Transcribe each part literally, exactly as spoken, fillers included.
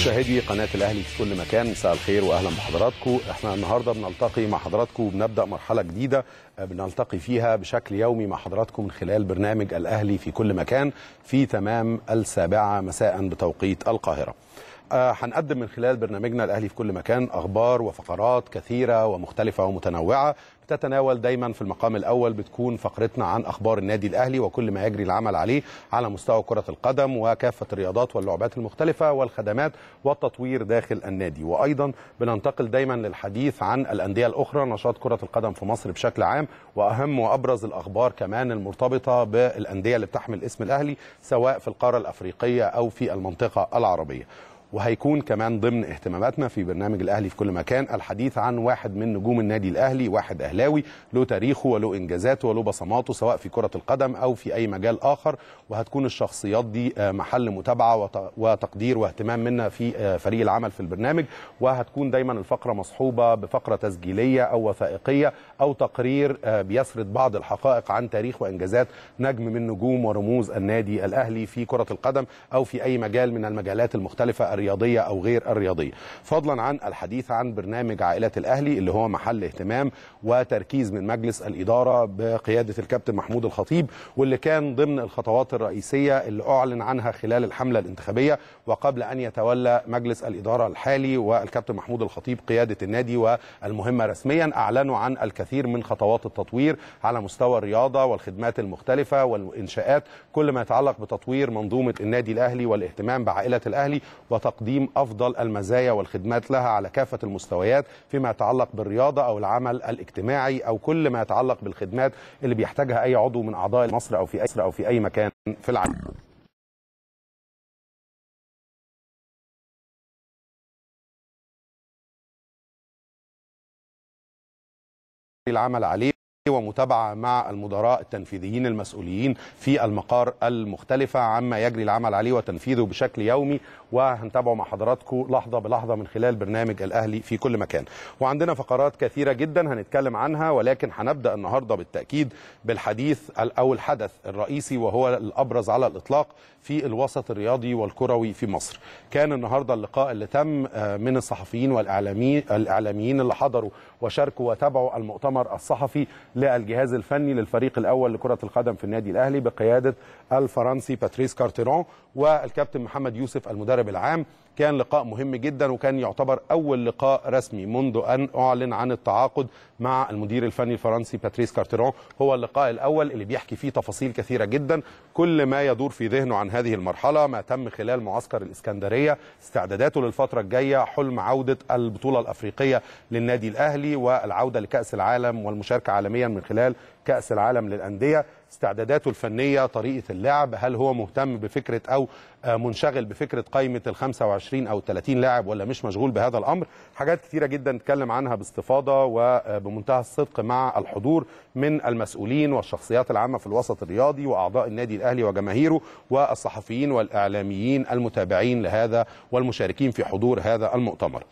مشاهدي قناة الأهلي في كل مكان، مساء الخير وأهلا بحضراتكم. احنا النهاردة بنلتقي مع حضراتكم وبنبدأ مرحلة جديدة بنلتقي فيها بشكل يومي مع حضراتكم من خلال برنامج الأهلي في كل مكان في تمام السابعة مساء بتوقيت القاهرة. هنقدم من خلال برنامجنا الأهلي في كل مكان أخبار وفقرات كثيرة ومختلفة ومتنوعة بتتناول دايما في المقام الأول بتكون فقرتنا عن أخبار النادي الأهلي وكل ما يجري العمل عليه على مستوى كرة القدم وكافة الرياضات واللعبات المختلفة والخدمات والتطوير داخل النادي، وأيضا بننتقل دايما للحديث عن الأندية الأخرى، نشاط كرة القدم في مصر بشكل عام، وأهم وأبرز الأخبار كمان المرتبطة بالأندية اللي بتحمل اسم الأهلي سواء في القارة الأفريقية أو في المنطقة العربية. وهيكون كمان ضمن اهتماماتنا في برنامج الأهلي في كل مكان الحديث عن واحد من نجوم النادي الأهلي، واحد أهلاوي له تاريخه وله إنجازاته وله بصماته سواء في كرة القدم أو في أي مجال آخر، وهتكون الشخصيات دي محل متابعة وتقدير واهتمام منا في فريق العمل في البرنامج، وهتكون دايما الفقرة مصحوبة بفقرة تسجيلية أو وثائقية أو تقرير بيسرد بعض الحقائق عن تاريخ وإنجازات نجم من نجوم ورموز النادي الأهلي في كرة القدم أو في أي مجال من المجالات المختلفة الرياضية أو غير الرياضية، فضلا عن الحديث عن برنامج عائلة الأهلي اللي هو محل اهتمام وتركيز من مجلس الإدارة بقيادة الكابتن محمود الخطيب، واللي كان ضمن الخطوات الرئيسية اللي أعلن عنها خلال الحملة الانتخابية وقبل أن يتولى مجلس الإدارة الحالي والكابتن محمود الخطيب قيادة النادي والمهمة رسميا. أعلنوا عن الكثير من خطوات التطوير على مستوى الرياضة والخدمات المختلفة والإنشاءات، كل ما يتعلق بتطوير منظومة النادي الأهلي والاهتمام بعائلة الأهلي وتقديم أفضل المزايا والخدمات لها على كافة المستويات فيما يتعلق بالرياضة أو العمل الاجتماعي أو كل ما يتعلق بالخدمات اللي بيحتاجها أي عضو من أعضاء مصر أو في أي أو في أي مكان في العالم. العمل عليه ومتابعة مع المدراء التنفيذيين المسؤولين في المقار المختلفة عما يجري العمل عليه وتنفيذه بشكل يومي، وهنتابعه مع حضراتكم لحظة بلحظة من خلال برنامج الأهلي في كل مكان. وعندنا فقرات كثيرة جدا هنتكلم عنها، ولكن هنبدأ النهاردة بالتأكيد بالحديث أو الحدث الرئيسي وهو الأبرز على الإطلاق في الوسط الرياضي والكروي في مصر. كان النهاردة اللقاء اللي تم من الصحفيين والإعلاميين اللي حضروا وشاركوا وتابعوا المؤتمر الصحفي للجهاز الفني للفريق الأول لكرة القدم في النادي الأهلي بقيادة الفرنسي باتريس كارتيرون والكابتن محمد يوسف المدرب العام. كان لقاء مهم جدا وكان يعتبر أول لقاء رسمي منذ أن أعلن عن التعاقد مع المدير الفني الفرنسي باتريس كارتيرون. هو اللقاء الأول اللي بيحكي فيه تفاصيل كثيرة جدا، كل ما يدور في ذهنه عن هذه المرحلة، ما تم خلال معسكر الإسكندرية، استعداداته للفترة الجاية، حلم عودة البطولة الأفريقية للنادي الأهلي والعودة لكأس العالم والمشاركة عالميا من خلال كأس العالم للأندية، استعداداته الفنية، طريقة اللعب، هل هو مهتم بفكرة أو منشغل بفكرة قائمة ال خمسة وعشرين أو ثلاثين لاعب ولا مش مشغول بهذا الأمر. حاجات كثيرة جدا نتكلم عنها باستفاضة وبمنتهى الصدق مع الحضور من المسؤولين والشخصيات العامة في الوسط الرياضي وأعضاء النادي الأهلي وجماهيره والصحفيين والإعلاميين المتابعين لهذا والمشاركين في حضور هذا المؤتمر.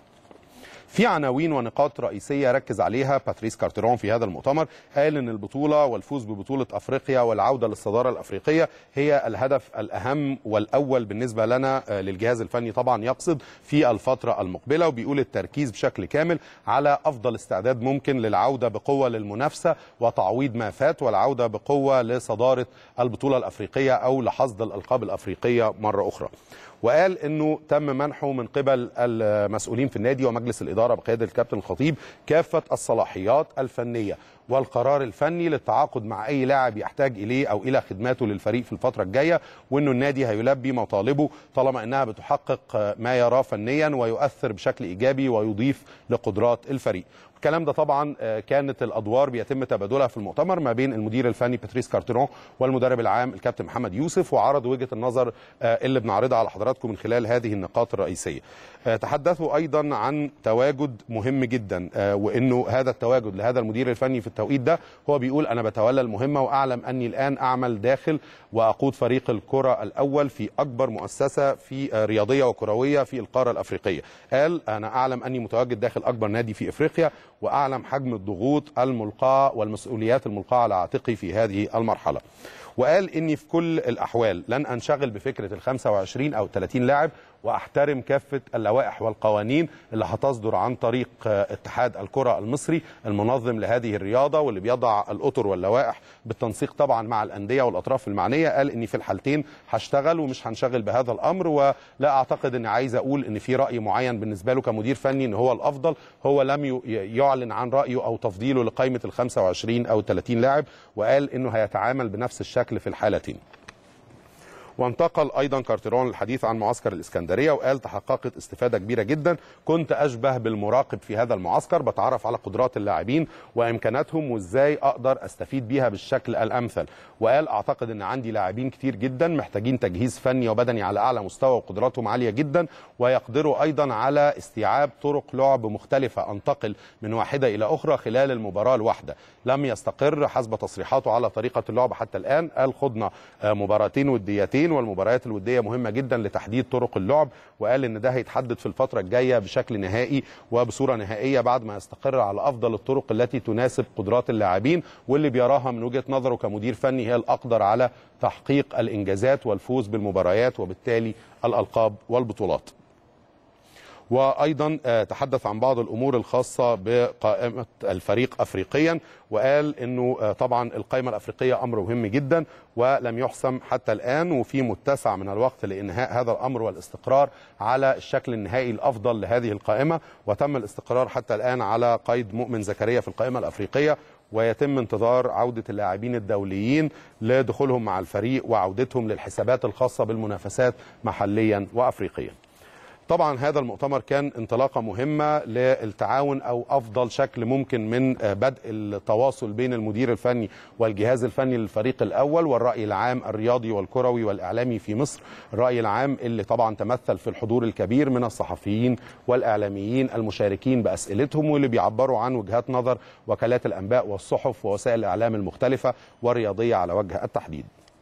في عناوين ونقاط رئيسية ركز عليها باتريس كارتيرون في هذا المؤتمر. قال ان البطولة والفوز ببطولة افريقيا والعودة للصدارة الافريقية هي الهدف الاهم والاول بالنسبة لنا للجهاز الفني طبعا يقصد في الفترة المقبلة، وبيقول التركيز بشكل كامل على افضل استعداد ممكن للعودة بقوة للمنافسة وتعويض ما فات والعودة بقوة لصدارة البطولة الافريقية او لحصد الالقاب الافريقية مرة اخرى. وقال انه تم منحه من قبل المسؤولين في النادي ومجلس الاداره بقياده الكابتن الخطيب كافه الصلاحيات الفنيه والقرار الفني للتعاقد مع اي لاعب يحتاج اليه او الى خدماته للفريق في الفتره الجايه، وانه النادي هيلبي مطالبه طالما انها بتحقق ما يراه فنيا ويؤثر بشكل ايجابي ويضيف لقدرات الفريق. الكلام ده طبعا كانت الادوار بيتم تبادلها في المؤتمر ما بين المدير الفني باتريس كارتيرون والمدرب العام الكابتن محمد يوسف، وعرض وجهه النظر اللي بنعرضها على حضراتكم من خلال هذه النقاط الرئيسيه. تحدثوا ايضا عن تواجد مهم جدا، وانه هذا التواجد لهذا المدير الفني في التوقيت ده هو بيقول انا بتولى المهمه واعلم اني الان اعمل داخل واقود فريق الكره الاول في اكبر مؤسسه في رياضيه وكرويه في القاره الافريقيه. قال انا اعلم اني متواجد داخل اكبر نادي في افريقيا واعلم حجم الضغوط الملقاه والمسؤوليات الملقاه على عاتقي في هذه المرحله. وقال اني في كل الاحوال لن انشغل بفكره ال خمسة وعشرين او ثلاثين لاعب، واحترم كافه اللوائح والقوانين اللي هتصدر عن طريق اتحاد الكره المصري المنظم لهذه الرياضه، واللي بيضع الاطر واللوائح بالتنسيق طبعا مع الانديه والاطراف المعنيه. قال ان في الحالتين هشتغل ومش هنشغل بهذا الامر، ولا اعتقد اني عايز اقول ان في راي معين بالنسبه له كمدير فني ان هو الافضل. هو لم يعلن عن رايه او تفضيله لقائمه ال خمسة وعشرين او ثلاثين لاعب، وقال انه هيتعامل بنفس الشكل في الحالتين. وانتقل ايضا كارتيرون للحديث عن معسكر الاسكندريه، وقال تحققت استفاده كبيره جدا، كنت اشبه بالمراقب في هذا المعسكر، بتعرف على قدرات اللاعبين وامكاناتهم وازاي اقدر استفيد بيها بالشكل الامثل. وقال اعتقد ان عندي لاعبين كتير جدا محتاجين تجهيز فني وبدني على اعلى مستوى وقدراتهم عاليه جدا، ويقدروا ايضا على استيعاب طرق لعب مختلفه انتقل من واحده الى اخرى خلال المباراه الواحده. لم يستقر حسب تصريحاته على طريقه اللعب حتى الان. قال خضنا مباراتين وديتين، والمباريات الوديه مهمه جدا لتحديد طرق اللعب، وقال ان ده هيتحدد في الفتره الجايه بشكل نهائي وبصوره نهائيه بعد ما يستقر على افضل الطرق التي تناسب قدرات اللاعبين، واللي بيراها من وجهه نظره كمدير فني هي الاقدر على تحقيق الانجازات والفوز بالمباريات وبالتالي الالقاب والبطولات. وايضا تحدث عن بعض الامور الخاصه بقائمه الفريق افريقيا، وقال انه طبعا القائمه الافريقيه امر مهم جدا ولم يحسم حتى الان، وفي متسع من الوقت لانهاء هذا الامر والاستقرار على الشكل النهائي الافضل لهذه القائمه. وتم الاستقرار حتى الان على قيد مؤمن زكريا في القائمه الافريقيه، ويتم انتظار عودة اللاعبين الدوليين لدخولهم مع الفريق وعودتهم للحسابات الخاصة بالمنافسات محليا وأفريقيا. طبعا هذا المؤتمر كان انطلاقة مهمة للتعاون أو أفضل شكل ممكن من بدء التواصل بين المدير الفني والجهاز الفني للفريق الأول والرأي العام الرياضي والكروي والإعلامي في مصر. الرأي العام اللي طبعا تمثل في الحضور الكبير من الصحفيين والإعلاميين المشاركين بأسئلتهم، واللي بيعبروا عن وجهات نظر وكالات الأنباء والصحف ووسائل الإعلام المختلفة والرياضية على وجه التحديد.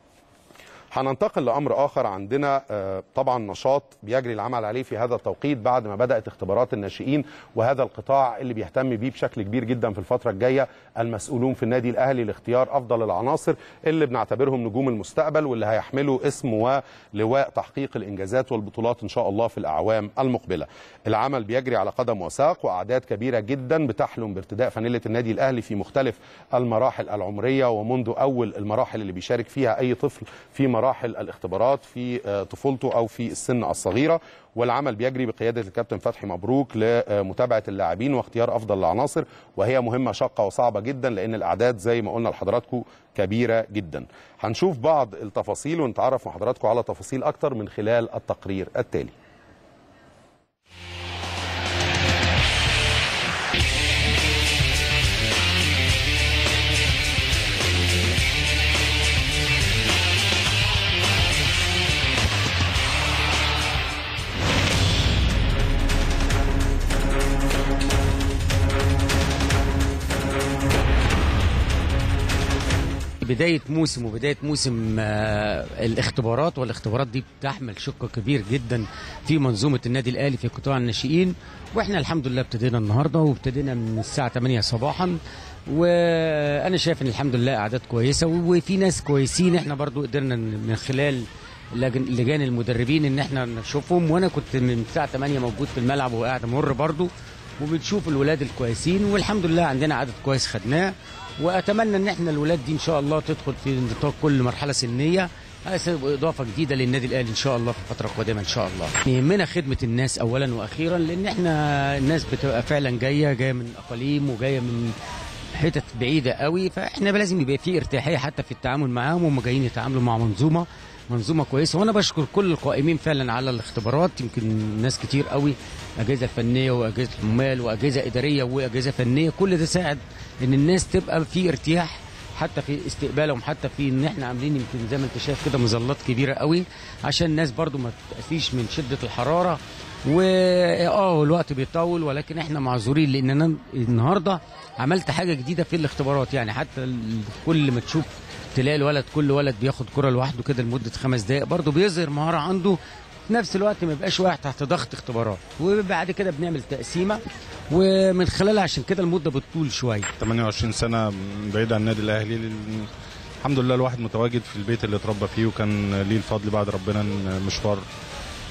هننتقل لأمر آخر. عندنا طبعا نشاط بيجري العمل عليه في هذا التوقيت بعد ما بدأت اختبارات الناشئين، وهذا القطاع اللي بيهتم بيه بشكل كبير جدا في الفترة الجاية المسؤولون في النادي الأهلي لاختيار أفضل العناصر اللي بنعتبرهم نجوم المستقبل، واللي هيحملوا اسم ولواء تحقيق الإنجازات والبطولات إن شاء الله في الأعوام المقبلة. العمل بيجري على قدم وساق، وأعداد كبيرة جدا بتحلم بارتداء فانيلة النادي الأهلي في مختلف المراحل العمرية، ومنذ أول المراحل اللي بيشارك فيها أي طفل في مراحل مراحل الاختبارات في طفولته أو في السن الصغيرة. والعمل بيجري بقيادة الكابتن فتحي مبروك لمتابعة اللاعبين واختيار أفضل العناصر، وهي مهمة شاقة وصعبة جدا لأن الأعداد زي ما قلنا لحضراتكم كبيرة جدا. هنشوف بعض التفاصيل ونتعرف مع حضراتكم على تفاصيل أكتر من خلال التقرير التالي. بداية موسم وبداية موسم آه الاختبارات، والاختبارات دي بتحمل شق كبير جدا في منظومة النادي الأهلي في قطاع الناشئين. واحنا الحمد لله ابتدينا النهارده وابتدينا من الساعة ثمانية صباحا، وانا شايف ان الحمد لله اعداد كويسة وفي ناس كويسين. احنا برضو قدرنا من خلال لجان المدربين ان احنا نشوفهم، وانا كنت من الساعة ثمانية موجود في الملعب وقاعد امر برضو، وبنشوف الولاد الكويسين والحمد لله عندنا عدد كويس خدناه. واتمنى ان احنا الولاد دي ان شاء الله تدخل في نطاق كل مرحله سنيه، هتبقى اضافه جديده للنادي الاهلي ان شاء الله في الفتره القادمه ان شاء الله. يهمنا خدمه الناس اولا واخيرا، لان احنا الناس بتبقى فعلا جايه جايه من اقاليم وجايه من حتت بعيده قوي، فاحنا لازم يبقى في ارتياحيه حتى في التعامل معاهم، وهم جايين يتعاملوا مع منظومه منظومه كويسه. وانا بشكر كل القائمين فعلا على الاختبارات، يمكن ناس كتير قوي، اجهزه فنيه واجهزه عمال واجهزه اداريه واجهزه فنيه، كل ده ساعد ان الناس تبقى في ارتياح حتى في استقبالهم، حتى في ان احنا عاملين يمكن زي ما انت شايف كده مظلات كبيره قوي عشان الناس برضو ما تقاسيش من شده الحراره. واه الوقت بيطول ولكن احنا معذورين، لان انا النهارده عملت حاجه جديده في الاختبارات. يعني حتى كل ما تشوف تلاقي الولد كل ولد بياخد كره لوحده كده لمده خمس دقائق، برضو بيظهر مهاره عنده، في نفس الوقت ما يبقاش واحد تحت ضغط اختبارات. وبعد كده بنعمل تقسيمه ومن خلالها عشان كده المده بتطول شويه. ثمانية وعشرين سنه بعيد عن النادي الاهلي، الحمد لله الواحد متواجد في البيت اللي اتربى فيه، وكان ليه الفضل بعد ربنا ان مشوار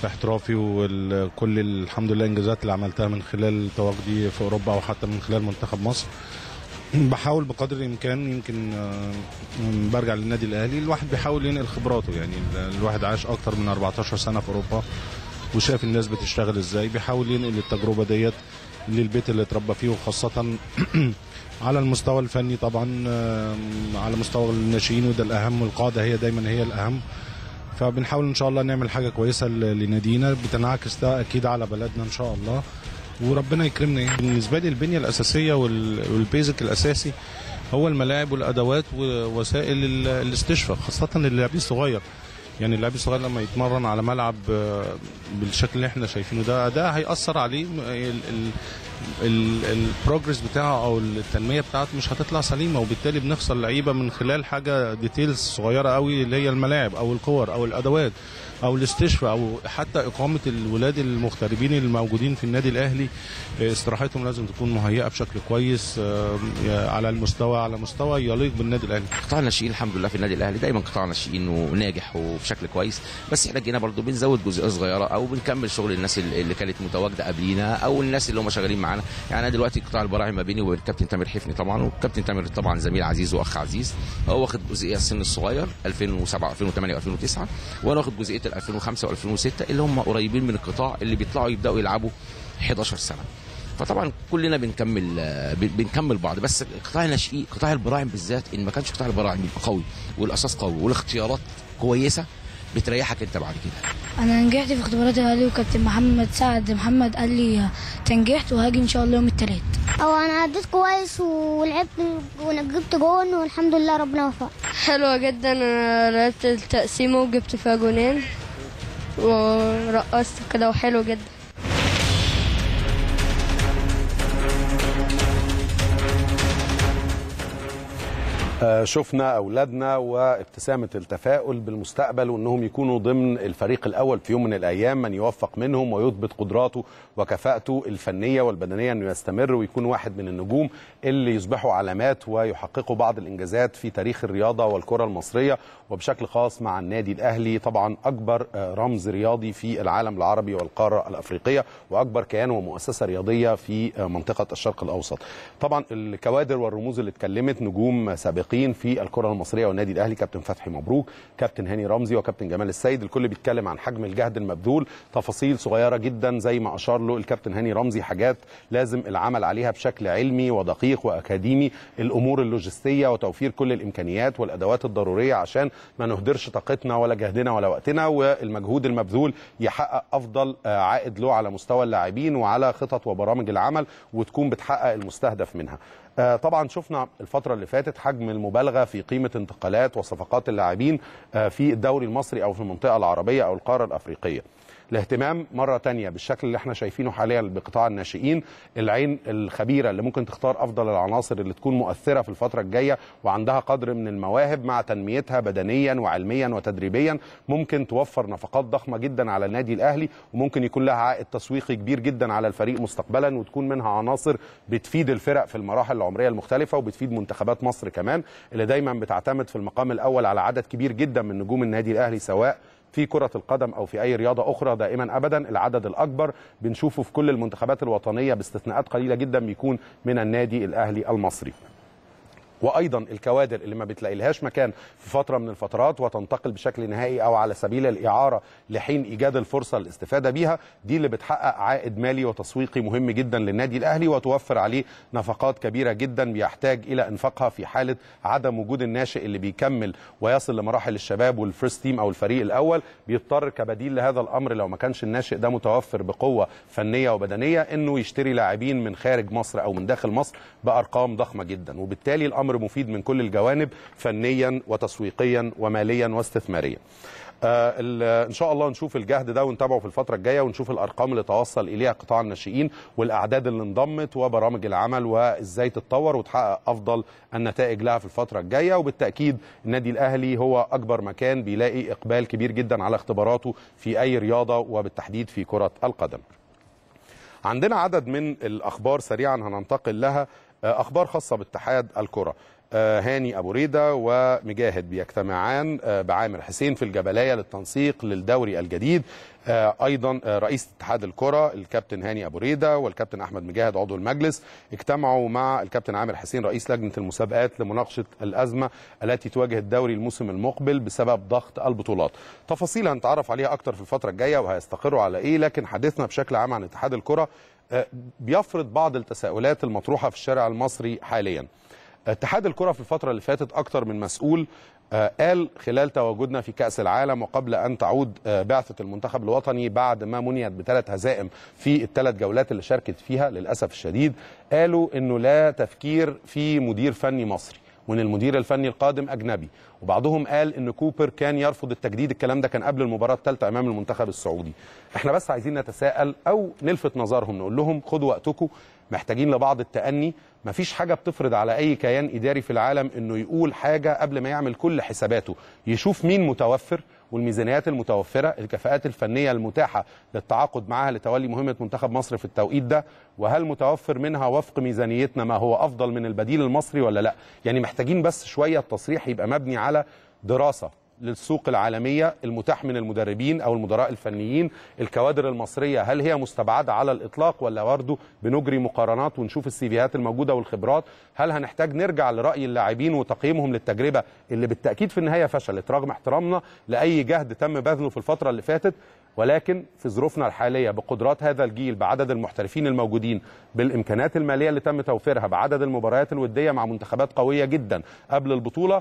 احترافي وكل الحمد لله الانجازات اللي عملتها من خلال تواجدي في اوروبا او حتى من خلال منتخب مصر. بحاول بقدر الامكان، يمكن برجع للنادي الاهلي، الواحد بيحاول ينقل خبراته. يعني الواحد عاش اكتر من أربعتاشر سنه في اوروبا وشاف الناس بتشتغل ازاي، بيحاول ينقل التجربه ديت للبيت اللي اتربى فيه، وخاصه على المستوى الفني طبعا، على مستوى الناشئين، وده الاهم. القاده هي دايما هي الاهم، فبنحاول ان شاء الله نعمل حاجه كويسه لنادينا بتنعكس ده اكيد على بلدنا ان شاء الله، وربنا يكرمنا. بالنسبه لي البنيه الاساسيه والبيزك الاساسي هو الملاعب والادوات ووسائل الاستشفاء، خاصه للاعبين الصغير. يعني اللاعب الصغير لما يتمرن على ملعب بالشكل اللي احنا شايفينه ده ده هيأثر عليه، البروجرس بتاعه او التنميه بتاعته مش هتطلع سليمه، وبالتالي بنخسر لعيبه من خلال حاجه ديتيلز صغيره قوي اللي هي الملاعب او الكور او الادوات او الاستشفاء، او حتى اقامه الولاد المغتربين الموجودين في النادي الاهلي. استراحتهم لازم تكون مهيئه بشكل كويس على المستوى على مستوى يليق بالنادي الاهلي. قطاع الناشئين الحمد لله في النادي الاهلي دايما قطاع ناشئين وناجح وبشكل كويس، بس احنا جينا برضو بنزود جزئيه صغيره او بنكمل شغل الناس اللي كانت متواجده قبلينا او الناس اللي هم شغالين معانا. يعني انا دلوقتي قطاع البراعم ما بيني وبين الكابتن تامر حفني طبعا، والكابتن تامر طبعا زميل عزيز واخ عزيز، هو واخد جزئيه السن الصغير ألفين وسبعة ألفين وثمانية ألفين وتسعة، وانا واخد جزئيه ألفين وخمسة وألفين وستة اللي هم قريبين من القطاع اللي بيطلعوا يبداوا يلعبوا حداشر سنه. فطبعا كلنا بنكمل بنكمل بعض، بس قطاع الناشئين قطاع البراعم بالذات ان ما كانش قطاع البراعم يبقى قوي والاساس قوي والاختيارات كويسه بتريحك انت بعد كده. انا نجحت في اختبارات الاهلي، وكابتن محمد سعد محمد قال لي تنجحت وهاجي ان شاء الله يوم الثلاث. اه انا عديت كويس ولعبت وجبت جون والحمد لله ربنا وفق. حلوه جدا، انا لعبت التقسيمه وجبت فيها جونين ورقصت كده وحلو جدا. شفنا أولادنا وابتسامة التفاؤل بالمستقبل وأنهم يكونوا ضمن الفريق الأول في يوم من الأيام، من يوفق منهم ويثبت قدراته وكفاءته الفنية والبدنية أنه يستمر ويكون واحد من النجوم اللي يصبحوا علامات ويحققوا بعض الإنجازات في تاريخ الرياضة والكرة المصرية، وبشكل خاص مع النادي الأهلي طبعا أكبر رمز رياضي في العالم العربي والقارة الأفريقية، وأكبر كيان ومؤسسة رياضية في منطقة الشرق الأوسط. طبعا الكوادر والرموز اللي اتكلمت نجوم سابقين في الكرة المصرية والنادي الأهلي، كابتن فتحي مبروك، كابتن هاني رمزي، وكابتن جمال السيد. الكل بيتكلم عن حجم الجهد المبذول، تفاصيل صغيرة جدا زي ما أشار له الكابتن هاني رمزي، حاجات لازم العمل عليها بشكل علمي ودقيق وأكاديمي، الأمور اللوجستية وتوفير كل الإمكانيات والأدوات الضرورية عشان ما نهدرش طاقتنا ولا جهدنا ولا وقتنا، والمجهود المبذول يحقق أفضل عائد له على مستوى اللاعبين وعلى خطط وبرامج العمل وتكون بتحقق المستهدف منها. طبعا شفنا الفترة اللي فاتت حجم المبالغة في قيمة انتقالات وصفقات اللاعبين في الدوري المصري أو في المنطقة العربية أو القارة الأفريقية. الاهتمام مرة تانية بالشكل اللي احنا شايفينه حاليا بقطاع الناشئين، العين الخبيرة اللي ممكن تختار أفضل العناصر اللي تكون مؤثرة في الفترة الجاية وعندها قدر من المواهب مع تنميتها بدنيا وعلميا وتدريبيا، ممكن توفر نفقات ضخمة جدا على النادي الأهلي، وممكن يكون لها عائد تسويقي كبير جدا على الفريق مستقبلا، وتكون منها عناصر بتفيد الفرق في المراحل العمرية المختلفة وبتفيد منتخبات مصر كمان اللي دايما بتعتمد في المقام الأول على عدد كبير جدا من نجوم النادي الأهلي، سواء في كرة القدم أو في أي رياضة أخرى. دائما أبدا العدد الأكبر بنشوفه في كل المنتخبات الوطنية باستثناءات قليلة جدا بيكون من النادي الأهلي المصري. وايضا الكوادر اللي ما بتلاقي لهاش مكان في فتره من الفترات وتنتقل بشكل نهائي او على سبيل الاعاره لحين ايجاد الفرصه للاستفاده بيها، دي اللي بتحقق عائد مالي وتسويقي مهم جدا للنادي الاهلي وتوفر عليه نفقات كبيره جدا بيحتاج الى انفاقها في حاله عدم وجود الناشئ اللي بيكمل ويصل لمراحل الشباب والفيرست تيم او الفريق الاول، بيضطر كبديل لهذا الامر لو ما كانش الناشئ ده متوفر بقوه فنيه وبدنيه انه يشتري لاعبين من خارج مصر او من داخل مصر بارقام ضخمه جدا، وبالتالي الامر مفيد من كل الجوانب فنيا وتسويقيا وماليا واستثماريا. آه ان شاء الله نشوف الجهد ده ونتابعه في الفتره الجايه ونشوف الارقام اللي توصل اليها قطاع الناشئين والاعداد اللي انضمت وبرامج العمل وازاي تتطور وتحقق افضل النتائج لها في الفتره الجايه. وبالتاكيد النادي الاهلي هو اكبر مكان بيلاقي اقبال كبير جدا على اختباراته في اي رياضه وبالتحديد في كره القدم. عندنا عدد من الاخبار سريعا هننتقل لها، اخبار خاصه باتحاد الكره. هاني أبو ريدة ومجاهد بيجتمعان بعامر حسين في الجبلاية للتنسيق للدوري الجديد. أيضا رئيس اتحاد الكرة الكابتن هاني أبو ريدة والكابتن أحمد مجاهد عضو المجلس اجتمعوا مع الكابتن عامر حسين رئيس لجنة المسابقات لمناقشة الأزمة التي تواجه الدوري الموسم المقبل بسبب ضغط البطولات. تفاصيل هنتعرف عليها أكتر في الفترة الجاية وهيستقروا على إيه، لكن حديثنا بشكل عام عن اتحاد الكرة بيفرض بعض التساؤلات المطروحة في الشارع المصري حاليا. اتحاد الكرة في الفترة اللي فاتت أكتر من مسؤول قال خلال تواجدنا في كأس العالم وقبل أن تعود بعثة المنتخب الوطني بعد ما منيت بثلاث هزائم في الثلاث جولات اللي شاركت فيها للأسف الشديد، قالوا أنه لا تفكير في مدير فني مصري وان المدير الفني القادم اجنبي، وبعضهم قال ان كوبر كان يرفض التجديد. الكلام ده كان قبل المباراه الثالثه امام المنتخب السعودي. احنا بس عايزين نتساءل او نلفت نظرهم، نقول لهم خدوا وقتكم، محتاجين لبعض التأني. مفيش حاجه بتفرض على اي كيان اداري في العالم انه يقول حاجه قبل ما يعمل كل حساباته، يشوف مين متوفر والميزانيات المتوفره، الكفاءات الفنيه المتاحه للتعاقد معها لتولي مهمه منتخب مصر في التوقيت ده، وهل متوفر منها وفق ميزانيتنا ما هو افضل من البديل المصري ولا لا. يعني محتاجين بس شويه التصريح يبقى مبني على دراسه للسوق العالميه، المتاح من المدربين او المدراء الفنيين، الكوادر المصريه هل هي مستبعده على الاطلاق ولا برضه بنجري مقارنات ونشوف السيفيات الموجوده والخبرات، هل هنحتاج نرجع لراي اللاعبين وتقييمهم للتجربه اللي بالتاكيد في النهايه فشلت رغم احترامنا لاي جهد تم بذله في الفتره اللي فاتت، ولكن في ظروفنا الحاليه بقدرات هذا الجيل بعدد المحترفين الموجودين بالامكانات الماليه اللي تم توفيرها بعدد المباريات الوديه مع منتخبات قويه جدا قبل البطوله،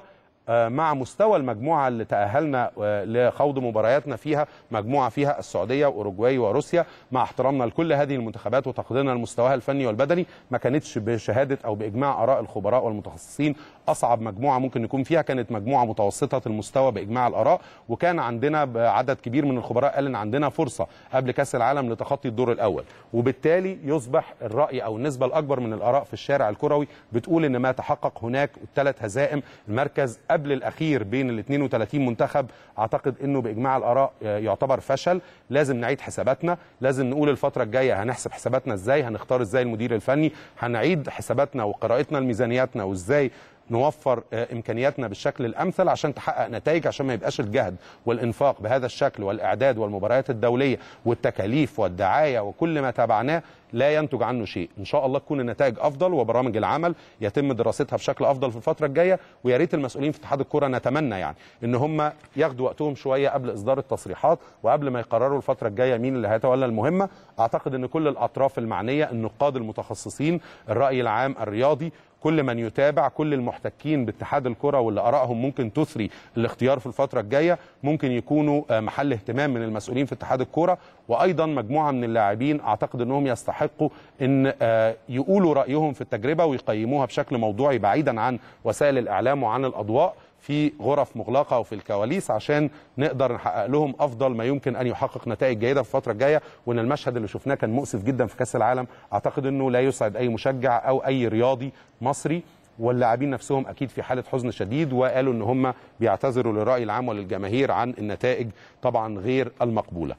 مع مستوى المجموعة اللي تأهلنا لخوض مبارياتنا فيها، مجموعة فيها السعودية وأوروجواي وروسيا، مع احترامنا لكل هذه المنتخبات وتقديرنا لمستواها الفني والبدني، ما كانتش بشهادة أو بإجماع آراء الخبراء والمتخصصين أصعب مجموعة ممكن نكون فيها، كانت مجموعة متوسطة المستوى بإجماع الآراء، وكان عندنا عدد كبير من الخبراء قال إن عندنا فرصة قبل كأس العالم لتخطي الدور الأول، وبالتالي يصبح الرأي أو النسبة الأكبر من الآراء في الشارع الكروي بتقول إن ما تحقق هناك الثلاث هزائم، المركز قبل الاخير بين ال اثنين وثلاثين منتخب، اعتقد انه باجماع الاراء يعتبر فشل. لازم نعيد حساباتنا، لازم نقول الفتره الجايه هنحسب حساباتنا ازاي، هنختار ازاي المدير الفني، هنعيد حساباتنا وقراءتنا لميزانياتنا وازاي نوفر امكانياتنا بالشكل الامثل عشان تحقق نتائج، عشان ما يبقاش الجهد والانفاق بهذا الشكل والاعداد والمباريات الدوليه والتكاليف والدعايه وكل ما تابعناه لا ينتج عنه شيء. ان شاء الله تكون النتائج افضل وبرامج العمل يتم دراستها بشكل افضل في الفتره الجايه، ويا ريت المسؤولين في اتحاد الكره نتمنى يعني ان هم ياخدوا وقتهم شويه قبل اصدار التصريحات وقبل ما يقرروا الفتره الجايه مين اللي هيتولى المهمه. اعتقد ان كل الاطراف المعنيه، النقاد المتخصصين، الراي العام الرياضي، كل من يتابع، كل المحتكين باتحاد الكره واللي ارائهم ممكن تثري الاختيار في الفتره الجايه ممكن يكونوا محل اهتمام من المسؤولين في اتحاد الكره، وايضا مجموعه من اللاعبين اعتقد انهم يستحقوا ان يقولوا رايهم في التجربه ويقيموها بشكل موضوعي بعيدا عن وسائل الاعلام وعن الاضواء، في غرف مغلقه وفي الكواليس، عشان نقدر نحقق لهم افضل ما يمكن ان يحقق نتائج جيده في الفتره الجايه. وان المشهد اللي شفناه كان مؤسف جدا في كاس العالم، اعتقد انه لا يسعد اي مشجع او اي رياضي مصري، واللاعبين نفسهم اكيد في حاله حزن شديد، وقالوا ان هم بيعتذروا للراي العام وللجماهير عن النتائج طبعا غير المقبوله.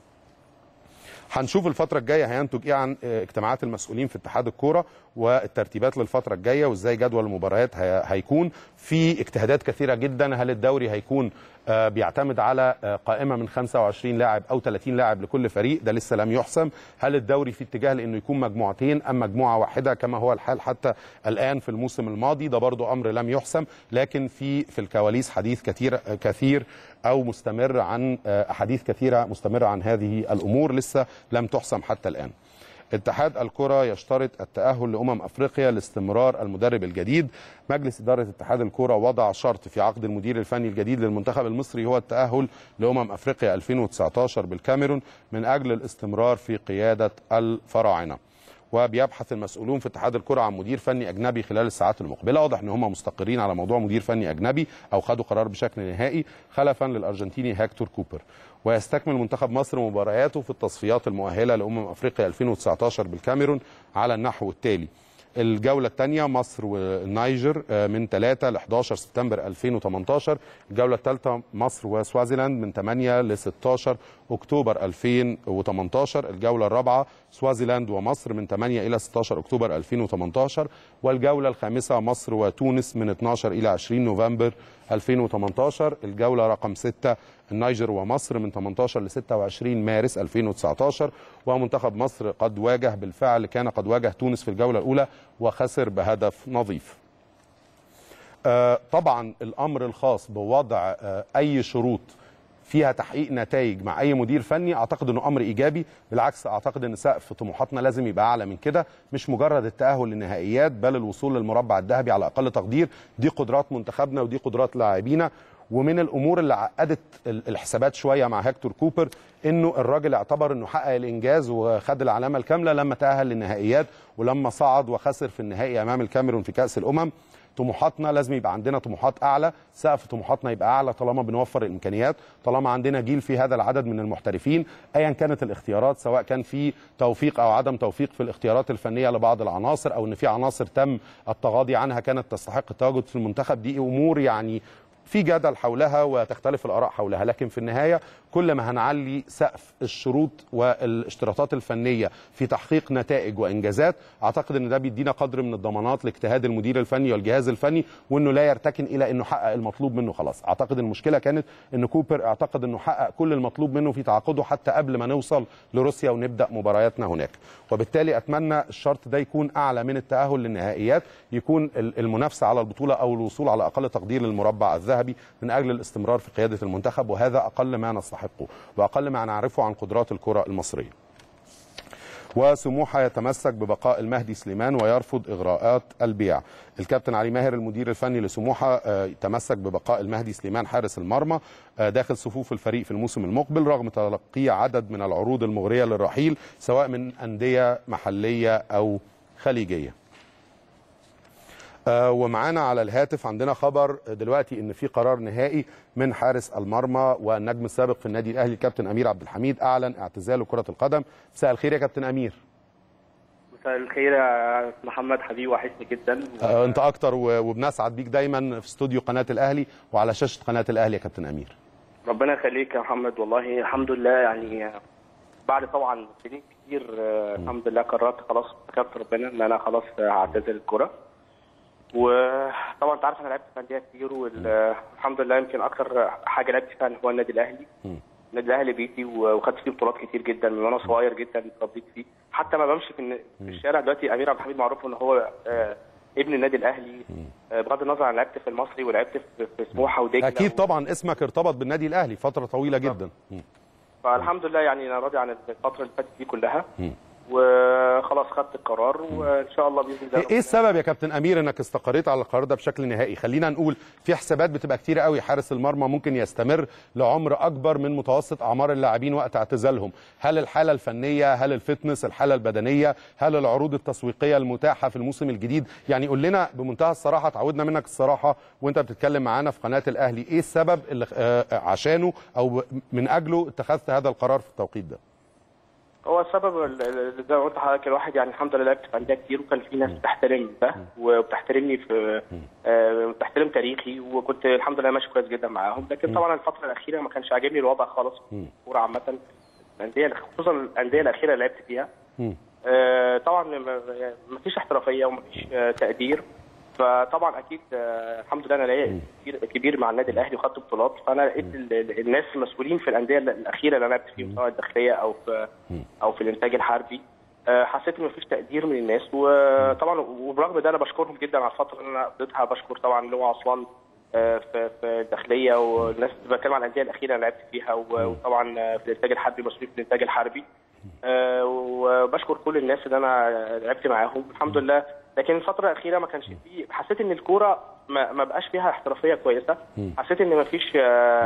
هنشوف الفترة الجاية هينتج ايه عن اجتماعات المسؤولين في اتحاد الكورة والترتيبات للفترة الجاية وازاي جدول المباريات هيكون. في اجتهادات كثيرة جدا، هل الدوري هيكون بيعتمد على قائمة من خمسة وعشرين لاعب او ثلاثين لاعب لكل فريق، ده لسه لم يحسم. هل الدوري في اتجاه لانه يكون مجموعتين ام مجموعة واحدة كما هو الحال حتى الان في الموسم الماضي، ده برضو امر لم يحسم، لكن في في الكواليس حديث كثير كثير او مستمر عن احاديث كثيرة مستمرة عن هذه الامور لسه لم تحسم حتى الان. اتحاد الكرة يشترط التأهل لأمم أفريقيا لاستمرار المدرب الجديد. مجلس إدارة اتحاد الكرة وضع شرط في عقد المدير الفني الجديد للمنتخب المصري هو التأهل لأمم أفريقيا ألفين وتسعة عشر بالكاميرون من أجل الاستمرار في قيادة الفراعنة. وبيبحث المسؤولون في اتحاد الكرة عن مدير فني أجنبي خلال الساعات المقبلة. واضح ان هم مستقرين على موضوع مدير فني أجنبي أو خدوا قرار بشكل نهائي خلفا للأرجنتيني هيكتور كوبر. ويستكمل منتخب مصر مبارياته في التصفيات المؤهلة لأمم أفريقيا ألفين وتسعة عشر بالكاميرون على النحو التالي: الجوله الثانيه مصر والنيجر من ثلاثة ل حداشر سبتمبر ألفين وثمانية عشر. الجوله الثالثه مصر وسوازيلاند من ثمانية ل ستاشر اكتوبر ألفين وثمانية عشر. الجوله الرابعه سوازيلاند ومصر من ثمانية الى ستاشر اكتوبر ألفين وثمانية عشر. والجوله الخامسه مصر وتونس من اثناشر الى عشرين نوفمبر ألفين وثمانية عشر. الجوله رقم ستة النيجر ومصر من ثمانية عشر ل ستة وعشرين مارس ألفين وتسعة عشر. ومنتخب مصر قد واجه بالفعل كان قد واجه تونس في الجوله الاولى وخسر بهدف نظيف. آه طبعا الامر الخاص بوضع آه اي شروط فيها تحقيق نتائج مع اي مدير فني اعتقد انه امر ايجابي، بالعكس اعتقد ان سقف طموحاتنا لازم يبقى اعلى من كده، مش مجرد التاهل للنهائيات بل الوصول للمربع الذهبي على اقل تقدير. دي قدرات منتخبنا ودي قدرات لاعبينا. ومن الامور اللي عقدت الحسابات شويه مع هيكتور كوبر انه الراجل اعتبر انه حقق الانجاز وخد العلامه الكامله لما تاهل للنهائيات ولما صعد وخسر في النهائي امام الكاميرون في كاس الامم. طموحاتنا لازم يبقى عندنا طموحات اعلى، سقف طموحاتنا يبقى اعلى طالما بنوفر الامكانيات، طالما عندنا جيل في هذا العدد من المحترفين ايا كانت الاختيارات، سواء كان في توفيق او عدم توفيق في الاختيارات الفنيه لبعض العناصر او ان في عناصر تم التغاضي عنها كانت تستحق التواجد في المنتخب. دي امور يعني في جدل حولها وتختلف الآراء حولها، لكن في النهاية كل ما هنعلي سقف الشروط والاشتراطات الفنية في تحقيق نتائج وإنجازات أعتقد أن ده بيدينا قدر من الضمانات لاجتهاد المدير الفني والجهاز الفني وأنه لا يرتكن إلى أنه حقق المطلوب منه خلاص. أعتقد المشكلة كانت أن كوبر اعتقد أنه حقق كل المطلوب منه في تعاقده حتى قبل ما نوصل لروسيا ونبدأ مبارياتنا هناك، وبالتالي أتمنى الشرط ده يكون أعلى من التأهل للنهائيات، يكون المنافسة على البطولة أو الوصول على أقل تقدير للمربع الذهبي من أجل الاستمرار في قيادة المنتخب، وهذا أقل ما نستحقه وأقل ما نعرفه عن قدرات الكرة المصرية. وسموحة يتمسك ببقاء المهدي سليمان ويرفض إغراءات البيع. الكابتن علي ماهر المدير الفني لسموحة يتمسك ببقاء المهدي سليمان حارس المرمى داخل صفوف الفريق في الموسم المقبل رغم تلقيه عدد من العروض المغرية للرحيل سواء من أندية محلية أو خليجية. آه ومعانا على الهاتف عندنا خبر دلوقتي ان في قرار نهائي من حارس المرمى والنجم السابق في النادي الاهلي الكابتن امير عبد الحميد اعلن اعتزاله كرة القدم. مساء الخير يا كابتن امير. مساء الخير يا محمد حبيبي، وحشني جدا. آه انت اكتر وبنسعد بيك دايما في استوديو قناة الاهلي وعلى شاشة قناة الاهلي يا كابتن امير. ربنا يخليك يا محمد، والله الحمد لله يعني بعد طبعا سنين كتير آه الحمد لله قررت خلاص افتكرت ربنا ان انا خلاص هعتزل الكرة. وطبعا انت عارف انا لعبت في انديه كتير والحمد لله يمكن اكتر حاجه لعبت فيها هو النادي الاهلي. النادي الاهلي بيتي وخدت فيه بطولات كتير جدا من وانا صغير جدا اتربيت فيه، حتى ما بمشي في الشارع دلوقتي امير عبد الحميد معروف ان هو آه ابن النادي الاهلي. آه بغض النظر عن لعبت في المصري ولعبت في سموحه ودجله. اكيد طبعا اسمك ارتبط بالنادي الاهلي فتره طويله جدا. فالحمد لله يعني انا راضي عن الفتره اللي فاتت دي كلها. م. وخلاص خدت القرار وان شاء الله باذن الله. ايه السبب يا كابتن امير انك استقريت على القرار ده بشكل نهائي؟ خلينا نقول في حسابات بتبقى كتيره قوي، حارس المرمى ممكن يستمر لعمر اكبر من متوسط اعمار اللاعبين وقت اعتزالهم، هل الحاله الفنيه، هل الفتنس، الحاله البدنيه، هل العروض التسويقيه المتاحه في الموسم الجديد؟ يعني قول لنا بمنتهى الصراحه، تعودنا منك الصراحه وانت بتتكلم معانا في قناه الاهلي، ايه السبب اللي عشانه او من اجله اتخذت هذا القرار في التوقيت ده؟ هو السبب اللي زي ما قلت لحضرتك الواحد يعني الحمد لله لعبت في انديه كتير وكان في ناس بتحترم ده وبتحترمني في آه بتحترم تاريخي وكنت الحمد لله ماشي كويس جدا معاهم، لكن طبعا الفتره الاخيره ما كانش عاجبني الوضع خالص في الكوره عامه، الانديه خصوصا الانديه الاخيره اللي لعبت فيها. آه طبعا ما فيش احترافيه وما فيش آه تقدير، فطبعا اكيد آه الحمد لله انا ليا كبير كبير مع النادي الاهلي وخدت بطولات، فانا لقيت الناس المسؤولين في الانديه الاخيره اللي انا لعبت فيهم سواء الداخليه او في او في الانتاج الحربي آه حسيت ان مفيش تقدير من الناس، وطبعا وبرغم ده انا بشكرهم جدا على الفتره اللي انا قضيتها. بشكر طبعا لواء عصلان آه في في الداخليه والناس بتكلم عن الانديه الاخيره اللي لعبت فيها، وطبعا في الانتاج الحربي مسؤول في الانتاج الحربي آه وبشكر كل الناس اللي انا لعبت معاهم الحمد لله. لكن الفتره الاخيره ما كانش فيه، حسيت ان الكوره ما, ما بقاش فيها احترافيه كويسه، حسيت ان ما فيش آه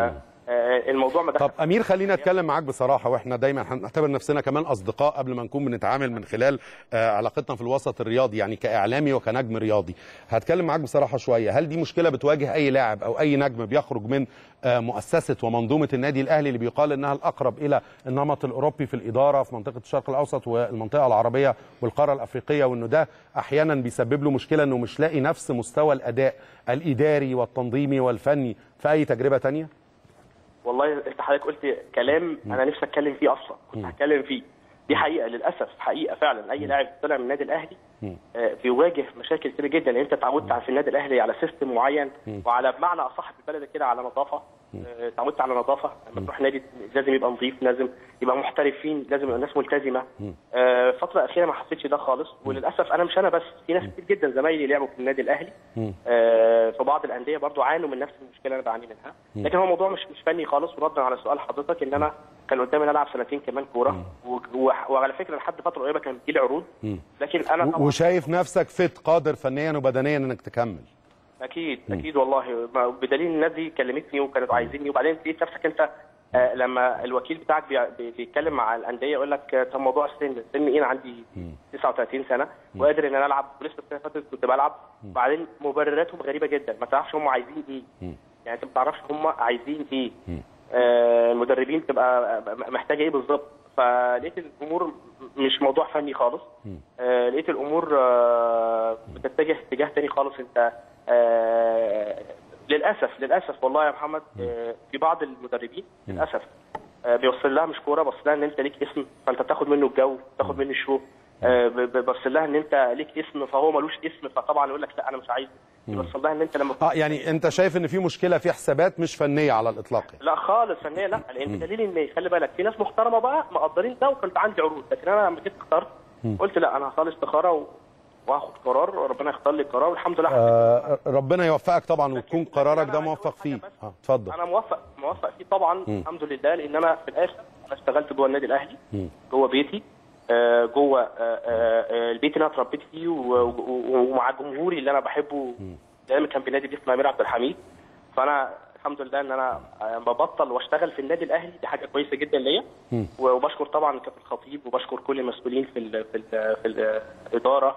الموضوع ما طب امير خلينا اتكلم معاك بصراحه، واحنا دايما هنعتبر نفسنا كمان اصدقاء قبل ما نكون بنتعامل من خلال علاقتنا في الوسط الرياضي، يعني كاعلامي وكنجم رياضي. هتكلم معاك بصراحه شويه، هل دي مشكله بتواجه اي لاعب او اي نجم بيخرج من مؤسسه ومنظومه النادي الاهلي اللي بيقال انها الاقرب الى النمط الاوروبي في الاداره في منطقه الشرق الاوسط والمنطقه العربيه والقاره الافريقيه، وانه ده احيانا بيسبب له مشكله انه مش لاقي نفس مستوى الاداء الاداري والتنظيمي والفني في اي تجربه ثانيه؟ والله انت حضرتك قلت كلام انا نفسي اتكلم فيه اصلا، كنت هتكلم فيه. دي حقيقه للاسف، حقيقه فعلا. اي لاعب طلع من النادي الاهلي آه بيواجه مشاكل كتير جدا، لان انت اتعودت في النادي الاهلي على سيستم معين، وعلى بمعنى اصح في البلد كده على نظافه. اتعودت على نظافه، لما تروح نادي لازم يبقى نظيف، لازم يبقى محترفين، لازم يبقى الناس ملتزمه. الفتره الاخيره ما حسيتش ده خالص، وللاسف انا مش انا بس، في ناس كتير جدا زمايلي لعبوا في النادي الاهلي آه في بعض الانديه برضو عانوا من نفس المشكله اللي انا بعاني منها. لكن هو الموضوع مش مش فني خالص. وردا على سؤال حضرتك، ان انا كان قدامي ان العب سنتين كمان كوره، وعلى فكره لحد فتره قريبه كان بيجي لي عروض، لكن انا طبعا وشايف نفسك فت قادر فنيا وبدنيا انك تكمل. اكيد اكيد والله، بدليل الناس دي كلمتني وكانوا عايزيني، وبعدين لقيت نفسك انت آه لما الوكيل بتاعك بي بيتكلم مع الانديه يقول لك طب موضوع السن، السن ايه؟ انا عندي تسعة وثلاثين سنه وقادر ان انا العب، ولسه السنه اللي فاتت كنت بلعب. وبعدين مبرراتهم غريبه جدا، ما تعرفش هم عايزين ايه، يعني انت ما تعرفش هم عايزين ايه. آه المدربين تبقى محتاجه ايه بالظبط. فلقيت الامور مش موضوع فني خالص، آه لقيت الامور آه بتتجه اتجاه تاني خالص. انت آه للاسف للاسف والله يا محمد، آه في بعض المدربين للاسف آه بيوصل لها مش كوره، بص لها ان انت ليك اسم فانت بتاخد منه الجو، بتاخد منه الشو. آه بص لها ان انت ليك اسم فهو ملوش اسم، فطبعا يقول لك لا انا مش عايز. بيوصل لها ان انت لما اه يعني انت شايف ان في مشكله في حسابات مش فنيه على الاطلاق؟ لا خالص فنيه لا، لان بدليل ان خلي بالك في ناس محترمه بقى مقدرين ده، وكنت عندي عروض، لكن انا لما جيت اخترت قلت لا انا هصلي استخاره و... واخد قرار، وربنا يختار لي القرار والحمد لله. آه ربنا يوفقك طبعا وتكون قرارك ده موفق فيه. اه اتفضل. انا موفق موفق فيه طبعا م. الحمد لله، لان انا في الاخر انا اشتغلت جوه النادي الاهلي، جوه بيتي، آه جوه آه آه البيت اللي انا اتربيت فيه، ومع جمهوري اللي انا بحبه دايما كان بينادي باسم امير عبد الحميد. فانا الحمد لله ان انا ببطل واشتغل في النادي الاهلي، دي حاجه كويسه جدا ليا. وبشكر طبعا كابتن الخطيب، وبشكر كل المسؤولين في ال في ال في الاداره،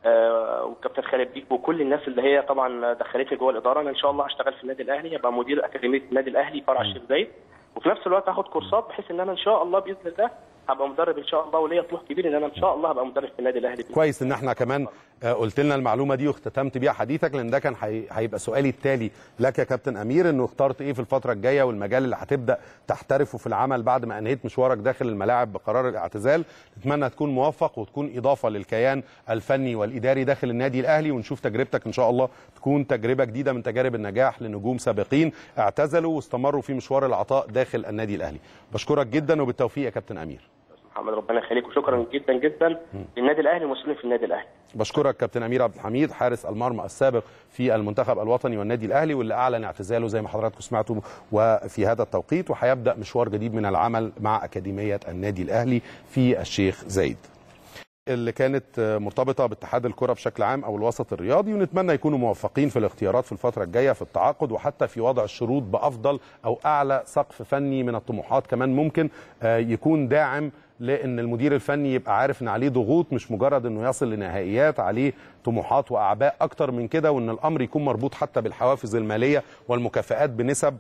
آه وكابتن خالد بيك، وكل الناس اللي هي طبعا دخلتني جوه الاداره. انا ان شاء الله هشتغل في النادي الاهلي، ابقى مدير اكاديميه النادي الاهلي فرع الشيخ زايد، وفي نفس الوقت هاخد كورسات بحيث ان انا ان شاء الله باذن الله هبقى مدرب ان شاء الله، وليا طموح كبير ان انا ان شاء الله هبقى مدرب في النادي الاهلي. كويس ان احنا كمان قلت لنا المعلومه دي واختتمت بيها حديثك، لان ده كان هيبقى سؤالي التالي لك يا كابتن امير، انه اخترت ايه في الفتره الجايه والمجال اللي هتبدا تحترفه في العمل بعد ما انهيت مشوارك داخل الملاعب بقرار الاعتزال. نتمنى تكون موفق وتكون اضافه للكيان الفني والاداري داخل النادي الاهلي، ونشوف تجربتك ان شاء الله تكون تجربه جديده من تجارب النجاح لنجوم سابقين اعتزلوا واستمروا في مشوار العطاء داخل النادي الاهلي. بشكرك جدا وبالتوفيق يا كابتن امير. محمد ربنا يخليك، وشكرا جدا جدا للنادي الاهلي والمسؤولين في النادي الاهلي. بشكرك كابتن امير عبد الحميد، حارس المرمى السابق في المنتخب الوطني والنادي الاهلي، واللي اعلن اعتزاله زي ما حضراتكم سمعتوا وفي هذا التوقيت، وهيبدا مشوار جديد من العمل مع اكاديميه النادي الاهلي في الشيخ زايد اللي كانت مرتبطه باتحاد الكره بشكل عام او الوسط الرياضي. ونتمنى يكونوا موفقين في الاختيارات في الفتره الجايه في التعاقد، وحتى في وضع الشروط بافضل او اعلى سقف فني من الطموحات كمان ممكن يكون داعم، لان المدير الفني يبقى عارف ان عليه ضغوط، مش مجرد انه يصل لنهائيات، عليه طموحات واعباء اكتر من كده، وان الامر يكون مربوط حتى بالحوافز الماليه والمكافآت بنسب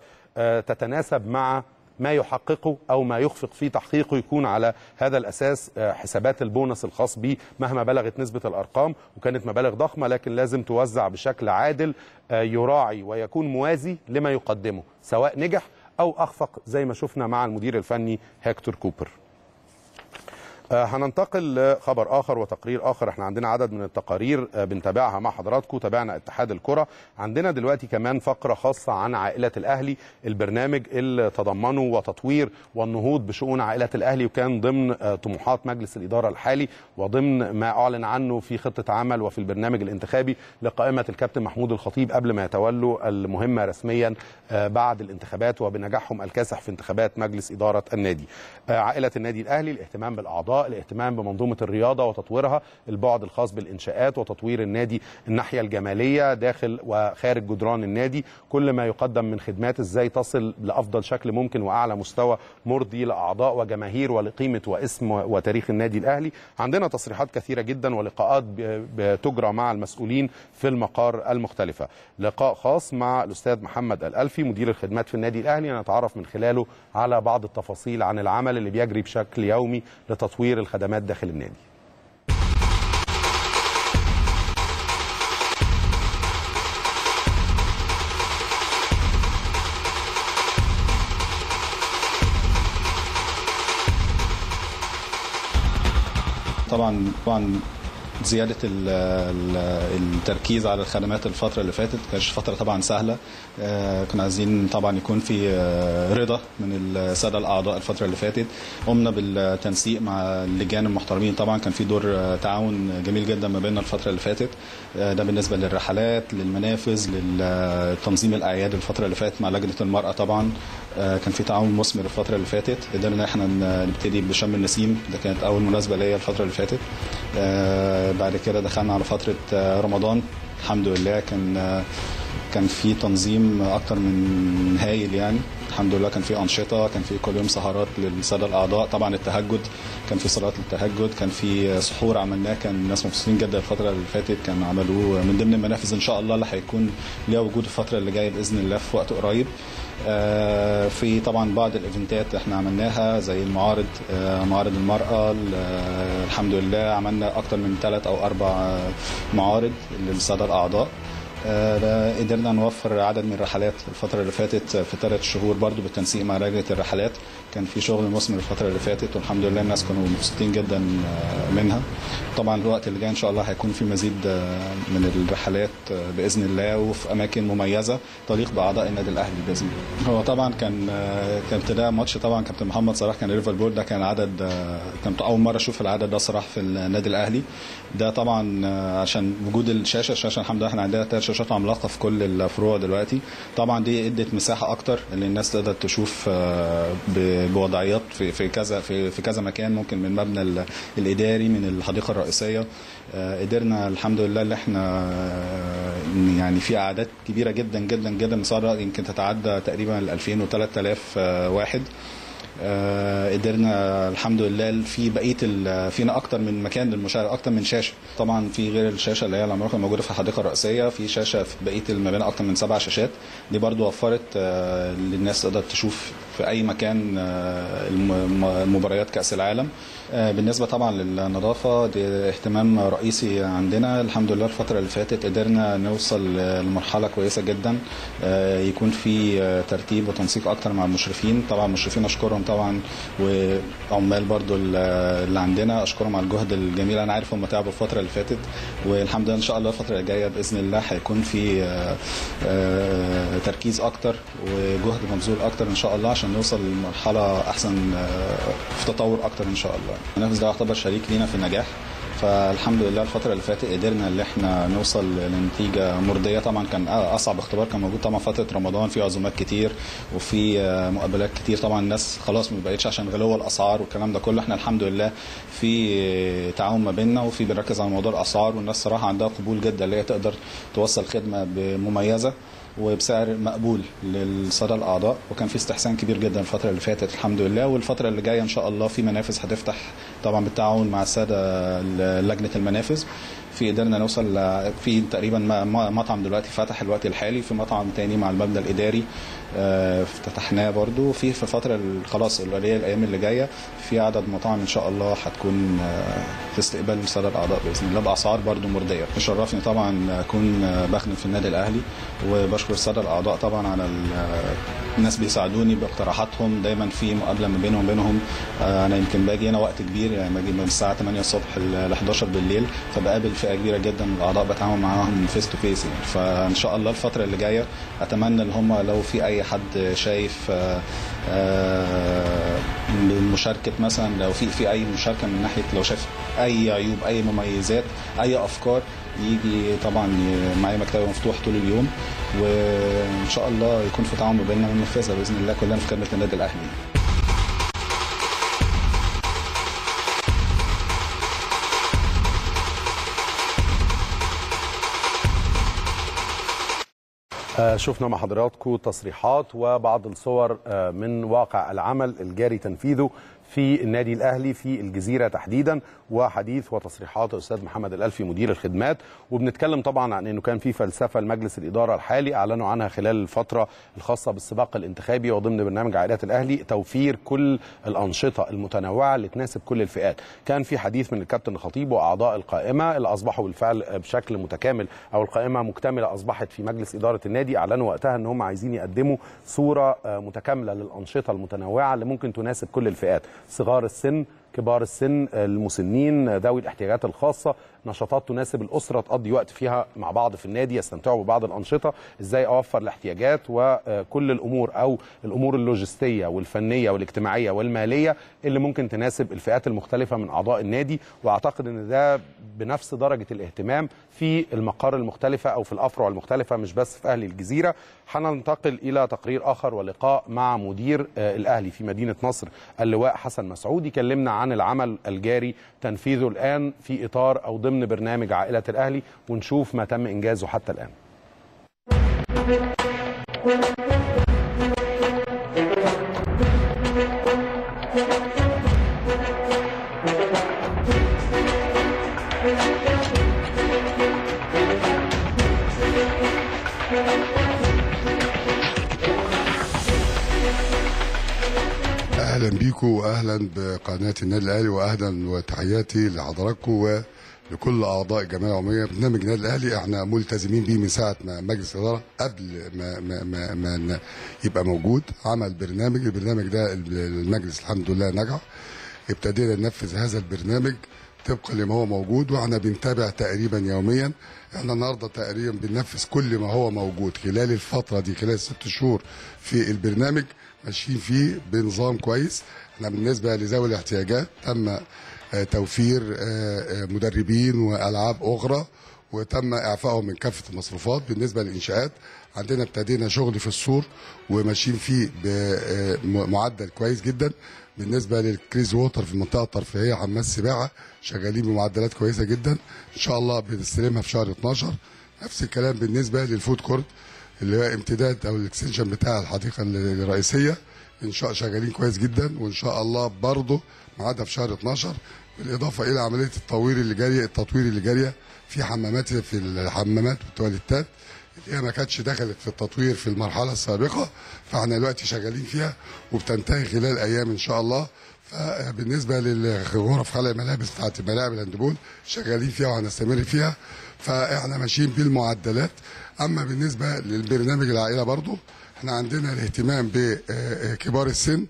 تتناسب مع ما يحققه أو ما يخفق في تحقيقه، يكون على هذا الأساس حسابات البونص الخاص به مهما بلغت نسبة الأرقام، وكانت مبالغ ضخمة، لكن لازم توزع بشكل عادل يراعي ويكون موازي لما يقدمه سواء نجح أو أخفق زي ما شفنا مع المدير الفني هيكتور كوبر. هننتقل لخبر آخر وتقرير آخر. احنا عندنا عدد من التقارير بنتابعها مع حضراتكم. تابعنا اتحاد الكرة، عندنا دلوقتي كمان فقرة خاصة عن عائلة الأهلي، البرنامج اللي تضمنه وتطوير والنهوض بشؤون عائلة الأهلي، وكان ضمن طموحات مجلس الإدارة الحالي وضمن ما أعلن عنه في خطة عمل وفي البرنامج الانتخابي لقائمة الكابتن محمود الخطيب قبل ما يتولوا المهمة رسميا بعد الانتخابات وبنجاحهم الكاسح في انتخابات مجلس إدارة النادي. عائلة النادي الأهلي، الاهتمام بالأعضاء، الاعضاء الاهتمام بمنظومه الرياضه وتطويرها، البعد الخاص بالانشاءات وتطوير النادي، الناحيه الجماليه داخل وخارج جدران النادي، كل ما يقدم من خدمات ازاي تصل لافضل شكل ممكن واعلى مستوى مرضي لاعضاء وجماهير ولقيمه واسم وتاريخ النادي الاهلي. عندنا تصريحات كثيره جدا ولقاءات بتجرى مع المسؤولين في المقار المختلفه. لقاء خاص مع الاستاذ محمد الألفي مدير الخدمات في النادي الاهلي نتعرف من خلاله على بعض التفاصيل عن العمل اللي بيجري بشكل يومي لتطوير الخدمات داخل النادي. طبعا طبعا زياده التركيز على الخدمات الفتره اللي فاتت كانت فتره طبعا سهله. كنا عايزين طبعا يكون في رضا من الساده الاعضاء الفتره اللي فاتت. قمنا بالتنسيق مع اللجان المحترمين، طبعا كان في دور تعاون جميل جدا ما بيننا الفتره اللي فاتت. ده بالنسبه للرحلات، للمنافذ، لتنظيم الاعياد الفتره اللي فاتت مع لجنه المراه. طبعا كان في تعاون مثمر الفتره اللي فاتت، قدرنا احنا نبتدي بشم النسيم، ده كانت اول مناسبه ليا الفتره اللي فاتت. بعد كده دخلنا على فتره رمضان، الحمد لله كان كان في تنظيم اكتر من هايل يعني، الحمد لله كان في انشطه، كان في كل يوم سهرات للساده الاعضاء. طبعا التهجد كان في صلاه التهجد، كان في سحور عملناه، كان الناس مبسوطين جدا الفتره اللي فاتت، كان عملوه من ضمن المنافذ ان شاء الله اللي هيكون ليها وجود الفتره اللي جايه باذن الله في وقت قريب. في طبعا بعض الايفنتات احنا عملناها زي المعارض، معارض المراه، الحمد لله عملنا اكتر من ثلاث او اربع معارض للساده الاعضاء. قدرنا نوفر عدد من الرحلات الفترة اللي فاتت في ثلاث شهور برضو بالتنسيق مع لجنة الرحلات. كان في شغل مثمر الفترة اللي فاتت والحمد لله الناس كانوا مبسوطين جدا منها. طبعا الوقت اللي جاي ان شاء الله هيكون في مزيد من الرحلات باذن الله وفي اماكن مميزة تليق باعضاء النادي الاهلي باذن الله. هو طبعا كان كان ابتداء ماتش طبعا كابتن محمد صلاح كان ليفربول، ده كان عدد، كنت اول مرة اشوف العدد ده صراحة في النادي الاهلي. ده طبعا عشان وجود الشاشة، الشاشة الحمد لله احنا عندنا ثلاث شاشات عملاقة في كل الفروع دلوقتي. طبعا دي ادت مساحة اكتر ان الناس تقدر تشوف بوضعيات في في كذا في في كذا مكان، ممكن من المبنى الاداري، من الحديقة الرئيسية. قدرنا الحمد لله اللي احنا يعني في اعداد كبيرة جدا جدا جدا مسارة يمكن تتعدى تقريبا ال ألفين و ثلاثة آلاف واحد. قدرنا الحمد لله في بقيه فينا اكتر من مكان للمشاهده، اكتر من شاشه. طبعا في غير الشاشه اللي هي العملاقه الموجوده في الحديقه الرئيسيه، في شاشه في بقيه المباني اكتر من سبع شاشات. دي برضو وفرت للناس تقدر تشوف في اي مكان مباريات كاس العالم. بالنسبه طبعا للنظافه دي اهتمام رئيسي عندنا الحمد لله. الفتره اللي فاتت قدرنا نوصل لمرحله كويسه جدا، يكون في ترتيب وتنسيق اكتر مع المشرفين. طبعا المشرفين اشكرهم طبعا، وعمال برضو اللي عندنا اشكرهم على الجهد الجميل. انا عارف هم تعبوا الفتره اللي فاتت والحمد لله ان شاء الله الفتره الجايه باذن الله هيكون في تركيز اكتر وجهد مبذول اكتر ان شاء الله عشان نوصل لمرحله احسن في تطور اكتر ان شاء الله. المنافس ده يعتبر شريك لينا في النجاح، فالحمد لله الفترة اللي فاتت قدرنا ان احنا نوصل لنتيجة مرضية. طبعا كان اصعب اختبار كان موجود طبعا فترة رمضان، في عزومات كتير وفي مقابلات كتير. طبعا الناس خلاص ما بقتش عشان غلو الاسعار والكلام ده كله، احنا الحمد لله في تعاون ما بيننا وفي بنركز على موضوع الاسعار، والناس صراحة عندها قبول جدا اللي هي تقدر توصل خدمة مميزة وبسعر مقبول للساده الاعضاء. وكان في استحسان كبير جدا الفتره اللي فاتت الحمد لله. والفتره اللي جايه ان شاء الله في منافذ هتفتح طبعا بالتعاون مع الساده لجنه المنافذ. في قدرنا نوصل في تقريبا مطعم دلوقتي فتح الوقت الحالي، في مطعم تاني مع المبنى الاداري افتتحناه برضو. في في الفتره خلاص القليله الايام اللي جايه في عدد مطاعم ان شاء الله هتكون في استقبال الساده الاعضاء باذن الله باسعار برضو مرضيه. يشرفني طبعا اكون بخدم في النادي الاهلي، وبشكر الساده الاعضاء طبعا على الناس بيساعدوني باقتراحاتهم دايما في مقابله ما بينهم وبينهم. انا يمكن باجي هنا وقت كبير، يعني باجي من الساعه ثمانية الصبح ل احداشر بالليل، فبقابل فئه كبيره جدا من الاعضاء بتعامل معاهم فيس تو فيس. يعني فان شاء الله الفتره اللي جايه اتمنى ان هم لو في اي حد شايف مشاركه مثلا، لو في في اي مشاركه من ناحيه، لو شايف اي عيوب اي مميزات اي افكار، يجي طبعا معايا مكتبي مفتوح طول اليوم، وان شاء الله يكون في تعاون بيننا وننفذها باذن الله كلنا في خدمه النادي الاهلي. شفنا مع حضراتكم تصريحات وبعض الصور من واقع العمل الجاري تنفيذه في النادي الأهلي في الجزيرة تحديدا، وحديث وتصريحات الأستاذ محمد الألفي مدير الخدمات. وبنتكلم طبعا عن أنه كان في فلسفة لمجلس الإدارة الحالي أعلنوا عنها خلال الفترة الخاصة بالسباق الانتخابي وضمن برنامج عائلات الأهلي، توفير كل الأنشطة المتنوعة اللي تناسب كل الفئات. كان في حديث من الكابتن الخطيب وأعضاء القائمة اللي أصبحوا بالفعل بشكل متكامل، أو القائمة مكتملة أصبحت في مجلس إدارة النادي. أعلنوا وقتها أن هم عايزين يقدموا صورة متكاملة للأنشطة المتنوعة اللي ممكن تناسب كل الفئات، صغار السن، كبار السن، المسنين، ذوي الاحتياجات الخاصة، نشاطات تناسب الأسرة تقضي وقت فيها مع بعض في النادي، يستمتعوا ببعض الأنشطة، ازاي أوفر الاحتياجات وكل الأمور أو الأمور اللوجستية والفنية والاجتماعية والمالية اللي ممكن تناسب الفئات المختلفة من أعضاء النادي. وأعتقد أن ده بنفس درجة الاهتمام في المقار المختلفة أو في الأفرع المختلفة، مش بس في أهلي الجزيرة. هننتقل إلى تقرير آخر ولقاء مع مدير الأهلي في مدينة نصر اللواء حسن مسعود، يكلمنا عن العمل الجاري تنفيذه الآن في إطار أو ضمن برنامج عائلة الأهلي، ونشوف ما تم إنجازه حتى الآن. اهلا بيكم واهلا بقناه النادي الاهلي، واهلا وتحياتي لحضراتكم ولكل اعضاء الجمعيه العموميه. برنامج النادي الاهلي احنا ملتزمين بيه من ساعه ما مجلس الاداره قبل ما, ما, ما, ما يبقى موجود عمل برنامج. البرنامج ده المجلس الحمد لله نجح، ابتدينا ننفذ هذا البرنامج طبقا لما هو موجود، واحنا بنتابع تقريبا يوميا. احنا النهارده تقريبا بننفذ كل ما هو موجود خلال الفتره دي، خلال ست شهور في البرنامج ماشيين فيه بنظام كويس. احنا بالنسبه لذوي الاحتياجات تم توفير مدربين والعاب اخرى، وتم اعفائهم من كافه المصروفات. بالنسبه للانشاءات عندنا ابتدينا شغل في السور وماشيين فيه بمعدل كويس جدا. بالنسبه للكريز ووتر في المنطقه الترفيهيه حمام السباحه شغالين بمعدلات كويسه جدا، ان شاء الله بنستلمها في شهر اتناشر. نفس الكلام بالنسبه للفود كورت اللي هو امتداد او الاكستنشن بتاع الحديقه الرئيسيه، ان شاء شغالين كويس جدا، وان شاء الله برضه ميعادها في شهر اتناشر. بالاضافه الى عمليه التطوير اللي جاريه التطوير اللي جاريه في حمامات في الحمامات والتواليتات اللي هي ما كانتش دخلت في التطوير في المرحله السابقه، فاحنا دلوقتي شغالين فيها وبتنتهي خلال ايام ان شاء الله. فبالنسبه للغرف خلع الملابس بتاعت ملاعب الهاندبول شغالين فيها وهنستمر فيها، فاحنا ماشيين بالمعدلات. اما بالنسبه للبرنامج العائله برضو احنا عندنا الاهتمام بكبار السن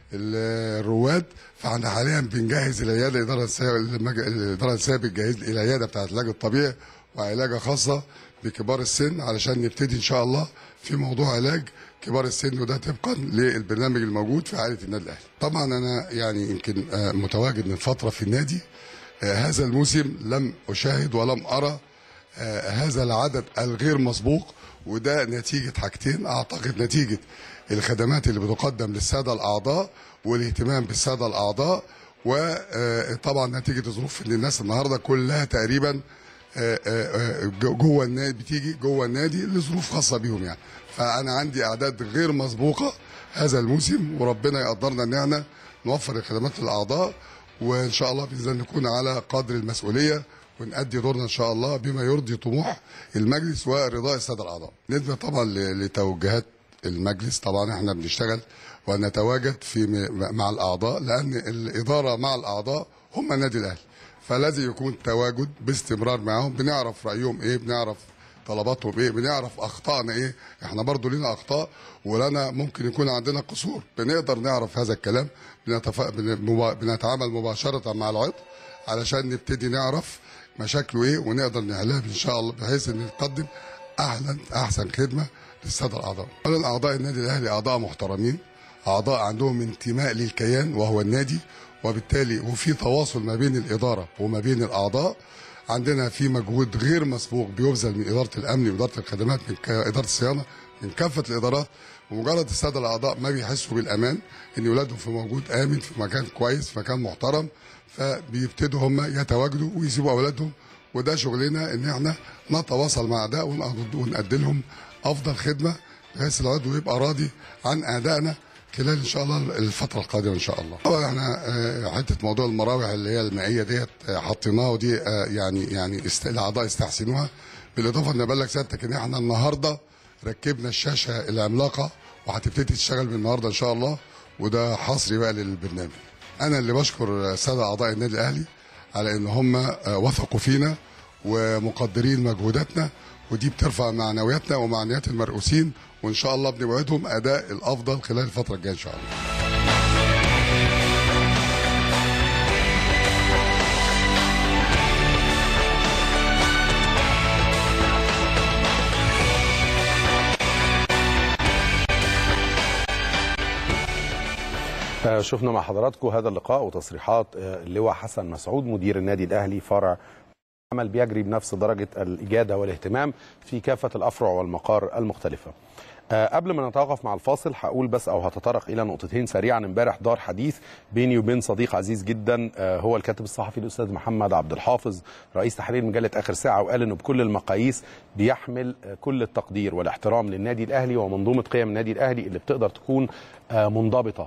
الرواد، فاحنا حاليا بنجهز العياده. الاداره الاداره السابقه بتجهز العياده بتاعت العلاج الطبيعي وعلاجه خاصه بكبار السن علشان نبتدي ان شاء الله في موضوع علاج كبار السن، وده طبقا للبرنامج الموجود في عائله النادي الاهلي. طبعا انا يعني يمكن متواجد من فتره في النادي، هذا الموسم لم اشاهد ولم ارى هذا العدد الغير مسبوق، وده نتيجه حاجتين. اعتقد نتيجه الخدمات اللي بتقدم للساده الاعضاء والاهتمام بالساده الاعضاء، وطبعا نتيجه ظروف ان الناس النهارده كلها تقريبا جوه النادي، بتيجي جوه النادي لظروف خاصه بيهم يعني. فانا عندي اعداد غير مسبوقه هذا الموسم، وربنا يقدرنا ان احنا نوفر الخدمات للاعضاء، وان شاء الله باذن الله نكون على قدر المسؤوليه ونأدي دورنا ان شاء الله بما يرضي طموح المجلس ورضاء الساده الاعضاء. بالنسبه طبعا لتوجيهات المجلس، طبعا احنا بنشتغل ونتواجد في مع الاعضاء، لان الاداره مع الاعضاء هم النادي الاهلي، فلازم يكون تواجد باستمرار معاهم. بنعرف رايهم ايه، بنعرف طلباتهم ايه، بنعرف اخطائنا ايه. احنا برضو لنا اخطاء ولنا ممكن يكون عندنا قصور، بنقدر نعرف هذا الكلام. بنتف... بنتعامل مباشره مع العضو علشان نبتدي نعرف مشاكله ايه ونقدر نحلها ان شاء الله، بحيث ان نقدم احسن احسن خدمه للساده الاعضاء. اولا اعضاء النادي الاهلي اعضاء محترمين، اعضاء عندهم انتماء للكيان وهو النادي، وبالتالي وفي تواصل ما بين الاداره وما بين الاعضاء. عندنا في مجهود غير مسبوق بيبذل من اداره الامن واداره الخدمات، من اداره الصيانه، من كافه الادارات. ومجرد الساده الاعضاء ما بيحسوا بالامان ان اولادهم في موجود امن في مكان كويس في مكان محترم، فبيبتدوا هم يتواجدوا ويسيبوا اولادهم. وده شغلنا ان احنا نتواصل مع ده ونقدم لهم افضل خدمه بحيث العضو يبقى راضي عن ادائنا خلال ان شاء الله الفتره القادمه ان شاء الله. طبعا احنا حته موضوع المراوح اللي هي المائيه ديت حطيناها، ودي يعني يعني الاعضاء استحسنوها. بالاضافه ان ابلغ سيادتك ان احنا النهارده ركبنا الشاشه العملاقه وهتبتدي تشتغل من النهارده ان شاء الله، وده حصري بقى للبرنامج. انا اللي بشكر الساده اعضاء النادي الاهلي على ان هم وثقوا فينا ومقدرين مجهوداتنا، ودي بترفع معنوياتنا ومعنويات المرؤوسين، وان شاء الله بنوعدهم اداء الافضل خلال الفتره الجايه ان شاء الله. شفنا مع حضراتكم هذا اللقاء وتصريحات اللواء حسن مسعود مدير النادي الاهلي فرع عمل بيجري بنفس درجه الاجاده والاهتمام في كافه الافرع والمقار المختلفه. قبل ما نتوقف مع الفاصل هقول بس او هتطرق الى نقطتين سريعا. امبارح دار حديث بيني وبين صديق عزيز جدا هو الكاتب الصحفي الاستاذ محمد عبد الحافظ رئيس تحرير مجله اخر ساعه، وقال انه بكل المقاييس بيحمل كل التقدير والاحترام للنادي الاهلي ومنظومه قيم النادي الاهلي اللي بتقدر تكون منضبطه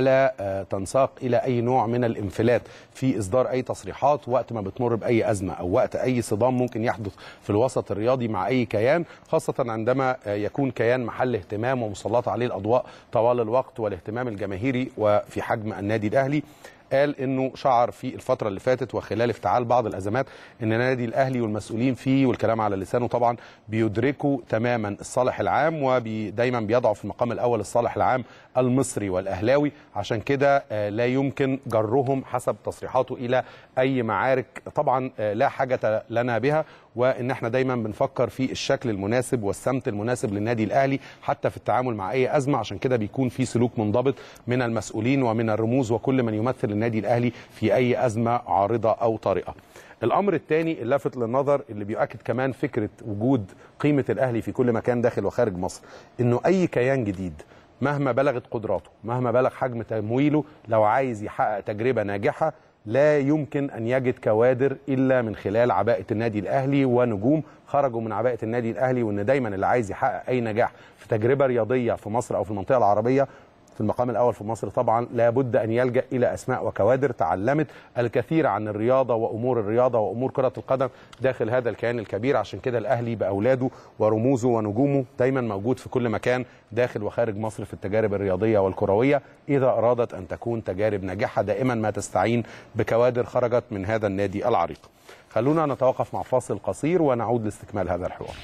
ولا تنساق الى اي نوع من الانفلات في اصدار اي تصريحات وقت ما بتمر باي ازمه او وقت اي صدام ممكن يحدث في الوسط الرياضي مع اي كيان، خاصه عندما يكون كيان محل اهتمام ومسلطه عليه الاضواء طوال الوقت والاهتمام الجماهيري وفي حجم النادي الاهلي. قال انه شعر في الفتره اللي فاتت وخلال افتعال بعض الازمات ان النادي الاهلي والمسؤولين فيه والكلام على لسانه طبعا بيدركوا تماما الصالح العام ودايما بيضعوا في المقام الاول الصالح العام المصري والاهلاوي، عشان كده لا يمكن جرهم حسب تصريحاته الى اي معارك طبعا لا حاجه لنا بها، وان احنا دايما بنفكر في الشكل المناسب والسمت المناسب للنادي الاهلي حتى في التعامل مع اي ازمه، عشان كده بيكون في سلوك منضبط من المسؤولين ومن الرموز وكل من يمثل النادي الاهلي في اي ازمه عارضه او طارئه. الامر الثاني اللافت للنظر اللي بيؤكد كمان فكره وجود قيمه الاهلي في كل مكان داخل وخارج مصر، انه اي كيان جديد مهما بلغت قدراته مهما بلغ حجم تمويله لو عايز يحقق تجربه ناجحه لا يمكن أن يجد كوادر إلا من خلال عباءة النادي الأهلي ونجوم خرجوا من عباءة النادي الأهلي، وأن دايما اللي عايز يحقق أي نجاح في تجربة رياضية في مصر أو في المنطقة العربية في المقام الأول في مصر طبعا لابد أن يلجأ إلى أسماء وكوادر تعلمت الكثير عن الرياضة وأمور الرياضة وأمور كرة القدم داخل هذا الكيان الكبير. عشان كده الأهلي بأولاده ورموزه ونجومه دايما موجود في كل مكان داخل وخارج مصر في التجارب الرياضية والكروية إذا أرادت أن تكون تجارب ناجحة دائما ما تستعين بكوادر خرجت من هذا النادي العريق. خلونا نتوقف مع فاصل قصير ونعود لاستكمال هذا الحوار.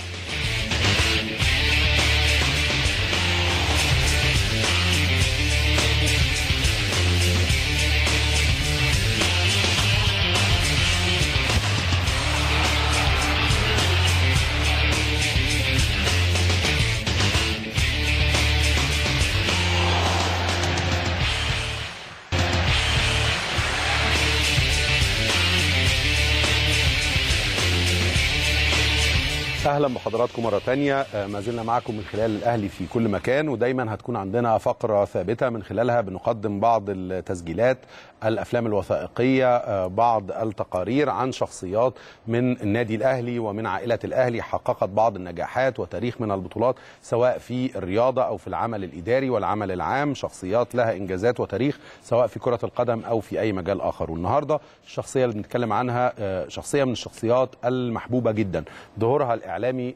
اهلا بحضراتكم مره ثانيه. ما زلنا معكم من خلال الاهلي في كل مكان، ودايما هتكون عندنا فقره ثابته من خلالها بنقدم بعض التسجيلات الافلام الوثائقيه بعض التقارير عن شخصيات من النادي الاهلي ومن عائله الاهلي حققت بعض النجاحات وتاريخ من البطولات سواء في الرياضه او في العمل الاداري والعمل العام، شخصيات لها انجازات وتاريخ سواء في كره القدم او في اي مجال اخر. والنهارده الشخصيه اللي بنتكلم عنها شخصيه من الشخصيات المحبوبه جدا، ظهورها الاعلامي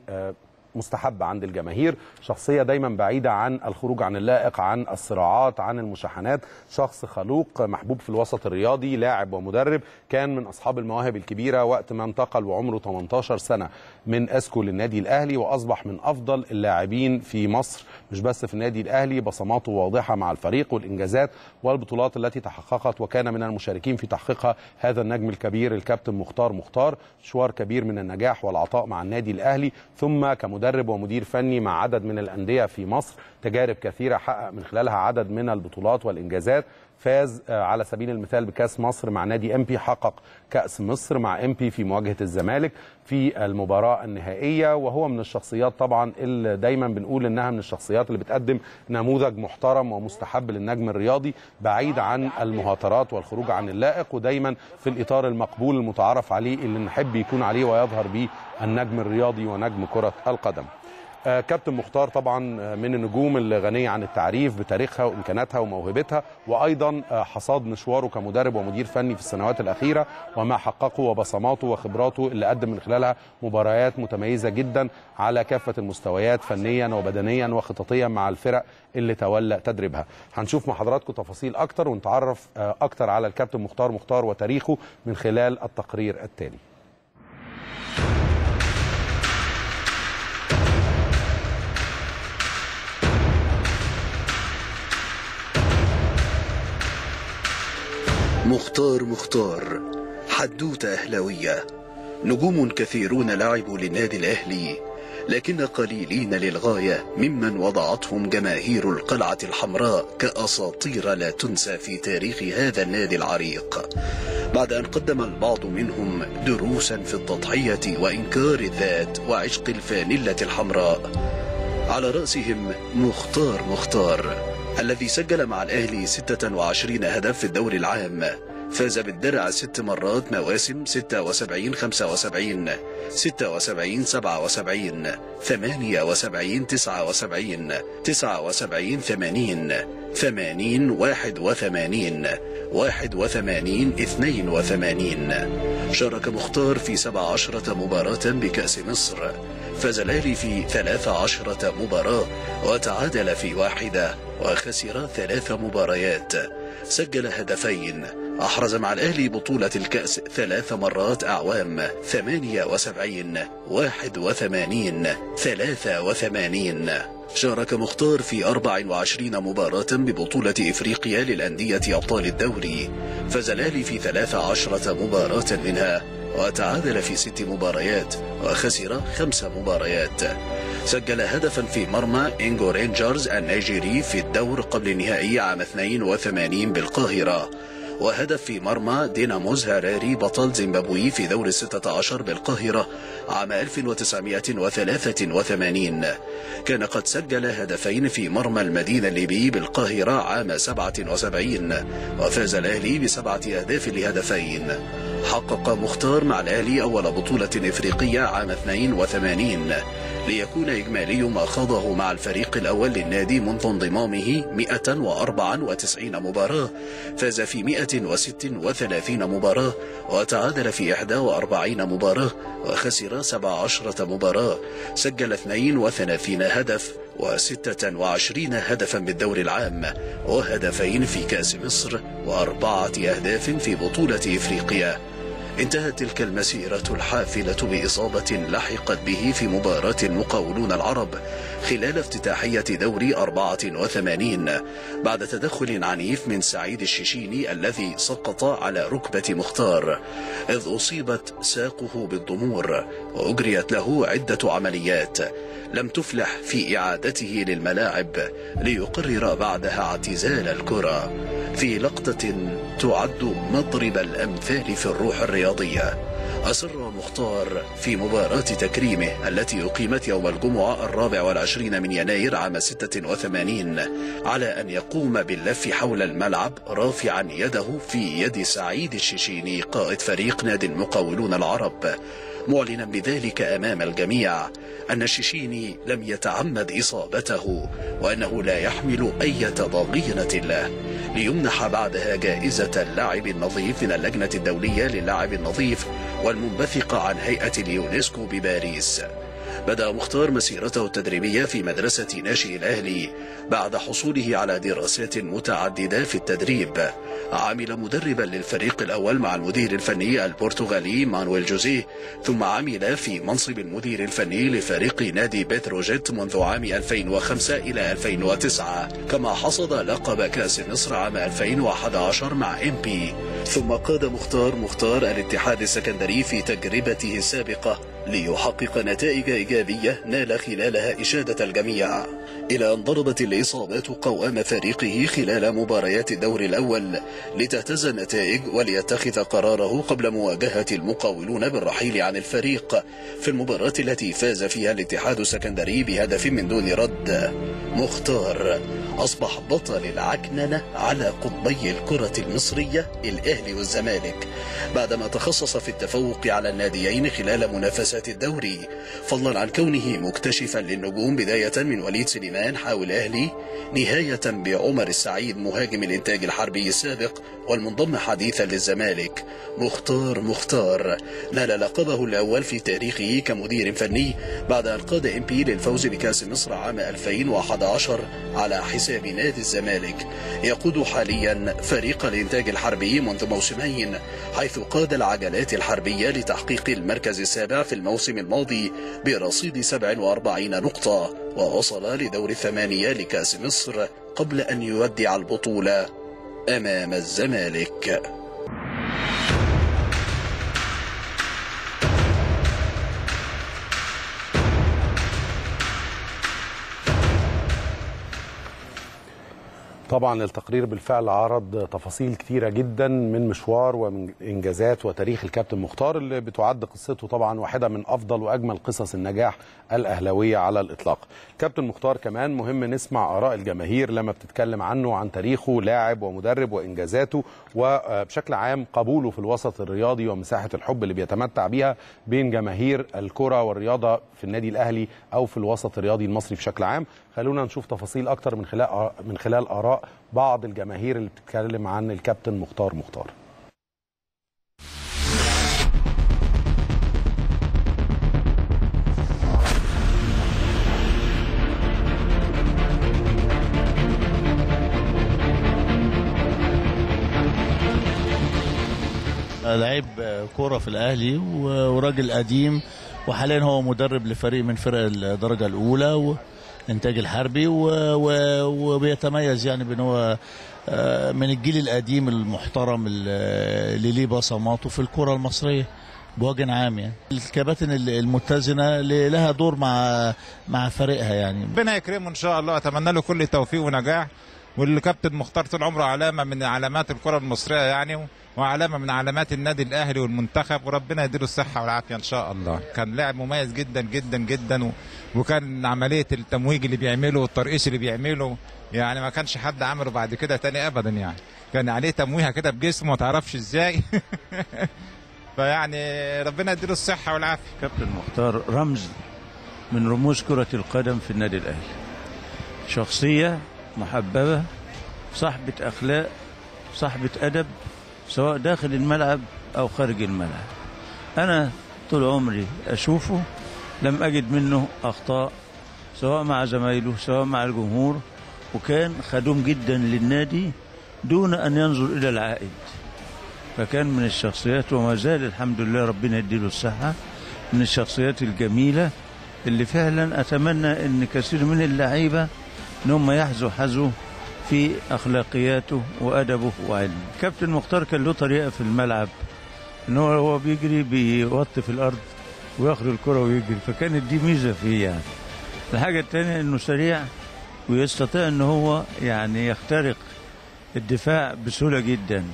مستحب عند الجماهير، شخصية دايما بعيدة عن الخروج عن اللائق، عن الصراعات، عن المشاحنات، شخص خلوق محبوب في الوسط الرياضي، لاعب ومدرب، كان من أصحاب المواهب الكبيرة وقت ما انتقل وعمره ثمانية عشر سنة من أسكو للنادي الأهلي، وأصبح من أفضل اللاعبين في مصر مش بس في النادي الأهلي، بصماته واضحة مع الفريق والإنجازات والبطولات التي تحققت، وكان من المشاركين في تحقيقها هذا النجم الكبير الكابتن مختار مختار، مشوار كبير من النجاح والعطاء مع النادي الأهلي، ثم كمدرب مدرب ومدير فني مع عدد من الأندية في مصر، تجارب كثيرة حقق من خلالها عدد من البطولات والإنجازات، فاز على سبيل المثال بكاس مصر مع نادي إمبي، حقق كأس مصر مع إمبي في مواجهة الزمالك في المباراة النهائية، وهو من الشخصيات طبعا اللي دايما بنقول إنها من الشخصيات اللي بتقدم نموذج محترم ومستحب للنجم الرياضي بعيد عن المهاترات والخروج عن اللائق، ودايما في الإطار المقبول المتعارف عليه اللي نحب يكون عليه ويظهر به النجم الرياضي ونجم كرة القدم. كابتن مختار طبعا من النجوم الغنية عن التعريف بتاريخها وإمكاناتها وموهبتها، وأيضا حصاد مشواره كمدرب ومدير فني في السنوات الأخيرة وما حققه وبصماته وخبراته اللي قدم من خلالها مباريات متميزة جدا على كافة المستويات فنيا وبدنيا وخططيا مع الفرق اللي تولى تدريبها. هنشوف مع حضراتكم تفاصيل أكتر ونتعرف أكتر على الكابتن مختار مختار وتاريخه من خلال التقرير التالي. مختار مختار حدوتة أهلاوية. نجوم كثيرون لعبوا للنادي الأهلي، لكن قليلين للغاية ممن وضعتهم جماهير القلعة الحمراء كأساطير لا تنسى في تاريخ هذا النادي العريق، بعد أن قدم البعض منهم دروسا في التضحية وإنكار الذات وعشق الفانلة الحمراء. على رأسهم مختار مختار الذي سجل مع الأهلي ستة وعشرين هدف في الدوري العام، فاز بالدرع ست مرات مواسم ستة وسبعين خمسة وسبعين، ستة وسبعين سبعة وسبعين، ثمانية وسبعين تسعة وسبعين، تسعة وسبعين ثمانين، ثمانين واحد وثمانين، واحد وثمانين اثنين وثمانين. شارك مختار في سبع عشرة مباراة بكأس مصر، فاز الأهلي في ثلاث عشرة مباراة وتعادل في واحدة وخسر ثلاث مباريات، سجل هدفين، أحرز مع الأهلي بطولة الكأس ثلاث مرات أعوام ثمانية وسبعين، واحد وثمانين، ثلاثة وثمانين. شارك مختار في أربع وعشرين مباراة ببطولة إفريقيا للأندية أبطال الدوري، فاز الأهلي في ثلاث عشرة مباراة منها وتعادل في ست مباريات وخسر خمس مباريات، سجل هدفا في مرمى إنجو رينجرز النيجيري في الدور قبل النهائي عام اثنين وثمانين بالقاهرة، وهدف في مرمى ديناموز هاراري بطل زيمبابوي في دور الستة عشر بالقاهرة عام ألف وتسعمائة وثلاثة وثمانين. كان قد سجل هدفين في مرمى المدينة الليبي بالقاهرة عام سبعة وسبعين، وفاز الأهلي بسبعة أهداف لهدفين. حقق مختار مع الأهلي أول بطولة إفريقية عام اثنين وثمانين، ليكون إجمالي ما خاضه مع الفريق الأول للنادي منذ انضمامه مئة وأربعة وتسعين مباراة، فاز في مئة وستة وثلاثين مباراة وتعادل في إحدى وأربعين مباراة وخسر سبع عشرة مباراة، سجل اثنين وثلاثين هدف وستة وعشرين هدفا بالدوري العام وهدفين في كأس مصر وأربعة أهداف في بطولة إفريقيا. انتهت تلك المسيرة الحافلة بإصابة لحقت به في مباراة المقاولون العرب خلال افتتاحية دوري أربعة وثمانين بعد تدخل عنيف من سعيد الشيشيني الذي سقط على ركبة مختار، إذ أصيبت ساقه بالضمور وأجريت له عدة عمليات لم تفلح في إعادته للملاعب ليقرر بعدها اعتزال الكرة، في لقطة تعد مضرب الأمثال في الروح الرياضية. أصر مختار في مباراة تكريمه التي أقيمت يوم الجمعة الرابع والعشرين من يناير عام ستة وثمانين على أن يقوم باللف حول الملعب رافعا يده في يد سعيد الشيشيني قائد فريق نادي المقاولون العرب، معلنا بذلك أمام الجميع أن الشيشيني لم يتعمد إصابته وأنه لا يحمل أي ضغينة له، ليمنح بعدها جائزة اللاعب النظيف من اللجنة الدولية للاعب النظيف والمنبثقة عن هيئة اليونسكو بباريس. بدأ مختار مسيرته التدريبية في مدرسة ناشئ الأهلي بعد حصوله على دراسات متعددة في التدريب. عمل مدربا للفريق الأول مع المدير الفني البرتغالي مانويل جوزيه، ثم عمل في منصب المدير الفني لفريق نادي بتروجيت منذ عام ألفين وخمسة إلى ألفين وتسعة، كما حصد لقب كأس مصر عام ألفين وأحد عشر مع إم بي. ثم قاد مختار مختار الاتحاد السكندري في تجربته السابقة ليحقق نتائج إيجابية نال خلالها إشادة الجميع، إلى أن ضربت الإصابات قوام فريقه خلال مباريات الدور الأول لتهتز النتائج وليتخذ قراره قبل مواجهة المقاولون بالرحيل عن الفريق في المباراة التي فاز فيها الاتحاد السكندري بهدف من دون رد. مختار أصبح بطل العكننة على قطبي الكرة المصرية الأهلي والزمالك بعدما تخصص في التفوق على الناديين خلال منافسة منافسات الدوري، فضلا عن كونه مكتشفا للنجوم بداية من وليد سليمان حاوي الأهلي، نهاية بعمر السعيد مهاجم الإنتاج الحربي السابق والمنضم حديثا للزمالك. مختار مختار نال لقبه الأول في تاريخه كمدير فني بعد أن قاد إم بي للفوز بكأس مصر عام ألفين وأحد عشر على حساب نادي الزمالك. يقود حاليا فريق الإنتاج الحربي منذ موسمين، حيث قاد العجلات الحربية لتحقيق المركز السابع في الموسم الماضي برصيد سبع وأربعين نقطة، ووصل لدور الثمانية لكأس مصر قبل أن يودع البطولة أمام الزمالك. طبعا التقرير بالفعل عرض تفاصيل كثيرة جدا من مشوار ومن إنجازات وتاريخ الكابتن مختار، اللي بتعد قصته طبعا واحدة من أفضل وأجمل قصص النجاح الأهلاوية على الإطلاق. الكابتن مختار كمان مهم نسمع آراء الجماهير لما بتتكلم عنه وعن تاريخه لاعب ومدرب وإنجازاته، وبشكل عام قبوله في الوسط الرياضي ومساحة الحب اللي بيتمتع بيها بين جماهير الكرة والرياضة في النادي الأهلي أو في الوسط الرياضي المصري بشكل عام. خلونا نشوف تفاصيل أكتر من خلال من خلال آراء بعض الجماهير اللي بتتكلم عن الكابتن مختار مختار. لعيب كرة في الأهلي وراجل قديم، وحاليا هو مدرب لفريق من فرق الدرجة الأولى وإنتاج الحربي، وبيتميز يعني بأنه هو من الجيل القديم المحترم اللي ليه بصماته في الكرة المصرية بوجه عام. يعني الكباتن المتزنة اللي لها دور مع مع فريقها. يعني ربنا يكرمه إن شاء الله، أتمنى له كل توفيق ونجاح. والكابتن مختار طول عمره علامة من علامات الكرة المصرية يعني، وعلامة من علامات النادي الأهلي والمنتخب، وربنا يديله الصحة والعافية إن شاء الله. كان لاعب مميز جدا جدا جدا، وكان عملية التمويج اللي بيعمله والترقيص اللي بيعمله يعني ما كانش حد عمله بعد كده تاني أبدا. يعني كان عليه تمويهة كده بجسمه ما تعرفش إزاي. فيعني ربنا يديله الصحة والعافية. كابتن مختار رمز من رموز كرة القدم في النادي الأهلي، شخصية محببة، صاحبة أخلاق، صاحبة أدب، سواء داخل الملعب أو خارج الملعب. أنا طول عمري أشوفه لم أجد منه أخطاء، سواء مع زمايله سواء مع الجمهور، وكان خدوم جدا للنادي دون أن ينظر إلى العائد. فكان من الشخصيات وما زال الحمد لله ربنا يديله الصحة، من الشخصيات الجميلة اللي فعلا أتمنى أن كثير من اللعيبة أنهم يحذوا حذوه في أخلاقياته وأدبه وعلمه. كابتن مختار كان له طريقة في الملعب، أنه هو بيجري بيوطي في الأرض وياخد الكرة ويجري، فكانت دي ميزة فيه. يعني الحاجة الثانية أنه سريع ويستطيع أنه هو يعني يخترق الدفاع بسهولة جدا.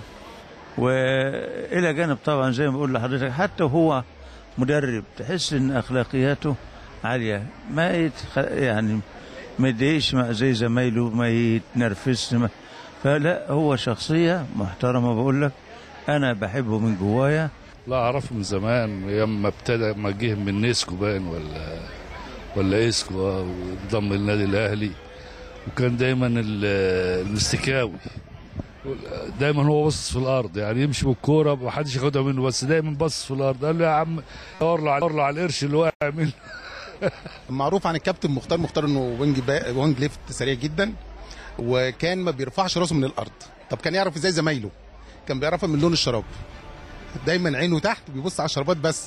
وإلى جانب طبعا زي ما بقول لحضرتك حتى وهو مدرب تحس أن أخلاقياته عالية، ما يتخ... يعني ما يتضايقش زي زمايله، ما يتنرفزش، ما... فلا هو شخصية محترمة. بقول لك أنا بحبه من جوايا. لا أعرفه من زمان، أيام ما ابتدى ما جه من نيسكو باين ولا ولا إيسكو وانضم للنادي الأهلي، وكان دايما المستكاوي دايما هو باصص في الارض، يعني يمشي بالكوره ما حدش ياخدها منه، بس دايما باصص في الارض. قال له يا عم دور له على على القرش اللي واقع منه. معروف عن الكابتن مختار مختار انه وينج وينج ليفت سريع جدا، وكان ما بيرفعش راسه من الارض. طب كان يعرف ازاي زمايله؟ كان بيعرفها من لون الشراب، دايما عينه تحت بيبص على الشرابات بس.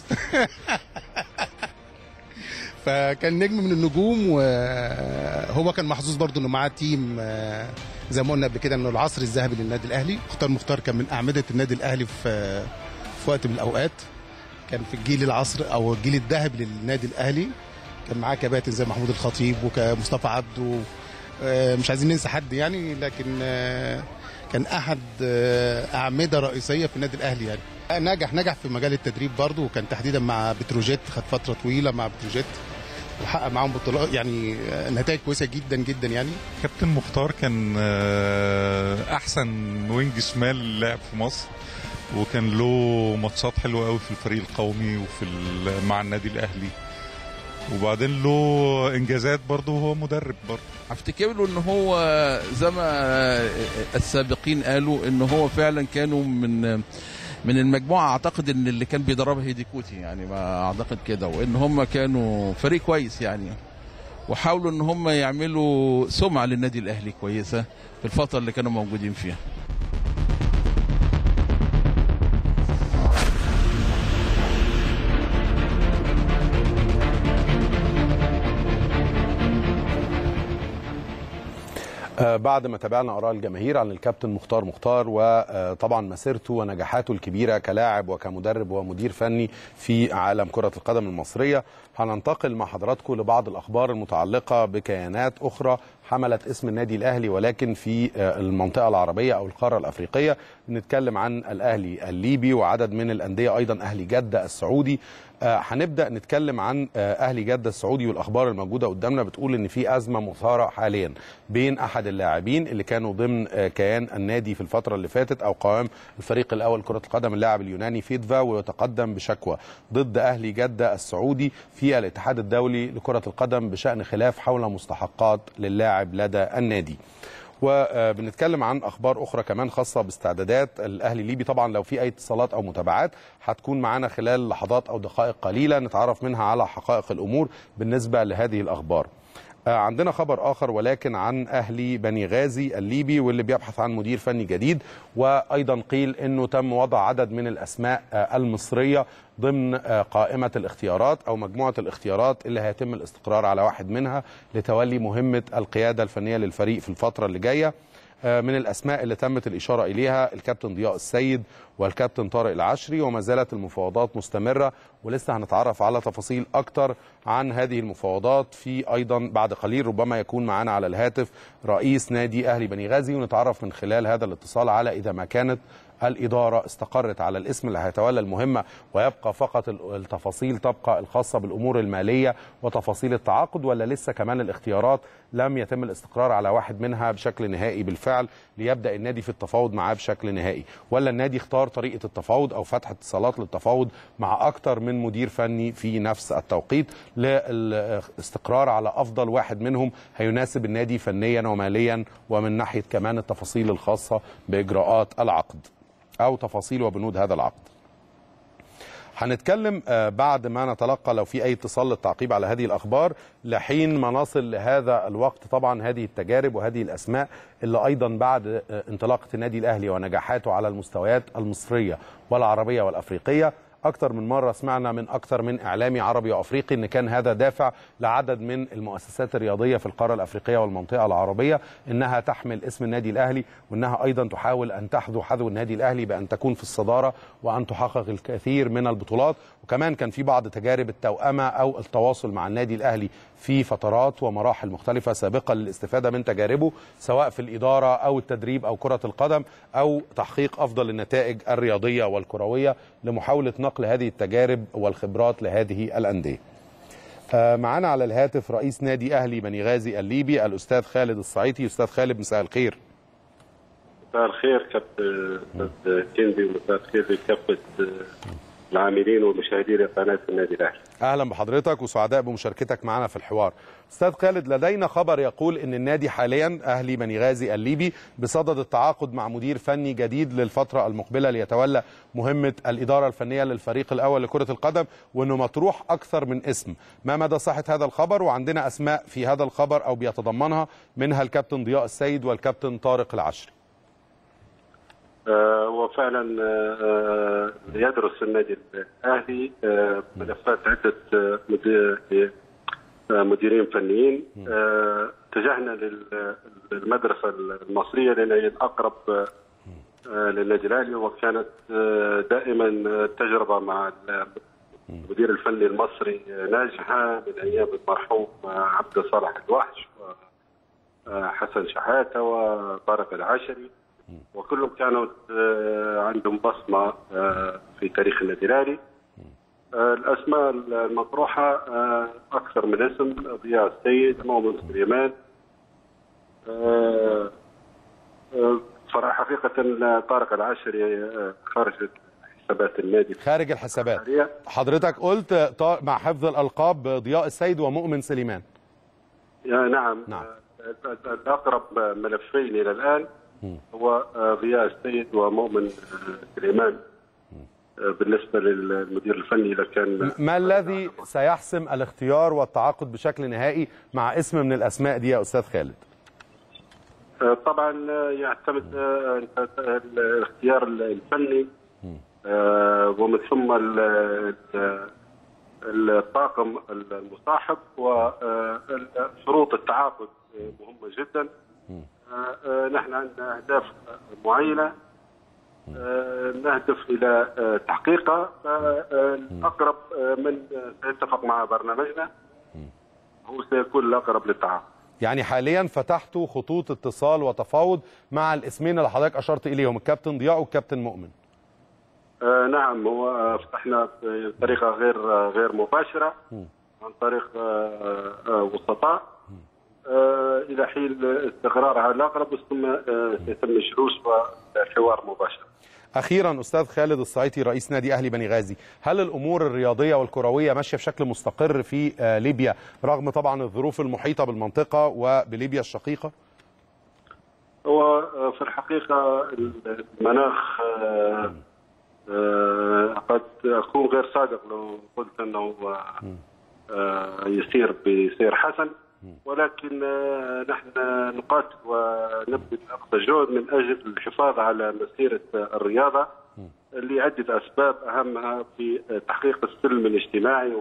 فكان نجم من النجوم، وهو كان محظوظ برضه انه معاه تيم زي ما قلنا قبل كده انه العصر الذهبي للنادي الاهلي. مختار مختار كان من اعمده النادي الاهلي في في وقت من الاوقات، كان في الجيل العصر او الجيل الذهبي للنادي الاهلي. كان معاه كباتن زي محمود الخطيب ومصطفى عبده، مش عايزين ننسى حد يعني، لكن كان احد اعمده رئيسيه في النادي الاهلي. يعني نجح نجح في مجال التدريب برضه، وكان تحديدا مع بتروجيت، خد فتره طويله مع بتروجيت وحقق معاهم بطولات، يعني نتائج كويسه جدا جدا. يعني كابتن مختار كان احسن وينج شمال لعب في مصر، وكان له ماتشات حلوه قوي في الفريق القومي وفي مع النادي الاهلي، وبعدين له انجازات برضه وهو مدرب برضه. افتكر له ان هو زي ما السابقين قالوا ان هو فعلا كانوا من من المجموعه، اعتقد ان اللي كان بيدربها هيديكوتي يعني، ما اعتقد كده، وان هم كانوا فريق كويس يعني، وحاولوا ان هم يعملوا سمعه للنادي الاهلي كويسه في الفتره اللي كانوا موجودين فيها. بعد ما تابعنا آراء الجماهير عن الكابتن مختار مختار وطبعا مسيرته ونجاحاته الكبيرة كلاعب وكمدرب ومدير فني في عالم كرة القدم المصرية، هننتقل مع حضراتكم لبعض الأخبار المتعلقة بكيانات أخرى حملت اسم النادي الأهلي ولكن في المنطقة العربية أو القارة الأفريقية. نتكلم عن الأهلي الليبي وعدد من الأندية، أيضا أهلي جدة السعودي. هنبدأ نتكلم عن أهلي جدة السعودي، والأخبار الموجودة قدامنا بتقول إن في أزمة مثارة حاليا بين أحد اللاعبين اللي كانوا ضمن كيان النادي في الفترة اللي فاتت أو قوام الفريق الأول كرة القدم، اللاعب اليوناني فيدفا، ويتقدم بشكوى ضد أهلي جدة السعودي في الاتحاد الدولي لكرة القدم بشأن خلاف حول مستحقات للاعب لدى النادي. وبنتكلم عن اخبار اخرى كمان خاصه باستعدادات الاهلي الليبي. طبعا لو في اي اتصالات او متابعات هتكون معانا خلال لحظات او دقائق قليله نتعرف منها على حقائق الامور بالنسبه لهذه الاخبار. عندنا خبر آخر ولكن عن أهلي بني غازي الليبي واللي بيبحث عن مدير فني جديد، وأيضا قيل أنه تم وضع عدد من الأسماء المصرية ضمن قائمة الاختيارات أو مجموعة الاختيارات اللي هيتم الاستقرار على واحد منها لتولي مهمة القيادة الفنية للفريق في الفترة اللي جاية. من الأسماء اللي تمت الإشارة إليها الكابتن ضياء السيد والكابتن طارق العشري، وما زالت المفاوضات مستمرة ولسه هنتعرف على تفاصيل أكتر عن هذه المفاوضات في أيضا بعد قليل. ربما يكون معنا على الهاتف رئيس نادي أهلي بني غازي ونتعرف من خلال هذا الاتصال على إذا ما كانت الإدارة استقرت على الاسم اللي هيتولى المهمة ويبقى فقط التفاصيل تبقى الخاصة بالأمور المالية وتفاصيل التعاقد، ولا لسه كمان الاختيارات لم يتم الاستقرار على واحد منها بشكل نهائي بالفعل ليبدأ النادي في التفاوض معاه بشكل نهائي، ولا النادي اختار طريقة التفاوض أو فتح اتصالات للتفاوض مع أكتر من مدير فني في نفس التوقيت للاستقرار على أفضل واحد منهم هيناسب النادي فنيا وماليا ومن ناحية كمان التفاصيل الخاصة بإجراءات العقد أو تفاصيل وبنود هذا العقد. هنتكلم بعد ما نتلقى لو في أي اتصال للتعقيب على هذه الأخبار لحين ما نصل لهذا الوقت. طبعا هذه التجارب وهذه الأسماء اللي أيضا بعد انطلاقة النادي الأهلي ونجاحاته على المستويات المصرية والعربية والأفريقية، أكثر من مرة سمعنا من أكثر من إعلامي عربي وأفريقي إن كان هذا دافع لعدد من المؤسسات الرياضية في القارة الأفريقية والمنطقة العربية إنها تحمل اسم النادي الأهلي، وإنها أيضا تحاول أن تحذو حذو النادي الأهلي بأن تكون في الصدارة وأن تحقق الكثير من البطولات. وكمان كان في بعض تجارب التوأمة أو التواصل مع النادي الأهلي في فترات ومراحل مختلفة سابقة للاستفادة من تجاربه سواء في الإدارة أو التدريب أو كرة القدم أو تحقيق أفضل النتائج الرياضية والكروية لمحاولة نقل هذه التجارب والخبرات لهذه الأندية. معنا على الهاتف رئيس نادي أهلي بني غازي الليبي الأستاذ خالد الصعيطي. أستاذ خالد مساء الخير. مساء الخير كابتن كندي ومساء الخير لكافة العاملين والمشاهدين قناة النادي الأهلي. أهلا بحضرتك وسعداء بمشاركتك معنا في الحوار. أستاذ خالد، لدينا خبر يقول أن النادي حاليا أهلي بني غازي الليبي بصدد التعاقد مع مدير فني جديد للفترة المقبلة ليتولى مهمة الإدارة الفنية للفريق الأول لكرة القدم، وأنه مطروح أكثر من اسم. ما مدى صحة هذا الخبر؟ وعندنا أسماء في هذا الخبر أو بيتضمنها منها الكابتن ضياء السيد والكابتن طارق العشري. آه وفعلا آه يدرس النادي الاهلي آه ملفات عده آه مدير آه مديرين فنيين. آه اتجهنا للمدرسه المصريه لان هي الاقرب آه للنادي الاهلي، وكانت آه دائما التجربه مع المدير الفني المصري ناجحه من ايام المرحوم عبد صالح الوحش وحسن شحاته وطارق العشري، وكلهم كانوا عندهم بصمه في تاريخ النادي الاهلي. الاسماء المطروحه اكثر من اسم: ضياء السيد، مؤمن سليمان. صراحه حقيقة طارق العشري خارج حسابات النادي، خارج الحسابات. حضرتك قلت مع حفظ الألقاب ضياء السيد ومؤمن سليمان. نعم. نعم. الأقرب ملفين إلى الآن هو ضياء السيد ومؤمن سليمان. بالنسبة للمدير الفني إذا كان ما الذي سيحسم الاختيار والتعاقد بشكل نهائي مع اسم من الأسماء دي يا أستاذ خالد؟ طبعا يعتمد الاختيار الفني ومن ثم الطاقم المصاحب، وشروط التعاقد مهمة جدا. نحن عندنا أهداف معينة نهدف إلى تحقيقها. الأقرب من سيتفق مع برنامجنا هو سيكون الأقرب للتعاقد. يعني حاليا فتحتوا خطوط اتصال وتفاوض مع الاسمين اللي حضرتك أشرت إليهم، الكابتن ضياء والكابتن مؤمن. آه نعم، هو فتحنا بطريقة غير غير مباشرة عن طريق آه آه وسطاء آه إلى حين استقرار على الأقرب، ثم آه سيتم الجلوس والحوار مباشر. أخيرا أستاذ خالد الصعيطي رئيس نادي أهلي بني غازي، هل الأمور الرياضية والكروية ماشية بشكل مستقر في ليبيا رغم طبعا الظروف المحيطة بالمنطقة وبليبيا الشقيقة؟ هو في الحقيقة المناخ قد أكون غير صادق لو قلت أنه يسير بسير حسن، ولكن نحن نقاتل ونبذل أقصى جهد من أجل الحفاظ على مسيرة الرياضة لعدة أسباب، أهمها في تحقيق السلم الاجتماعي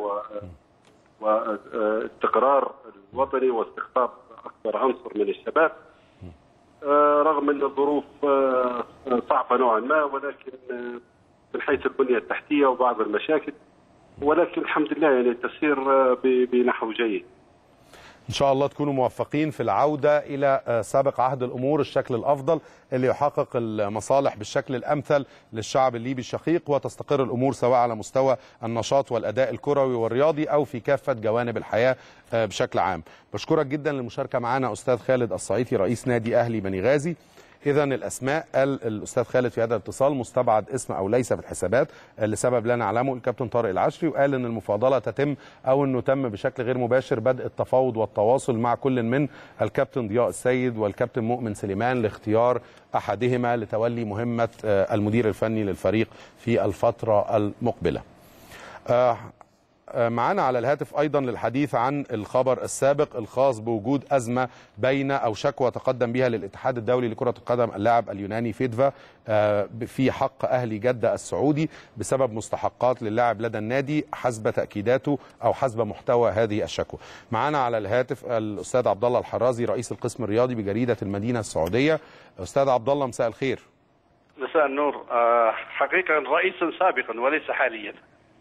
واستقرار الوطني واستقطاب أكبر عنصر من الشباب، رغم أن الظروف صعبة نوعا ما، ولكن من حيث البنية التحتية وبعض المشاكل، ولكن الحمد لله يعني تسير بنحو جيد. إن شاء الله تكونوا موفقين في العودة إلى سابق عهد الأمور، الشكل الأفضل اللي يحقق المصالح بالشكل الأمثل للشعب الليبي الشقيق، وتستقر الأمور سواء على مستوى النشاط والأداء الكروي والرياضي أو في كافة جوانب الحياة بشكل عام. بشكرك جدا للمشاركة معنا أستاذ خالد الصعيطي رئيس نادي أهلي بني غازي. إذا الأسماء قال الأستاذ خالد في هذا الاتصال مستبعد اسم أو ليس في الحسابات لسبب لا نعلمه الكابتن طارق العشري، وقال إن المفاضلة تتم أو إنه تم بشكل غير مباشر بدء التفاوض والتواصل مع كل من الكابتن ضياء السيد والكابتن مؤمن سليمان لاختيار أحدهما لتولي مهمة المدير الفني للفريق في الفترة المقبلة. معنا على الهاتف أيضا للحديث عن الخبر السابق الخاص بوجود أزمة بين أو شكوى تقدم بها للاتحاد الدولي لكرة القدم اللاعب اليوناني فيدفا في حق أهلي جدة السعودي بسبب مستحقات للاعب لدى النادي حسب تأكيداته أو حسب محتوى هذه الشكوى. معنا على الهاتف الأستاذ عبد الله الحرازي رئيس القسم الرياضي بجريدة المدينة السعودية. أستاذ عبد الله مساء الخير. مساء النور. حقيقة رئيسا سابقا وليس حاليا.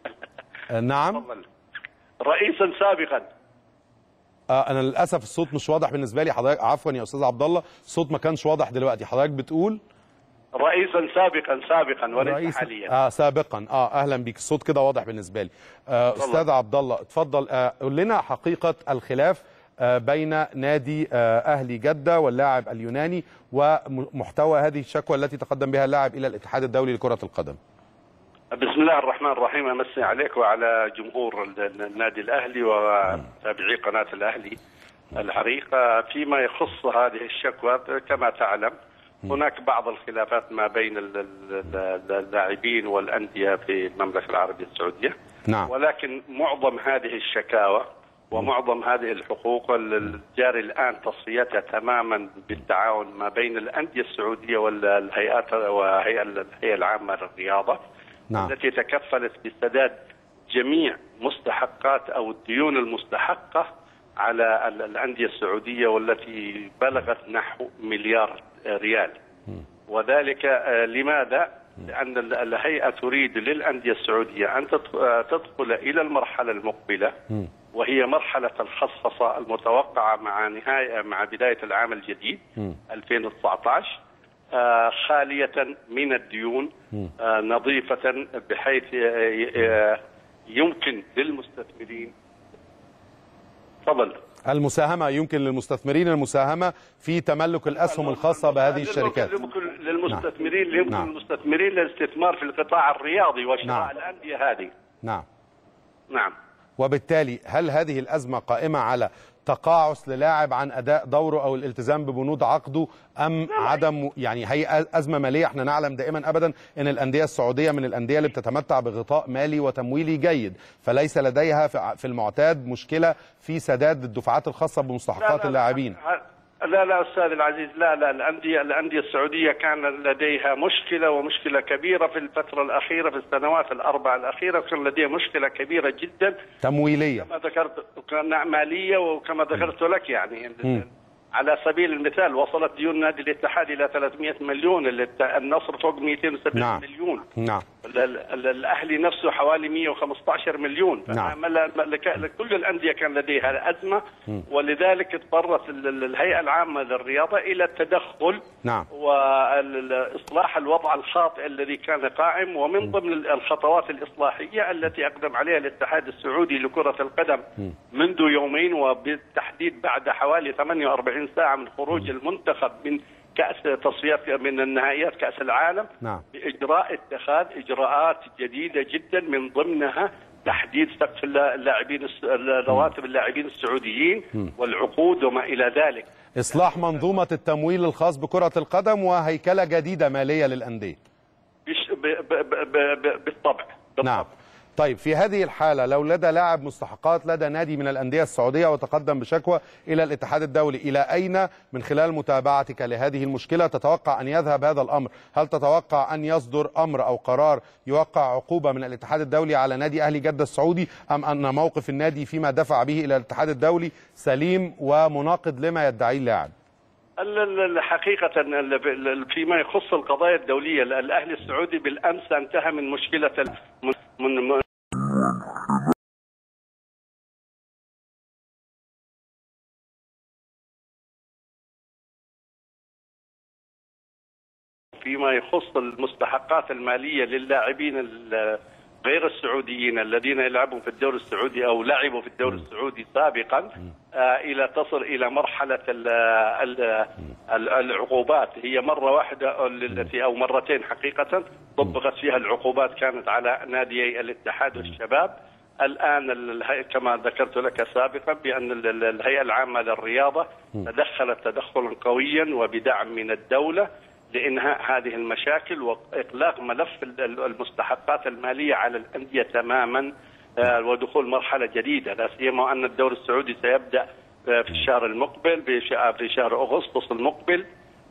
نعم رئيسا سابقا. آه انا للاسف الصوت مش واضح بالنسبه لي حضرتك، عفوا يا استاذ عبد الله الصوت ما كانش واضح دلوقتي. حضرتك بتقول رئيسا سابقا سابقا وليس رئيس... حاليا. اه سابقا. اه اهلا بيك، الصوت كده واضح بالنسبه لي. آه استاذ عبد الله اتفضل، آه قول لنا حقيقه الخلاف آه بين نادي آه اهلي جده واللاعب اليوناني ومحتوى هذه الشكوى التي تقدم بها اللاعب الى الاتحاد الدولي لكره القدم. بسم الله الرحمن الرحيم. امسي عليك وعلى جمهور النادي الاهلي وتابعي قناه الاهلي العريقه. فيما يخص هذه الشكوى كما تعلم هناك بعض الخلافات ما بين اللاعبين والانديه في المملكه العربيه السعوديه. نعم. ولكن معظم هذه الشكاوى ومعظم هذه الحقوق الجاري الان تصفيتها تماما بالتعاون ما بين الانديه السعوديه والهيئات وهيئه الهيئه العامه للرياضه. نعم. التي تكفلت بسداد جميع مستحقات أو الديون المستحقة على الأندية السعودية والتي بلغت نحو مليار ريال. وذلك لماذا؟ لأن الهيئة تريد للأندية السعودية أن تدخل إلى المرحلة المقبلة وهي مرحلة الخصخصة المتوقعة مع نهاية مع بداية العام الجديد ألفين وتسعة عشر آه خالية من الديون، آه نظيفة بحيث آه يمكن للمستثمرين. تفضل. المساهمه يمكن للمستثمرين المساهمه في تملك الاسهم الخاصه بهذه الشركات. يمكن للمستثمرين يمكن نعم. للمستثمرين للاستثمار في القطاع الرياضي وشراء نعم. الانديه هذه. نعم. نعم. وبالتالي هل هذه الازمه قائمه على تقاعس للاعب عن اداء دوره او الالتزام ببنود عقده ام عدم، يعني هي ازمه ماليه؟ احنا نعلم دائما ابدا ان الانديه السعوديه من الانديه اللي بتتمتع بغطاء مالي وتمويلي جيد، فليس لديها في المعتاد مشكله في سداد الدفعات الخاصه بمستحقات اللاعبين. لا لا استاذ العزيز، لا لا الانديه الانديه السعوديه كان لديها مشكله ومشكله كبيره في الفتره الاخيره، في السنوات الاربع الاخيره كان لديها مشكله كبيره جدا تمويليه كما ذكرت، ماليه، وكما ذكرت لك يعني م. على سبيل المثال وصلت ديون نادي الاتحاد الى ثلاثمئة مليون، النصر فوق مئتين وسبعين نعم. مليون، نعم. الاهلي نفسه حوالي مئة وخمسة عشر مليون. نعم. كل الانديه كان لديها ازمه، ولذلك اضطرت الهيئه العامه للرياضه الى التدخل نعم. واصلاح الوضع الخاطئ الذي كان قائم، ومن ضمن الخطوات الاصلاحيه التي اقدم عليها الاتحاد السعودي لكره القدم م. منذ يومين، وبالتحديد بعد حوالي ثمانية وأربعين ساعه من خروج المنتخب من كأس تصفيات من النهائيات كأس العالم، نعم. بإجراء اتخاذ إجراءات جديدة جدا من ضمنها تحديد سقف اللاعبين رواتب اللاعبين السعوديين م. والعقود وما إلى ذلك. إصلاح منظومة التمويل الخاص بكرة القدم وهيكلة جديدة مالية للأندية. بالطبع. نعم. طيب في هذه الحالة لو لدى لاعب مستحقات لدى نادي من الأندية السعودية وتقدم بشكوى إلى الاتحاد الدولي، إلى أين من خلال متابعتك لهذه المشكلة تتوقع أن يذهب هذا الأمر؟ هل تتوقع أن يصدر أمر أو قرار يوقع عقوبة من الاتحاد الدولي على نادي أهلي جدة السعودي، أم أن موقف النادي فيما دفع به إلى الاتحاد الدولي سليم ومناقض لما يدعيه اللاعب؟ حقيقة فيما يخص القضايا الدولية الأهلي السعودي بالأمس انتهى من مشكلة من فيما يخص المستحقات المالية للاعبين غير السعوديين الذين يلعبون في الدوري السعودي أو لعبوا في الدوري السعودي سابقا، آه إلى تصل إلى مرحلة ال ال العقوبات. هي مرة واحدة التي أو مرتين حقيقة طبقت فيها العقوبات كانت على ناديي الاتحاد والشباب. الآن كما ذكرت لك سابقا بأن الهيئة العامة للرياضة تدخلت تدخلا قويا وبدعم من الدولة لإنهاء هذه المشاكل وإطلاق ملف المستحقات المالية على الأندية تماما، ودخول مرحلة جديدة، لا سيما أن الدوري السعودي سيبدأ في الشهر المقبل في شهر أغسطس المقبل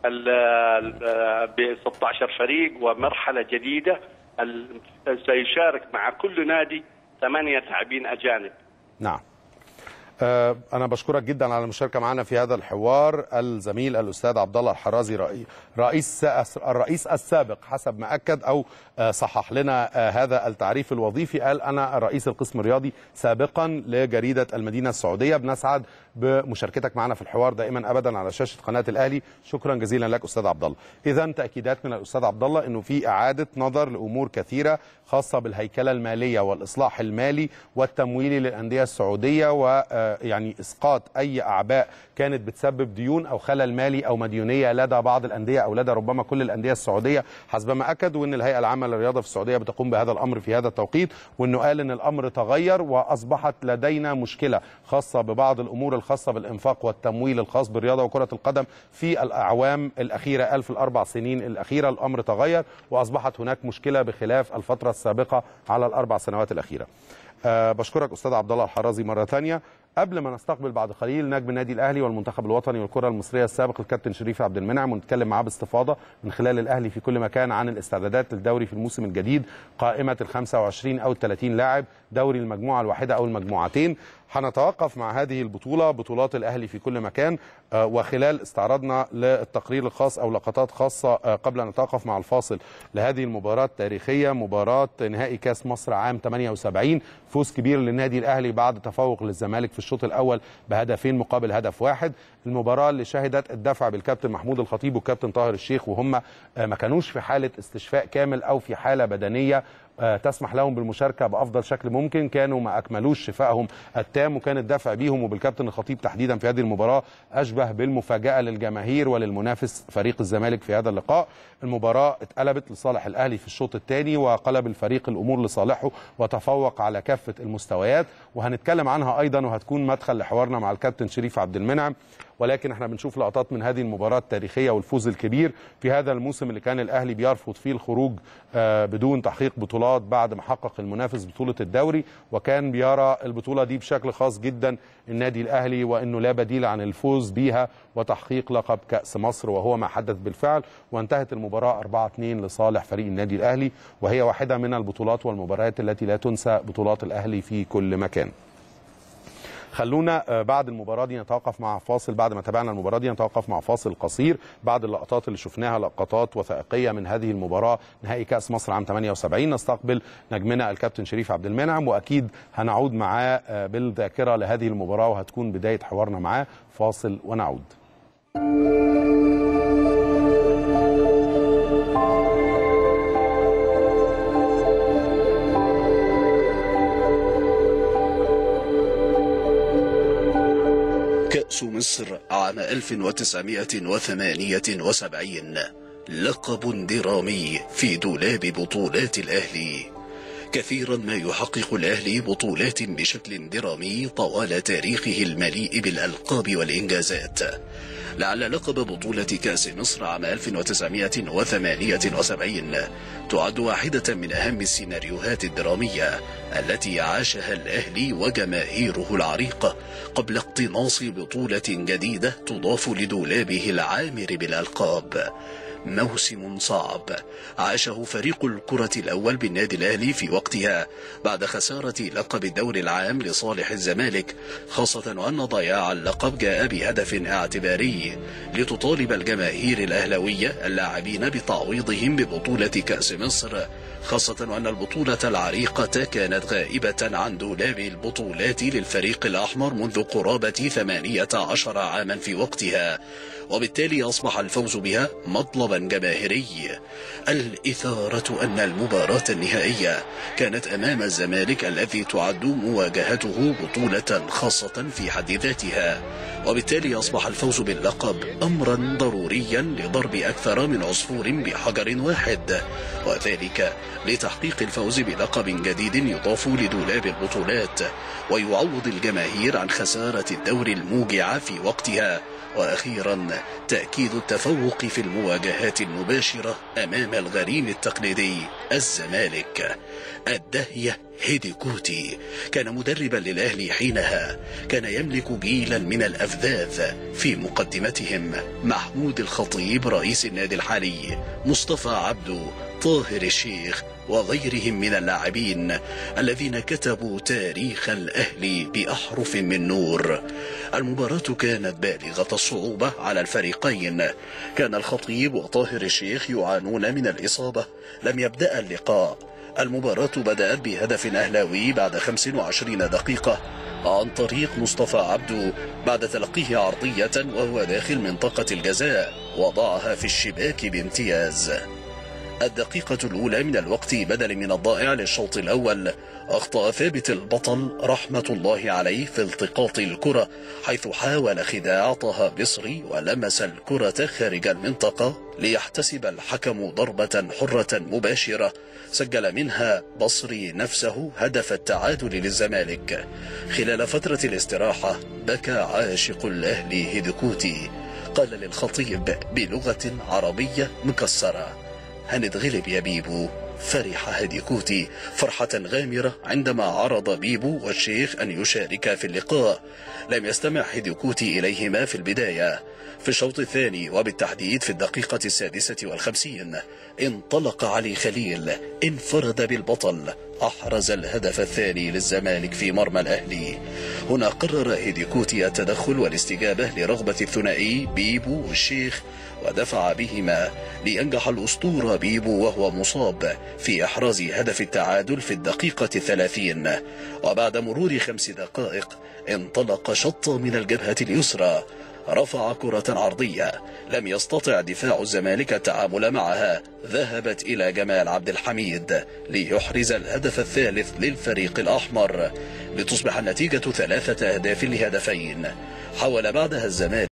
ب ستة عشر فريق ومرحلة جديدة سيشارك مع كل نادي ثمانية لاعبين أجانب. نعم. أنا بشكرك جدا على المشاركة معنا في هذا الحوار الزميل الأستاذ عبد الله الحرازي رئيس الرئيس السابق حسب ما أكد أو صحح لنا هذا التعريف الوظيفي. قال أنا رئيس القسم الرياضي سابقا لجريدة المدينة السعودية. بنسعد بمشاركتك معنا في الحوار دائما أبدا على شاشة قناة الأهلي. شكرا جزيلا لك أستاذ عبد الله. إذا تأكيدات من الأستاذ عبد الله أنه في إعادة نظر لأمور كثيرة خاصة بالهيكلة المالية والإصلاح المالي والتمويلي للأندية السعودية، و يعني اسقاط اي اعباء كانت بتسبب ديون او خلل مالي او مديونيه لدى بعض الانديه او لدى ربما كل الانديه السعوديه حسب ما اكد، وان الهيئه العامه للرياضه في السعوديه بتقوم بهذا الامر في هذا التوقيت، وانه قال ان الامر تغير واصبحت لدينا مشكله خاصه ببعض الامور الخاصه بالانفاق والتمويل الخاص بالرياضه وكره القدم في الاعوام الاخيره قال في الاربع سنين الاخيره الامر تغير واصبحت هناك مشكله بخلاف الفتره السابقه على الاربع سنوات الاخيره. أه بشكرك أستاذ عبد الله الحرازي مرة ثانية. قبل ما نستقبل بعد قليل نجم النادي الأهلي والمنتخب الوطني والكرة المصرية السابق الكابتن شريف عبد المنعم ونتكلم معاه باستفاضة من خلال الأهلي في كل مكان عن الاستعدادات للدوري في الموسم الجديد، قائمة ال خمسة وعشرين أو ال ثلاثين لاعب، دوري المجموعة الواحدة أو المجموعتين. هنتوقف مع هذه البطولة بطولات الأهلي في كل مكان، وخلال استعراضنا للتقرير الخاص أو لقطات خاصة قبل أن نتوقف مع الفاصل لهذه المباراة التاريخية، مباراة نهائي كاس مصر عام ثمانية وسبعين، فوز كبير للنادي الأهلي بعد تفوق للزمالك في الشوط الأول بهدفين مقابل هدف واحد. المباراة اللي شهدت الدفع بالكابتن محمود الخطيب والكابتن طاهر الشيخ وهم ما كانوش في حالة استشفاء كامل أو في حالة بدنية تسمح لهم بالمشاركه بافضل شكل ممكن. كانوا ما اكملوش شفائهم التام، وكان الدفع بيهم وبالكابتن الخطيب تحديدا في هذه المباراه اشبه بالمفاجاه للجماهير وللمنافس فريق الزمالك في هذا اللقاء. المباراه اتقلبت لصالح الاهلي في الشوط الثاني، وقلب الفريق الامور لصالحه وتفوق على كافه المستويات، وهنتكلم عنها ايضا وهتكون مدخل لحوارنا مع الكابتن شريف عبد المنعم. ولكن احنا بنشوف لقطات من هذه المباراه التاريخيه والفوز الكبير في هذا الموسم اللي كان الاهلي بيرفض فيه الخروج بدون تحقيق بطولات بعد ما حقق المنافس بطوله الدوري، وكان بيرى البطوله دي بشكل خاص جدا النادي الاهلي، وانه لا بديل عن الفوز بيها وتحقيق لقب كاس مصر، وهو ما حدث بالفعل. وانتهت المباراه أربعة اثنين لصالح فريق النادي الاهلي، وهي واحده من البطولات والمباريات التي لا تنسى بطولات الاهلي في كل مكان. خلونا بعد المباراه دي نتوقف مع فاصل. بعد ما تابعنا المباراه دي نتوقف مع فاصل قصير. بعد اللقطات اللي شفناها لقطات وثائقيه من هذه المباراه نهائي كاس مصر عام ثمانية وسبعين، نستقبل نجمنا الكابتن شريف عبد المنعم، واكيد هنعود معاه بالذاكره لهذه المباراه وهتكون بدايه حوارنا معاه. فاصل ونعود. كأس مصر عام ألف وتسعمائة وثمانية وسبعين لقب درامي في دولاب بطولات الأهلي. كثيرا ما يحقق الأهلي بطولات بشكل درامي طوال تاريخه المليء بالألقاب والإنجازات. لعل لقب بطولة كأس مصر عام ألف وتسعمائة وثمانية وسبعين تعد واحدة من أهم السيناريوهات الدرامية التي عاشها الأهلي وجماهيره العريقة قبل اقتناص بطولة جديدة تضاف لدولابه العامر بالألقاب. موسم صعب عاشه فريق الكرة الأول بالنادي الأهلي في وقتها بعد خسارة لقب الدوري العام لصالح الزمالك، خاصة وأن ضياع اللقب جاء بهدف اعتباري لتطالب الجماهير الأهلاوية اللاعبين بتعويضهم ببطولة كأس مصر، خاصة وأن البطولة العريقة كانت غائبة عن دولاب البطولات للفريق الأحمر منذ قرابة ثمانية عشر عاما في وقتها، وبالتالي أصبح الفوز بها مطلبا جماهيري. الإثارة أن المباراة النهائية كانت أمام الزمالك الذي تعد مواجهته بطولة خاصة في حد ذاتها، وبالتالي أصبح الفوز باللقب أمرا ضروريا لضرب أكثر من عصفور بحجر واحد، وذلك لتحقيق الفوز بلقب جديد يضاف لدولاب البطولات ويعوض الجماهير عن خسارة الدوري الموجعة في وقتها، وأخيرا تأكيد التفوق في المواجهات المباشرة أمام الغريم التقليدي الزمالك. الداهية هيديكوتي كان مدربا للأهلي حينها، كان يملك جيلا من الأفذاذ في مقدمتهم محمود الخطيب رئيس النادي الحالي، مصطفى عبده، طاهر الشيخ وغيرهم من اللاعبين الذين كتبوا تاريخ الأهلي بأحرف من نور. المباراة كانت بالغة الصعوبة على الفريقين، كان الخطيب وطاهر الشيخ يعانون من الإصابة. لم يبدأ اللقاء، المباراة بدأت بهدف أهلاوي بعد خمس وعشرين دقيقة عن طريق مصطفى عبده بعد تلقيه عرضية وهو داخل منطقة الجزاء، وضعها في الشباك بامتياز. الدقيقة الأولى من الوقت بدل من الضائع للشوط الأول أخطأ ثابت البطل رحمة الله عليه في التقاط الكرة، حيث حاول خداع طه بصري ولمس الكرة خارج المنطقة ليحتسب الحكم ضربة حرة مباشرة سجل منها بصري نفسه هدف التعادل للزمالك. خلال فترة الاستراحة بكى عاشق الأهلي هيديكوتي، قال للخطيب بلغة عربية مكسرة: هنتغلب يا بيبو. فرح هيديكوتي فرحة غامرة عندما عرض بيبو والشيخ أن يشاركا في اللقاء. لم يستمع هيديكوتي إليهما في البداية. في الشوط الثاني وبالتحديد في الدقيقة السادسة والخمسين انطلق علي خليل، انفرد بالبطل، أحرز الهدف الثاني للزمالك في مرمى الأهلي. هنا قرر هيديكوتي التدخل والاستجابة لرغبة الثنائي بيبو والشيخ، ودفع بهما لينجح الأسطورة بيبو وهو مصاب في إحراز هدف التعادل في الدقيقة الثلاثين. وبعد مرور خمس دقائق انطلق شط من الجبهة اليسرى رفع كرة عرضية لم يستطع دفاع الزمالك التعامل معها، ذهبت إلى جمال عبد الحميد ليحرز الهدف الثالث للفريق الأحمر، لتصبح النتيجة ثلاثة أهداف لهدفين. حاول بعدها الزمالك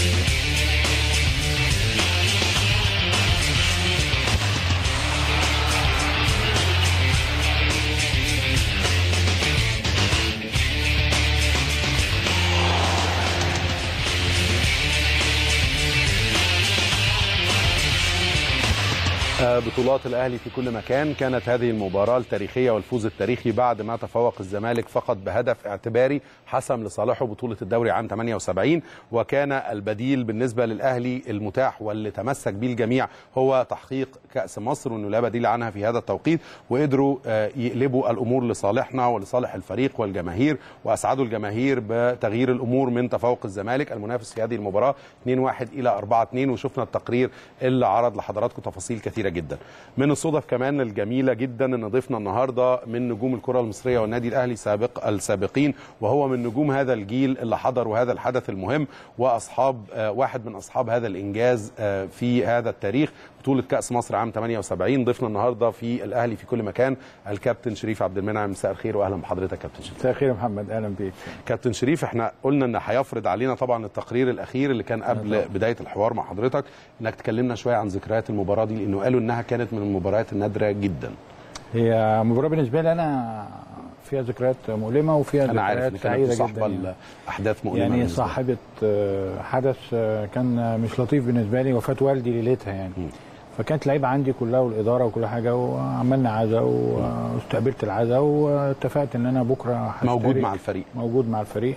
بطولات الأهلي في كل مكان. كانت هذه المباراة التاريخية والفوز التاريخي بعد ما تفوق الزمالك فقط بهدف اعتباري حسم لصالحه بطولة الدوري عام ثمانية وسبعين، وكان البديل بالنسبة للأهلي المتاح واللي تمسك به الجميع هو تحقيق كأس مصر، وأنه لا بديل عنها في هذا التوقيت، وقدروا يقلبوا الأمور لصالحنا ولصالح الفريق والجماهير، وأسعدوا الجماهير بتغيير الأمور من تفوق الزمالك المنافس في هذه المباراة اثنين واحد إلى أربعة اثنين، وشفنا التقرير اللي عرض لحضراتكم تفاصيل كثيرة جدا. من الصدف كمان الجميلة جدا ان ضيفنا النهارده من نجوم الكرة المصرية والنادي الاهلي سابق السابقين، وهو من نجوم هذا الجيل اللي حضروا هذا الحدث المهم، واصحاب آه واحد من اصحاب هذا الانجاز آه في هذا التاريخ، بطولة كأس مصر عام ثمانية وسبعين. ضيفنا النهارده في الاهلي في كل مكان الكابتن شريف عبد المنعم. مساء الخير واهلا بحضرتك كابتن شريف. مساء الخير يا محمد، اهلا بيك. كابتن شريف، احنا قلنا ان هيفرض علينا طبعا التقرير الاخير اللي كان قبل بداية الحوار مع حضرتك انك تكلمنا شوية عن ذكريات المباراة دي، لانه قالوا انها كانت من المباريات النادرة جدا. هي مباراة بالنسبة لي انا فيها ذكريات مؤلمة وفيها ذكريات سعيدة جدا، يعني احداث مؤلمة يعني صاحبة حدث كان مش لطيف بالنسبة لي، وفاة والدي ليلتها يعني م. فكانت لعيبة عندي كلها والإدارة وكل حاجة، وعملنا عزاء واستقبلت العزاء، واتفقت ان انا بكرة موجود مع الفريق موجود مع الفريق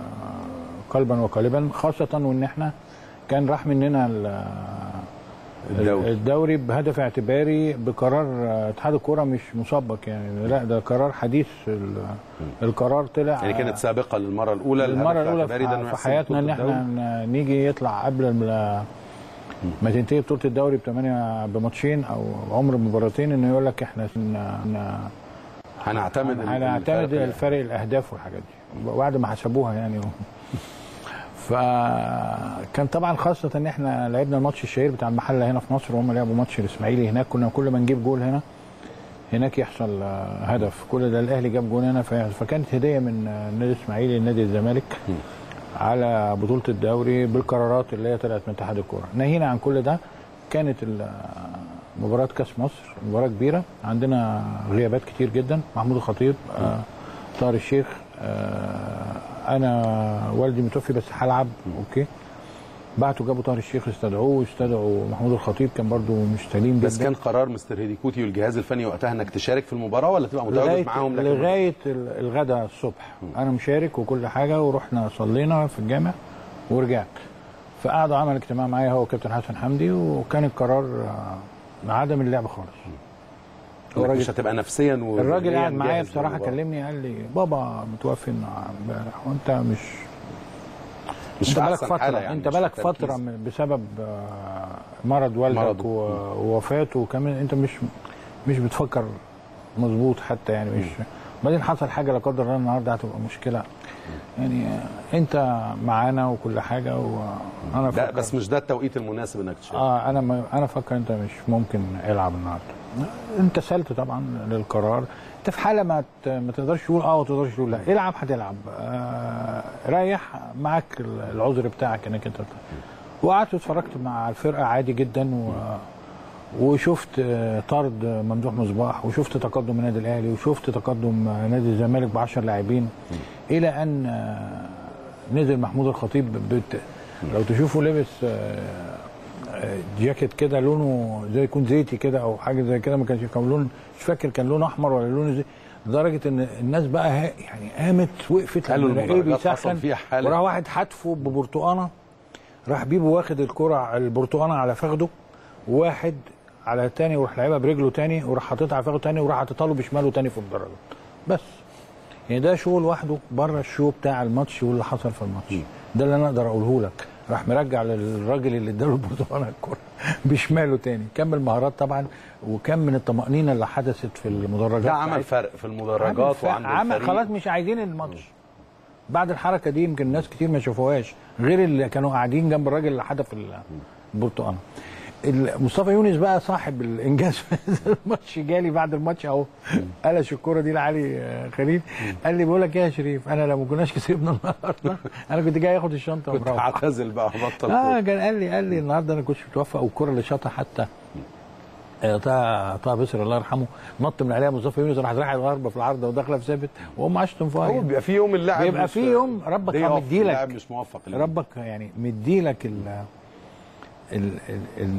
قلبا وقالبا، خاصة وان احنا كان راح مننا الدوري. الدوري بهدف اعتباري بقرار اتحاد الكوره مش مسبق يعني، لا ده قرار حديث. القرار طلع يعني كانت سابقه للمره الاولى المره الاولى في, في حياتنا ان احنا نيجي يطلع قبل ما تنتهي بطوله الدوري بثمانيه بماتشين او عمر مباراتين، انه يقول لك احنا هنعتمد هنعتمد الفرق الاهداف والحاجات دي بعد ما حسبوها يعني. فكان طبعا خاصه ان احنا لعبنا الماتش الشهير بتاع المحله هنا في مصر، وهم لعبوا ماتش الاسماعيلي هناك، كنا كل ما نجيب جول هنا هناك يحصل هدف، كل ده الاهلي جاب جول هنا، فكانت هديه من النادي الاسماعيلي لنادي الزمالك على بطوله الدوري بالقرارات اللي هي طلعت من اتحاد الكوره. ناهينا عن كل ده، كانت مباراه كاس مصر مباراه كبيره، عندنا غيابات كتير جدا، محمود الخطيب، آه طاهر الشيخ، آه انا والدي متوفي بس هلعب اوكي، بعتوا جابوا طاهر الشيخ استدعوه واستدعوا محمود الخطيب، كان برضو مش سليم جدا. بس كان قرار مستر هيديكوتي والجهاز الفني وقتها انك تشارك في المباراه ولا تبقى متواجد معاهم؟ لغايه الغداء الصبح م. انا مشارك وكل حاجه، ورحنا صلينا في الجامع ورجعت، فقعدوا عمل اجتماع معايا هو وكابتن حسن حمدي، وكان القرار عدم اللعب خالص. مش هتبقى نفسيا و الراجل قاعد معايا بصراحه كلمني قال لي بابا متوفي امبارح وانت مش مش انت بالك فتره يعني، انت بالك فتره بسبب مرض والدك ووفاته، وكمان انت مش مش بتفكر مظبوط حتى يعني، مش بعدين حصل حاجه لا قدر الله النهارده هتبقى مشكله يعني، انت معانا وكل حاجه، وانا لا بس مش ده التوقيت المناسب انك تشارك. اه انا ما انا فاكر انت مش ممكن العب النهارده، انت سالت طبعا للقرار، انت في حاله ما ما تقدرش تقول اه وتقدرش تقول لا، العب هتلعب، آه ريح معاك العذر بتاعك انك انت. وقعدت اتفرجت مع الفرقه عادي جدا، و وشفت طرد ممدوح مصباح، وشفت تقدم النادي الاهلي، وشفت تقدم نادي الزمالك ب عشرة لاعبين، الى ان نزل محمود الخطيب بت... لو تشوفوا لابس جاكيت كده لونه زي يكون زيتي كده او حاجه زي كده، ما كانش كان لون مش فاكر كان لونه احمر ولا لونه زي، لدرجه ان الناس بقى يعني قامت وقفت ايه بيسخن، وراح واحد حدفه ببرتقانه، راح بيبو واخد الكره البرتقانه على فخده، وواحد على الثاني وراح لعبها برجله ثاني، وراح حاططها على فخده ثاني، وراح حاططها له بشماله ثاني في الدرجه. بس يعني ده شو لوحده بره الشو بتاع الماتش واللي حصل في الماتش، ده اللي انا اقدر اقوله لك. راح مرجع للراجل اللي اداله البرتقانه الكره بشماله ثاني، كمل مهارات طبعا، وكم من الطمانينه اللي حدثت في المدرجات، ده عمل فرق في المدرجات وعند عمل خلاص مش عايزين الماتش، بعد الحركه دي يمكن ناس كتير ما شافوهاش غير اللي كانوا قاعدين جنب الراجل اللي حدف البرتقانه. مصطفى يونس بقى صاحب الانجاز في الماتش جالي بعد الماتش اهو قلش الكوره دي لعلي خليل، قال لي بقول لك ايه يا شريف، انا لو ما كناش كسبنا النهارده انا كنت جاي اخد الشنطه كنت هعتزل بقى بطل اه كان قال لي قال لي النهارده انا كنتش متوفق، والكوره اللي شاطها حتى طه طه بصر الله يرحمه نط من عليها مصطفى يونس راح رايح ضربه في العارضه وداخله في ثابت وهم عشتم فيها. هو بيبقى في يوم اللاعب بيبقى في يوم ربك مديلك اللاعب مش موفق ليه. ربك يعني مديلك ال ال ال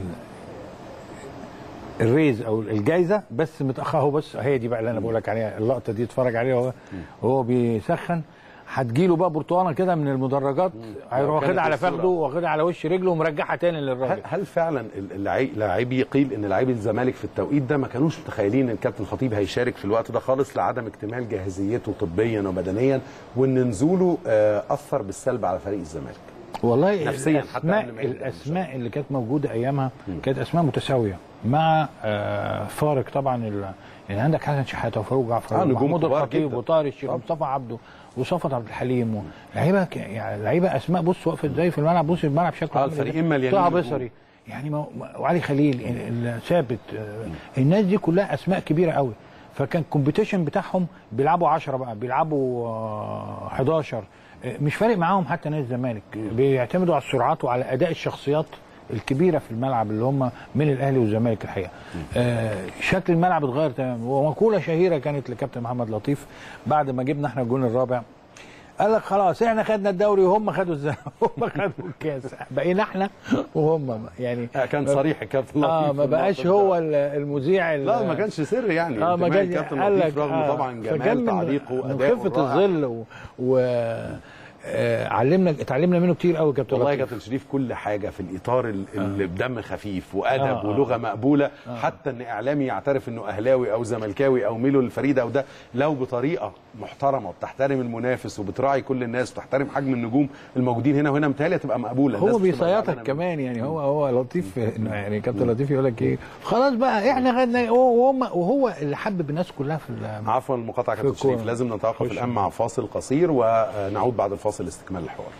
الريز او الجايزه بس متاخر اهو. بس هي دي بقى اللي انا بقول لك عليها، اللقطه دي اتفرج عليها وهو وهو بيسخن، هتجيله بقى برتقانه كده من المدرجات هيروح واخدها على فخده واخدها على وش رجله ومرجعها تاني للراجل. هل, هل فعلا اللاعبي قيل ان لاعبي الزمالك في التوقيت ده ما كانوش متخيلين ان الكابتن خطيب هيشارك في الوقت ده خالص لعدم اكتمال جاهزيته طبيا وبدنيا، وان نزوله اثر بالسلب على فريق الزمالك؟ والله نفسيا الاسماء حتى الاسماء اللي كانت موجوده ايامها كانت اسماء متساويه مع آه فارق طبعا. يعني عندك حسن شحاته وفاروق جعفر ومحمود الخطيب وطاهر الشيخ ومصطفى عبده وصفت عبد الحليم لعيبه يعني لعيبه اسماء. بص وقفت ازاي في الملعب، بص الملعب شكله عامل الفريقين مليانين طه بصري يعني وعلي خليل ثابت، الناس دي كلها اسماء كبيره قوي. فكان الكومبيتيشن بتاعهم بيلعبوا عشرة بقى بيلعبوا حداشر، مش فارق معاهم حتى نادي الزمالك، بيعتمدوا على السرعات وعلى اداء الشخصيات الكبيره في الملعب اللي هم من الاهلي والزمالك الحقيقه. آه شكل الملعب اتغير تماما. ومقوله شهيره كانت لكابتن محمد لطيف بعد ما جبنا احنا الجون الرابع، قال لك خلاص احنا خدنا الدوري وهم خدوا الزمالك هم خدوا الكاس، بقينا احنا وهم يعني. كان صريح الكابتن لطيف اه ما بقاش هو المذيع. لا ما كانش سر يعني. اه ما كانش الكابتن لطيف رغم آه طبعا جمال تعليقه وادائه خفه الظل و, و... آه علمنا اتعلمنا منه كتير قوي كابتن والله يا كابتن شريف. كل حاجه في الاطار اللي آه. بدم خفيف وادب آه ولغه مقبوله آه. حتى ان اعلامي يعترف انه اهلاوي او زملكاوي او ميله للفريق او ده لو بطريقه محترمه وبتحترم المنافس وبتراعي كل الناس وتحترم حجم النجوم الموجودين هنا وهنا متهيألي تبقى مقبوله. هو بيصيطك كمان يعني. هو هو لطيف انه يعني كابتن لطيف يقول لك ايه خلاص بقى احنا خدنا وهم وهو اللي حبب الناس كلها في عفوا المقاطعه كابتن شريف لازم نتوقف الان مع فاصل قصير ونعود بعد الفاصل لاستكمال الحوار.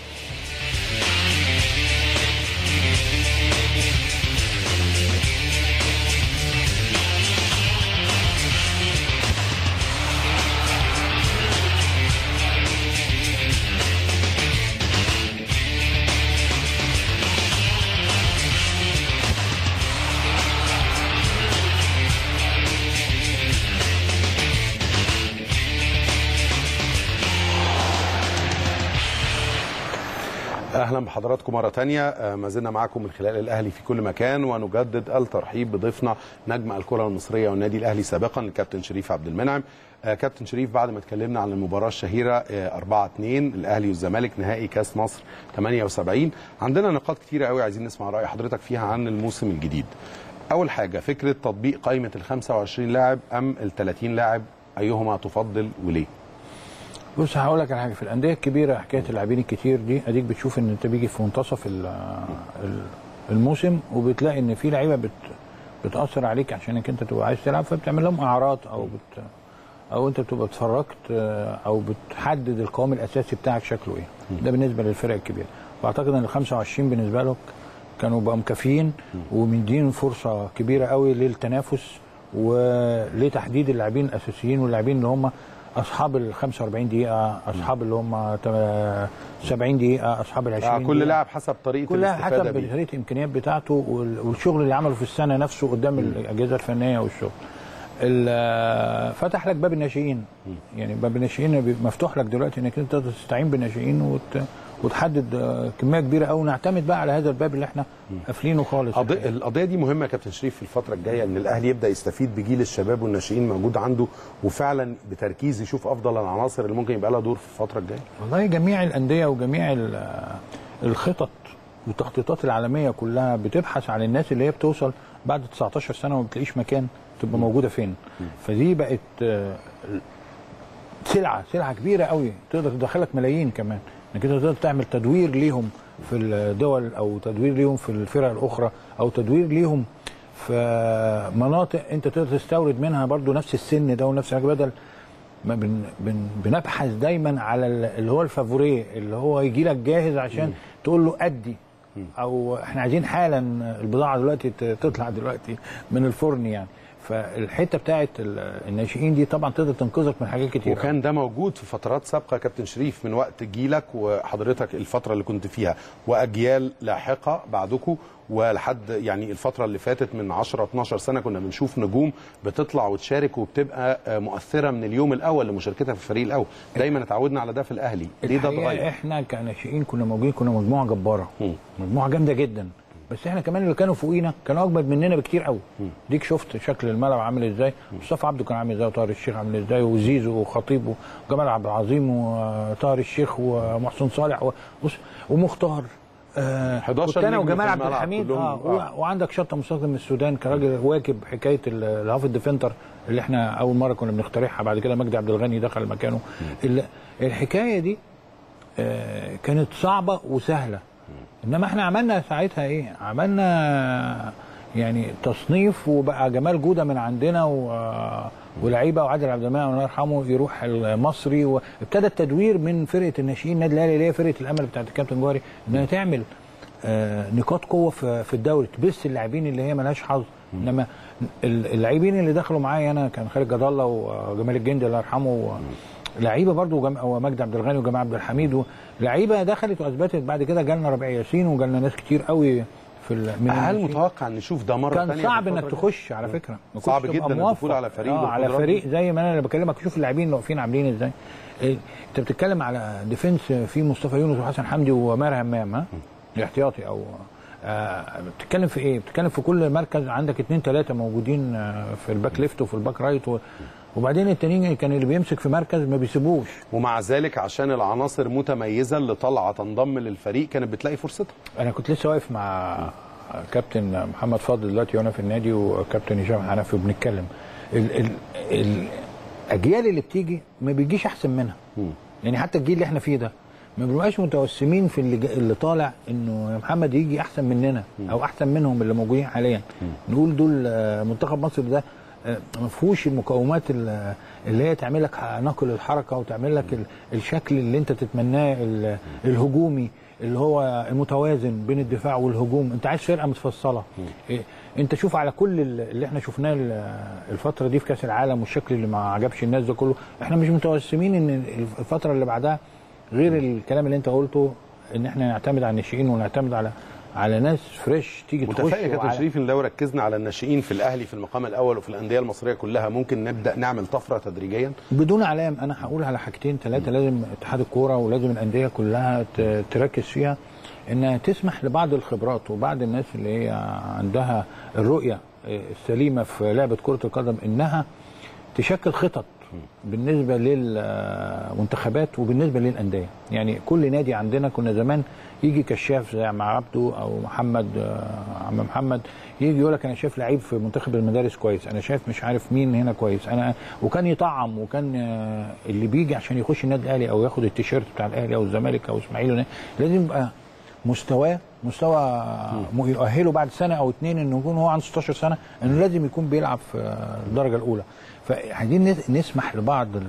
اهلا بحضراتكم مره ثانيه. ما زلنا معاكم من خلال الاهلي في كل مكان، ونجدد الترحيب بضيفنا نجم الكره المصريه والنادي الاهلي سابقا الكابتن شريف عبد المنعم. كابتن شريف، بعد ما اتكلمنا عن المباراه الشهيره أربعة اثنين الاهلي والزمالك نهائي كاس مصر ثمانية وسبعين، عندنا نقاط كتيره قوي عايزين نسمع راي حضرتك فيها عن الموسم الجديد. اول حاجه فكره تطبيق قائمه ال خمسة وعشرين لاعب ام ال ثلاثين لاعب، ايهما تفضل وليه؟ بص هقول لك على حاجه، في الانديه الكبيره حكايه اللاعبين الكتير دي اديك بتشوف ان انت بيجي في منتصف الموسم وبتلاقي ان في لعيبه بت بتاثر عليك عشانك انت تبقى عايز تلعب، فبتعمل لهم اعراض او بت او انت بتبقى اتفرجت او بتحدد القوام الاساسي بتاعك شكله ايه. ده بالنسبه للفرق الكبيره. واعتقد ان ال خمسة وعشرين بالنسبه لك كانوا بقوا مكافيين ومدين فرصه كبيره قوي للتنافس ولتحديد اللاعبين الاساسيين واللاعبين اللي هم اصحاب ال خمسة وأربعين دقيقه، اصحاب اللي هم سبعين دقيقه، اصحاب ال عشرين كل لاعب حسب طريقه كل لاعب حسب طريقه الامكانيات بتاعته والشغل اللي عمله في السنه نفسه قدام الاجهزه الفنيه والشغل. فتح لك باب الناشئين، يعني باب الناشئين مفتوح لك دلوقتي انك انت تستعين بالناشئين وت... وتحدد كميه كبيره قوي، ونعتمد بقى على هذا الباب اللي احنا قافلينه خالص. القضيه دي مهمه يا كابتن شريف في الفتره الجايه، ان الاهلي يبدا يستفيد بجيل الشباب والناشئين موجود عنده، وفعلا بتركيز يشوف افضل العناصر اللي ممكن يبقى لها دور في الفتره الجايه. والله جميع الانديه وجميع الخطط والتخطيطات العالميه كلها بتبحث عن الناس اللي هي بتوصل بعد تسعتاشر سنه وما بتلاقيش مكان تبقى موجوده فين. فدي بقت سلعه سلعه كبيره قوي تقدر تدخلك ملايين كمان، انك انت تقدر تعمل تدوير ليهم في الدول او تدوير ليهم في الفرق الاخرى او تدوير ليهم في مناطق انت تقدر تستورد منها برضو نفس السن ده ونفس الحاجه، بدل ما بن بن بنبحث دايما على اللي هو الفافوريه اللي هو يجي لك جاهز عشان م. تقول له ادي، او احنا عايزين حالا البضاعه دلوقتي تطلع دلوقتي من الفرن يعني. فالحته بتاعت الناشئين دي طبعا تقدر تنقذك من حاجات كتير. وكان ده موجود في فترات سابقه كابتن شريف من وقت جيلك وحضرتك الفتره اللي كنت فيها واجيال لاحقه بعدكم ولحد يعني الفتره اللي فاتت من عشرة اتناشر سنه كنا بنشوف نجوم بتطلع وتشارك وبتبقى مؤثره من اليوم الاول لمشاركتها في الفريق الاول. دايما اتعودنا على ده في الاهلي، ليه ده اتغير؟ احنا كناشئين كنا موجودين، كنا مجموعه جباره، مجموعه جامده جدا، بس احنا كمان اللي كانوا فوقينا كانوا اكبر مننا بكتير قوي. ديك شفت شكل الملعب عامل ازاي، مصطفى عبده كان عامل ازاي، وطاهر الشيخ عامل ازاي، وزيزو وخطيب وجمال عبد العظيم وطاهر الشيخ ومحسن صالح ومختار آه حداشر انا وجمال عبد الحميد اه, آه. وعندك شطه مستخدم من السودان كراجل واكب حكايه الهاف ديفندر اللي احنا اول مره كنا بنخترعها، بعد كده مجدي عبد الغني دخل مكانه. الحكايه دي آه كانت صعبه وسهله، انما احنا عملنا ساعتها ايه؟ عملنا يعني تصنيف، وبقى جمال جوده من عندنا ولعيبه، وعادل عبد المنعم الله يرحمه يروح المصري، وابتدى التدوير من فرقه الناشئين النادي الاهلي اللي هي فرقه الامل بتاعت الكابتن جوهري انها تعمل آه نقاط قوه في الدوري، تبث اللاعبين اللي هي مالهاش حظ. انما اللاعبين اللي دخلوا معايا انا كان خالد جد الله وجمال الجندي الله يرحمه، لعيبه برضو ومجدي عبد الغني وجمال عبد الحميد، لعيبه دخلت واثبتت. بعد كده جالنا ربيع ياسين وجالنا ناس كتير قوي في من هل متوقع ان نشوف ده مره ثانيه؟ كان صعب انك تخش على فكره، صعب جدا انك تدخل على فريق آه على فريق زي ما انا اللي بكلمك. شوف اللاعبين اللي واقفين عاملين ازاي. إيه؟ انت بتتكلم على ديفنس في مصطفى يونس وحسن حمدي وماهر همام، ها الاحتياطي، او آه بتتكلم في ايه؟ بتتكلم في كل مركز عندك اثنين ثلاثه موجودين آه في الباك ليفت وفي الباك رايت، و وبعدين التانيين كان اللي بيمسك في مركز ما بيسيبوش. ومع ذلك عشان العناصر متميزه اللي طالعه تنضم للفريق كانت بتلاقي فرصتها. انا كنت لسه واقف مع كابتن محمد فاضل دلوقتي وانا في النادي وكابتن هشام حنفي وبنتكلم ال ال الاجيال اللي بتيجي ما بيجيش احسن منها. م. يعني حتى الجيل اللي احنا فيه ده ما بنبقاش متوسمين في اللي, اللي طالع انه محمد يجي احسن مننا م. او احسن منهم اللي موجودين حاليا. م. نقول دول منتخب مصر ده ما فيهوش المقومات اللي هي تعمل لك نقل الحركه وتعمل لك الشكل اللي انت تتمناه الهجومي اللي هو المتوازن بين الدفاع والهجوم. انت عايز فرقه متفصله. إيه؟ انت شوف على كل اللي احنا شفناه الفتره دي في كاس العالم والشكل اللي ما عجبش الناس ده كله، احنا مش متوسمين ان الفتره اللي بعدها غير الكلام اللي انت قلته ان احنا نعتمد على الناشئين ونعتمد على على ناس فريش تيجي تخش. متفائل يا كابتن شريف ان لو ركزنا على الناشئين في الاهلي في المقام الاول وفي الانديه المصريه كلها ممكن نبدا نعمل طفره تدريجيا بدون علام. انا هقول على حاجتين ثلاثه لازم اتحاد الكوره ولازم الانديه كلها تركز فيها، انها تسمح لبعض الخبرات وبعض الناس اللي هي عندها الرؤيه السليمه في لعبه كره القدم انها تشكل خطط بالنسبه للمنتخبات وبالنسبه للانديه. يعني كل نادي عندنا كنا زمان يجي كشاف زي عم عبده او محمد عم محمد يجي يقول لك انا شايف لعيب في منتخب المدارس كويس، انا شايف مش عارف مين هنا كويس، انا وكان يطعم، وكان اللي بيجي عشان يخش النادي الاهلي او ياخد التيشيرت بتاع الاهلي او الزمالك او اسماعيلي لازم يبقى مستواه مستوى يؤهله بعد سنه او اتنين انه يكون هو عنده ستاشر سنه انه لازم يكون بيلعب في الدرجه الاولى. فعايزين نسمح لبعض ال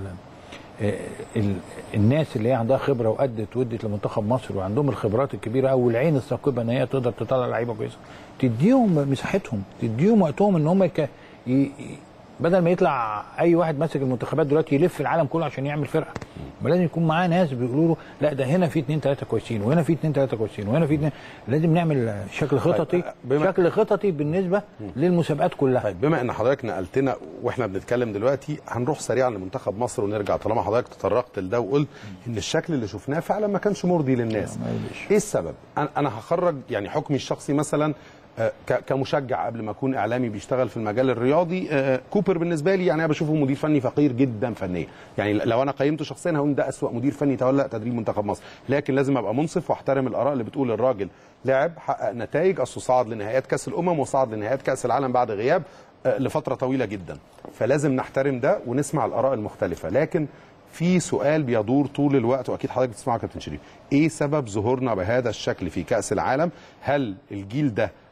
ال الناس اللي هي عندها خبره وادت ودت لمنتخب مصر وعندهم الخبرات الكبيره او العين الثاقبه ان هي تقدر تطلع لعيبه كويسه، تديهم مساحتهم، تديهم وقتهم ان هم يك... ي... بدل ما يطلع اي واحد ماسك المنتخبات دلوقتي يلف العالم كله عشان يعمل فرقه، لازم يكون معاه ناس بيقولوا له لا ده هنا في اثنين ثلاثه كويسين وهنا في اثنين ثلاثه كويسين وهنا في اتنين. لازم نعمل شكل خططي بما... شكل خططي بالنسبه م. للمسابقات كلها. طيب بما ان حضرتك نقلتنا واحنا بنتكلم دلوقتي هنروح سريعا لمنتخب مصر ونرجع، طالما حضرتك تطرقت لده وقلت ان الشكل اللي شفناه فعلا ما كانش مرضي للناس. ايه السبب؟ انا هخرج يعني حكمي الشخصي مثلا كمشجع قبل ما اكون اعلامي بيشتغل في المجال الرياضي. كوبر بالنسبه لي يعني انا بشوفه مدير فني فقير جدا فنيا، يعني لو انا قيمته شخصيا هقول ده اسوأ مدير فني تولى تدريب منتخب مصر، لكن لازم ابقى منصف واحترم الاراء اللي بتقول الراجل لعب حقق نتائج، اصله صعد لنهائيات كاس الامم وصعد لنهائيات كاس العالم بعد غياب لفتره طويله جدا، فلازم نحترم ده ونسمع الاراء المختلفه. لكن في سؤال بيدور طول الوقت واكيد حضرتك بتسمعه كابتن شريف، ايه سبب ظهورنا بهذا الشكل في كاس العالم؟ هل الجيل ده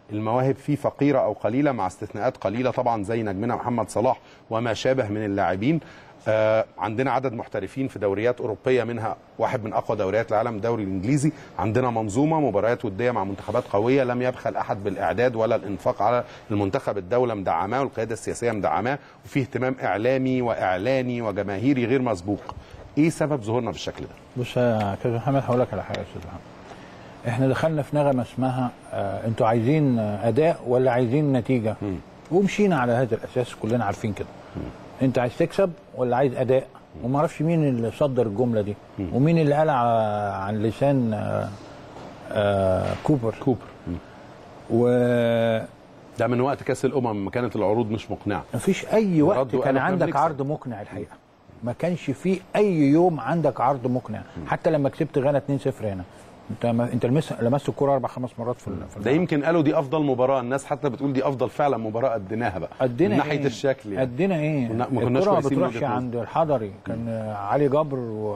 المواهب فيه فقيره او قليله، مع استثناءات قليله طبعا زي نجمنا محمد صلاح وما شابه من اللاعبين. آه عندنا عدد محترفين في دوريات أوروبية، منها واحد من أقوى دوريات العالم الدوري الإنجليزي. عندنا منظومة مباريات ودية مع منتخبات قوية، لم يبخل أحد بالإعداد ولا الإنفاق على المنتخب. الدولة مدعماه والقيادة السياسية مدعماه، وفيه اهتمام إعلامي وإعلاني وجماهيري غير مسبوق. إيه سبب ظهورنا بالشكل ده؟ بص يا كابتن محمد، هقول لك على حاجة يا أستاذ محمد. إحنا دخلنا في نغمة اسمها آه أنتوا عايزين أداء ولا عايزين نتيجة؟ م. ومشينا على هذا الأساس، كلنا عارفين كده. م. انت عايز تكسب ولا عايز اداء؟ وما اعرفش مين اللي صدر الجمله دي ومين اللي قال عن لسان آآ آآ كوبر كوبر و ده من وقت كاس الامم ما كانت العروض مش مقنعه. مفيش اي وقت كان عندك عرض مقنع الحقيقه، ما كانش في اي يوم عندك عرض مقنع. حتى لما كسبت غانا اتنين صفر هنا، انت ما انت لمست الكوره اربع خمس مرات في ده. يمكن قالوا دي افضل مباراه، الناس حتى بتقول دي افضل فعلا مباراه اديناها بقى من ناحيه إيه؟ الشكل يعني. ادينا ايه؟ ما كناش الكوره ما بتروحش عند الحضري، كان م. علي جبر و...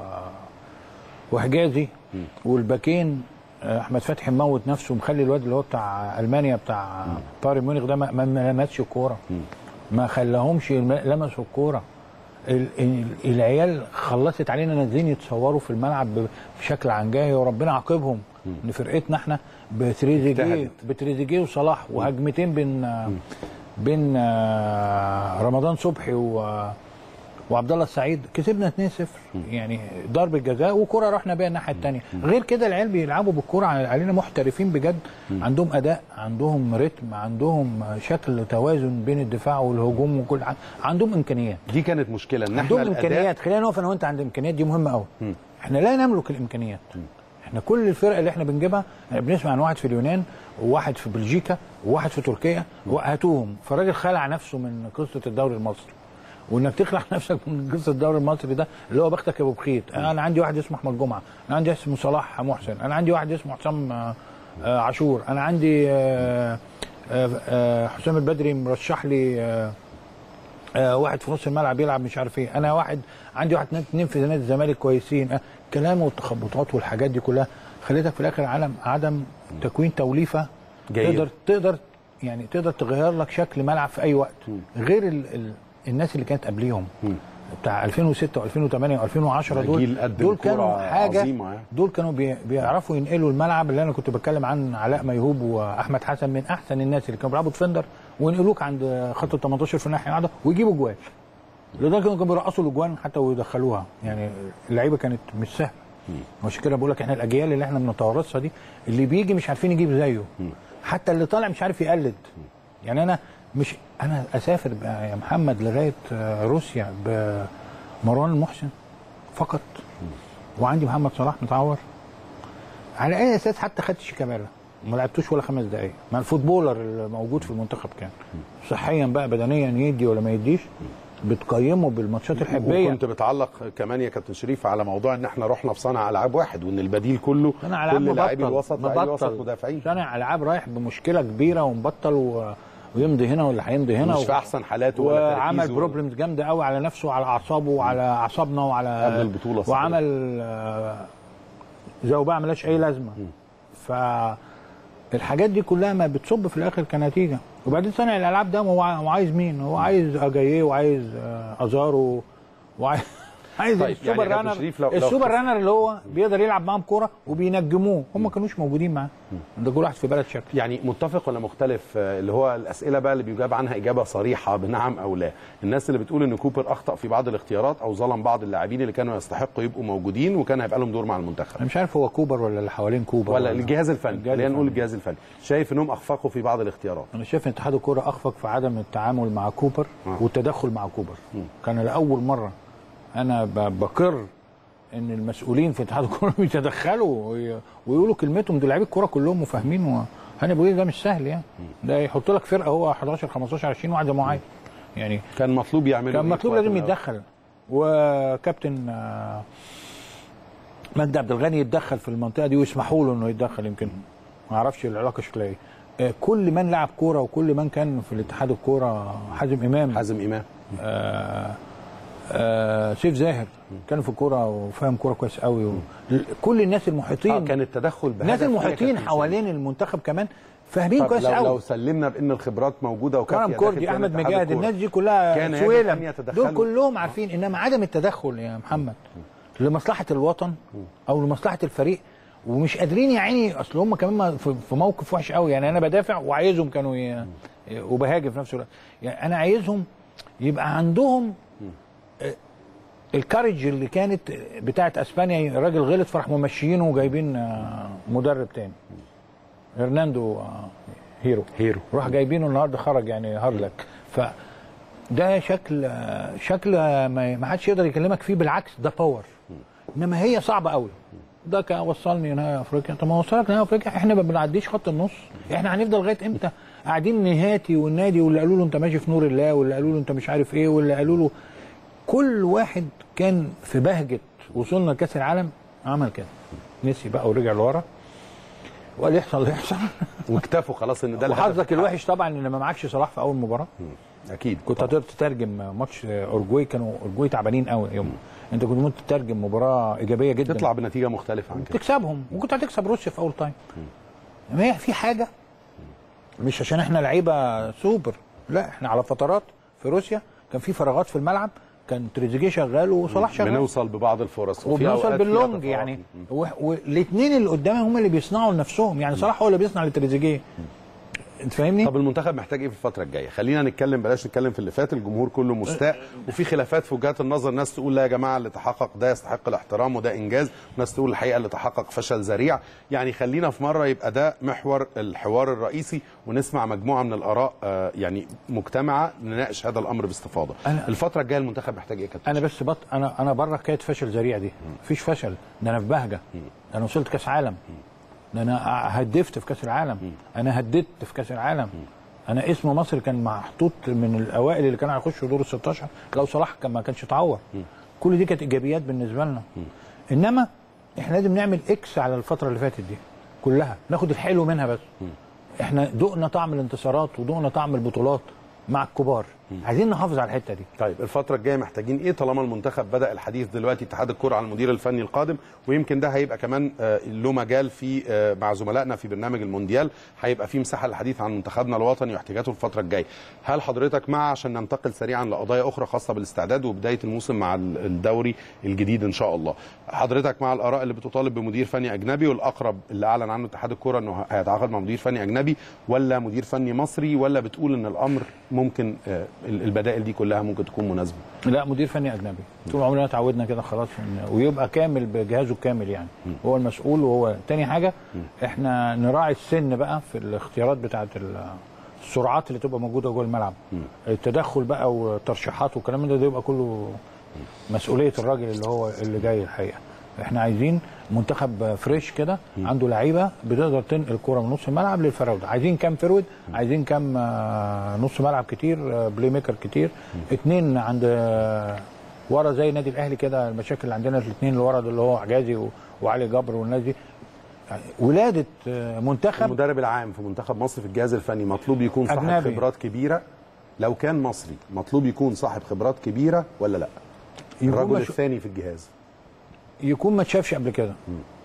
وحجازي م. والباكين احمد فتحي مموت نفسه، مخلي الواد اللي هو بتاع المانيا بتاع بايرن ميونخ ده ما لمسش الكوره، ما خلاهمش لمسوا الكوره. العيال خلصت علينا نازلين يتصوروا في الملعب بشكل عنجاهي، وربنا عاقبهم ان فرقتنا احنا بتريزيجيه بتريزيجيه وصلاح وهجمتين بين بين رمضان صبحي وعبد الله السعيد كسبنا اتنين صفر. يعني ضربه جزاء وكره رحنا بيها الناحيه الثانيه. غير كده العيال بيلعبوا بالكره علينا محترفين بجد، عندهم اداء، عندهم رتم، عندهم شكل توازن بين الدفاع والهجوم وكل حاجه، عندهم امكانيات. دي كانت مشكله ان احنا عندهم امكانيات. خلينا نقف انا وانت عند امكانيات، دي مهمه قوي. احنا لا نملك الامكانيات. م. احنا كل الفرق اللي احنا بنجيبها بنسمع عن واحد في اليونان وواحد في بلجيكا وواحد في تركيا وهاتوهم، فالراجل خلع نفسه من قصه الدوري المصري. وانك تخلع نفسك من قصه الدوري المصري ده اللي هو بختك يا ابو بخيت. انا عندي واحد اسمه احمد جمعه، انا عندي اسمه صلاح محسن، انا عندي واحد اسمه حسام عاشور، انا عندي حسام البدري مرشح لي واحد في نص الملعب يلعب مش عارف ايه، انا واحد عندي واحد اثنين في نادي الزمالك كويسين. كلام والتخبطات والحاجات دي كلها خليتك في الاخر عالم عدم تكوين توليفه جيد. تقدر تقدر يعني تقدر تغير لك شكل ملعب في اي وقت. م. غير ال ال الناس اللي كانت قبليهم بتاع ألفين وستة وألفين وثمانية وألفين وعشرة دول دول كانوا حاجه عظيمة. دول كانوا بي بيعرفوا ينقلوا الملعب. اللي انا كنت بتكلم عن علاء ميهوب واحمد حسن، من احسن الناس اللي كانوا بيلعبوا ديفندر وينقلوك عند خط ال تمنتاشر في الناحيه الواحده ويجيبوا جوان، لدرجه انهم كانوا بيرقصوا الاجوان حتى ويدخلوها. يعني اللعيبه كانت مش سهله. عشان كده بقول لك احنا الاجيال اللي احنا بنتوارثها دي اللي بيجي مش عارفين يجيب زيه، حتى اللي طالع مش عارف يقلد. يعني انا مش انا اسافر يا محمد لغايه روسيا بمروان المحسن فقط، وعندي محمد صلاح متعور، على اي اساس؟ حتى خدت شيكابالا ما لعبتوش ولا خمس دقائق مع الفوتبولر اللي موجود في المنتخب، كان صحيا بقى بدنيا يدي ولا ما يديش، بتقيمه بالماتشات الحبيه. وكنت بتعلق كمان يا كابتن شريف على موضوع ان احنا رحنا في صانع العاب واحد، وان البديل كله كل لاعبي الوسط لاعبي وسط مدافعين. صانع العاب رايح بمشكله كبيره ومبطل و... ويمضي هنا ولا هيمضي هنا، مش في احسن حالاته ولا وعمل بروبلمز جامده قوي على نفسه وعلى اعصابه وعلى اعصابنا وعلى قبل البطوله، وعمل زوبعه ملاش اي لازمه. فالحاجات دي كلها ما بتصب في الاخر كنتيجه. وبعدين صانع الالعاب ده هو عايز مين؟ هو عايز اجاييه وعايز ازارو وعايز عايز طيب السوبر يعني رانر لو السوبر لو رانر اللي هو بيقدر يلعب معاهم كوره وبينجموه. هم ما كانوش موجودين معاه، ده كل واحد في بلد شكل. يعني متفق ولا مختلف؟ اللي هو الاسئله بقى اللي بيجاب عنها اجابه صريحه بنعم او لا. الناس اللي بتقول ان كوبر اخطا في بعض الاختيارات او ظلم بعض اللاعبين اللي كانوا يستحقوا يبقوا موجودين وكان هيبقى لهم دور مع المنتخب. انا مش عارف هو كوبر ولا اللي حوالين كوبر ولا, ولا الجهاز الفني، خلينا نقول الجهاز الفني. شايف انهم اخفقوا في بعض الاختيارات؟ انا شايف ان اتحاد الكوره اخفق في عدم التعامل مع كوبر آه. والتدخل مع كوبر. م. كان لاول مره انا بقر ان المسؤولين في اتحاد الكوره بيتدخلوا ويقولوا كلمتهم. دول لعيبه الكوره كلهم وفاهمين. هاني ابو ده مش سهل يعني، ده يحط لك فرقه هو احداشر خمستاشر عشرين واحد معين. يعني كان مطلوب يعملوا كان مطلوب لازم يتدخل. وكابتن مجدي عبد الغني يتدخل في المنطقه دي ويسمحوا له انه يتدخل. يمكن ما اعرفش العلاقه شكلها ايه. كل من لعب كوره وكل من كان في الاتحاد الكوره، حازم امام حازم امام آه آه سيف زاهر كان في الكوره وفاهم كوره كويس قوي. كل الناس المحيطين آه كان التدخل الناس المحيطين حوالين المنتخب كمان فاهمين كويس قوي. قوي. لو سلمنا بان الخبرات موجوده وكافيه، كرم كردي، احمد مجاهد، الناس دي كلها سويلم، دول كلهم عارفين. انما عدم التدخل يا محمد لمصلحه الوطن او لمصلحه الفريق، ومش قادرين يا عيني. اصل هم كمان في موقف وحش قوي. يعني انا بدافع وعايزهم كانوا ي... وبهاجم في نفس الوقت. يعني انا عايزهم يبقى عندهم الكارج اللي كانت بتاعت اسبانيا، الراجل غلط فراح ممشيينه وجايبين مدرب تاني، هرناندو هيرو هيرو راح جايبينه النهارده خرج يعني هارلك. فده شكل شكل ما حدش يقدر يكلمك فيه، بالعكس ده باور. انما هي صعبه قوي. ده كان وصلني نهائي افريقيا. طب ما وصلك نهائي افريقيا، احنا ما بنعديش خط النص. احنا هنفضل لغايه امتى قاعدين نهاتي والنادي، واللي قالوا له انت ماشي في نور الله، واللي قالوا له انت مش عارف ايه، واللي قالوا له كل واحد كان في بهجه وصلنا لكاس العالم عمل كده، نسي بقى ورجع لورا وقال يحصل اللي يحصل واكتفوا خلاص ان ده وحظك الوحش طبعا ان ما معكش صلاح في اول مباراه. اكيد كنت هتقدر تترجم ماتش اورجواي، كانوا اورجواي تعبانين قوي يوم، انت كنت ممكن تترجم مباراه ايجابيه جدا، تطلع بنتيجه مختلفه عن كده، تكسبهم، وكنت هتكسب روسيا في اول تايم. ما هي في حاجه مش عشان احنا لعيبه سوبر، لا احنا على فترات في روسيا كان في فراغات في الملعب، كان تريزيجيه شغال وصلاح شغال، بنوصل ببعض الفرص وبنوصل باللونج يعني، والاثنين اللي قدامي هم اللي بيصنعوا لنفسهم. يعني صلاح هو اللي بيصنع لتريزيجيه، انت فاهمني؟ طب المنتخب محتاج ايه في الفتره الجايه؟ خلينا نتكلم، بلاش نتكلم في اللي فات. الجمهور كله مستاء وفي خلافات في وجهات النظر، ناس تقول لا يا جماعه اللي تحقق ده يستحق الاحترام وده انجاز، ناس تقول الحقيقه اللي تحقق فشل ذريع. يعني خلينا في مره يبقى ده محور الحوار الرئيسي، ونسمع مجموعه من الاراء آه يعني مجتمعه نناقش هذا الامر باستفاضه. الفتره الجايه المنتخب محتاج ايه كابتن؟ انا بس بط انا انا بره حكايه فشل ذريع دي، مفيش فشل، ده انا في بهجه، انا وصلت كاس عالم، ده انا هدفت في كاس العالم، انا هددت في كاس العالم، انا اسم مصر كان محطوط من الاوائل اللي كانوا هيخشوا دور ال ستاشر لو صلاح كان ما كانش اتعور. كل دي كانت ايجابيات بالنسبه لنا. انما احنا لازم نعمل اكس على الفتره اللي فاتت دي كلها، ناخد الحلو منها بس. احنا دقنا طعم الانتصارات ودقنا طعم البطولات مع الكبار، عايزين نحافظ على الحته دي. طيب الفتره الجايه محتاجين ايه طالما المنتخب بدا الحديث دلوقتي اتحاد الكره على المدير الفني القادم، ويمكن ده هيبقى كمان له مجال في مع زملائنا في برنامج المونديال، هيبقى في مساحه للحديث عن منتخبنا الوطني واحتياجاته الفتره الجايه. هل حضرتك مع، عشان ننتقل سريعا لقضايا اخرى خاصه بالاستعداد وبدايه الموسم مع الدوري الجديد ان شاء الله، حضرتك مع الاراء اللي بتطالب بمدير فني اجنبي، والاقرب اللي اعلن عنه اتحاد الكره انه هيتعاقد مع مدير فني اجنبي ولا مدير فني مصري، ولا بتقول ان الامر ممكن البدائل دي كلها ممكن تكون مناسبه؟ لا مدير فني اجنبي، طول عمرنا اتعودنا كده خلاص، ويبقى كامل بجهازه الكامل يعني، م. هو المسؤول. وهو تاني حاجه م. احنا نراعي السن بقى في الاختيارات بتاعه السرعات اللي تبقى موجوده جوه الملعب، م. التدخل بقى والترشيحات والكلام ده، ده يبقى كله مسؤوليه الراجل اللي هو اللي جاي الحقيقه. احنا عايزين منتخب فريش كده عنده لعيبه بتقدر تنقل الكوره من نص الملعب للفراوده. عايزين كام فرود، عايزين كام نص ملعب كتير، بلاي ميكر كتير، اثنين عند ورا زي النادي الاهلي كده. المشاكل اللي عندنا الاثنين اللي ورا اللي هو عجازي وعلي جبر والناس دي، ولاده منتخب. المدرب العام في منتخب مصر في الجهاز الفني مطلوب يكون صاحب أجنبي. خبرات كبيره. لو كان مصري مطلوب يكون صاحب خبرات كبيره ولا لا؟ الرجل الثاني في الجهاز يكون ما اتشافش قبل كده،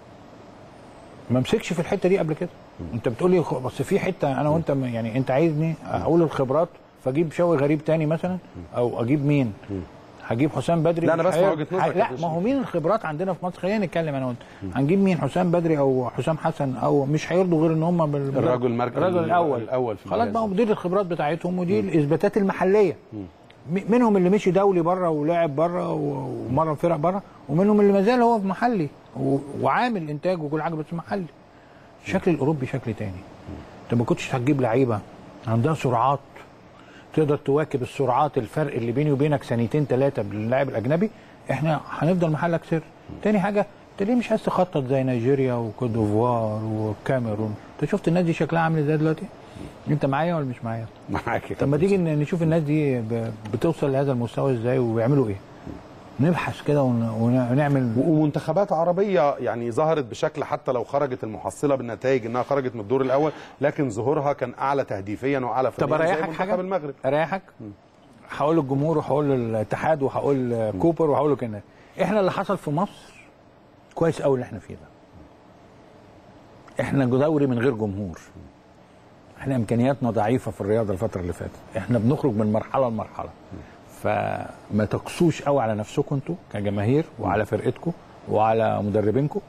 ما مسكش في الحته دي قبل كده. م. انت بتقول لي بس في حته انا وانت يعني انت عايزني اقول الخبرات فاجيب شوقي غريب تاني مثلا، او اجيب مين؟ م. هجيب حسام بدري. لا انا بسمع وجهه نظرك. لا ما هو مين الخبرات عندنا في مصر؟ خلينا نتكلم انا وانت. هنجيب مين؟ حسام بدري او حسام حسن، او مش هيرضوا غير ان هم بال... الرجل المركز الرجل الاول الاول في خلاص بقى، ودي الخبرات بتاعتهم ودي الاثباتات المحليه. م. منهم اللي مشي دولي بره ولعب بره ومره فرق بره، ومنهم اللي ما زال هو في محلي وعامل انتاج وكل حاجه بس محلي. الشكل الاوروبي شكل تاني. انت ما كنتش هتجيب لعيبه عندها سرعات تقدر تواكب السرعات، الفرق اللي بيني وبينك سنتين ثلاثه باللاعب الاجنبي، احنا هنفضل محلك سر. تاني حاجه انت ليه مش عايز تخطط زي نيجيريا وكوت ديفوار والكاميرون؟ انت شفت الناس دي شكلها عامل ازاي دلوقتي؟ انت معايا ولا مش معايا؟ معاك. طب ما تيجي نشوف الناس دي بتوصل لهذا المستوى ازاي وبيعملوا ايه؟ نبحث كده ونعمل. ومنتخبات عربيه يعني ظهرت بشكل، حتى لو خرجت المحصله بالنتائج انها خرجت من الدور الاول، لكن ظهورها كان اعلى تهديفيا واعلى فنيا. طب اريحك حاجه؟ المغرب اريحك؟ هقول للجمهور وهقول للاتحاد وهقول كوبر وهقول كده، احنا اللي حصل في مصر كويس قوي اللي احنا فيه ده. احنا دوري من غير جمهور، احنا امكانياتنا ضعيفه في الرياضه الفتره اللي فاتت، احنا بنخرج من مرحله لمرحله. فما تقسوش قوي على نفسكم انتوا كجماهير وعلى فرقتكم وعلى مدربينكم.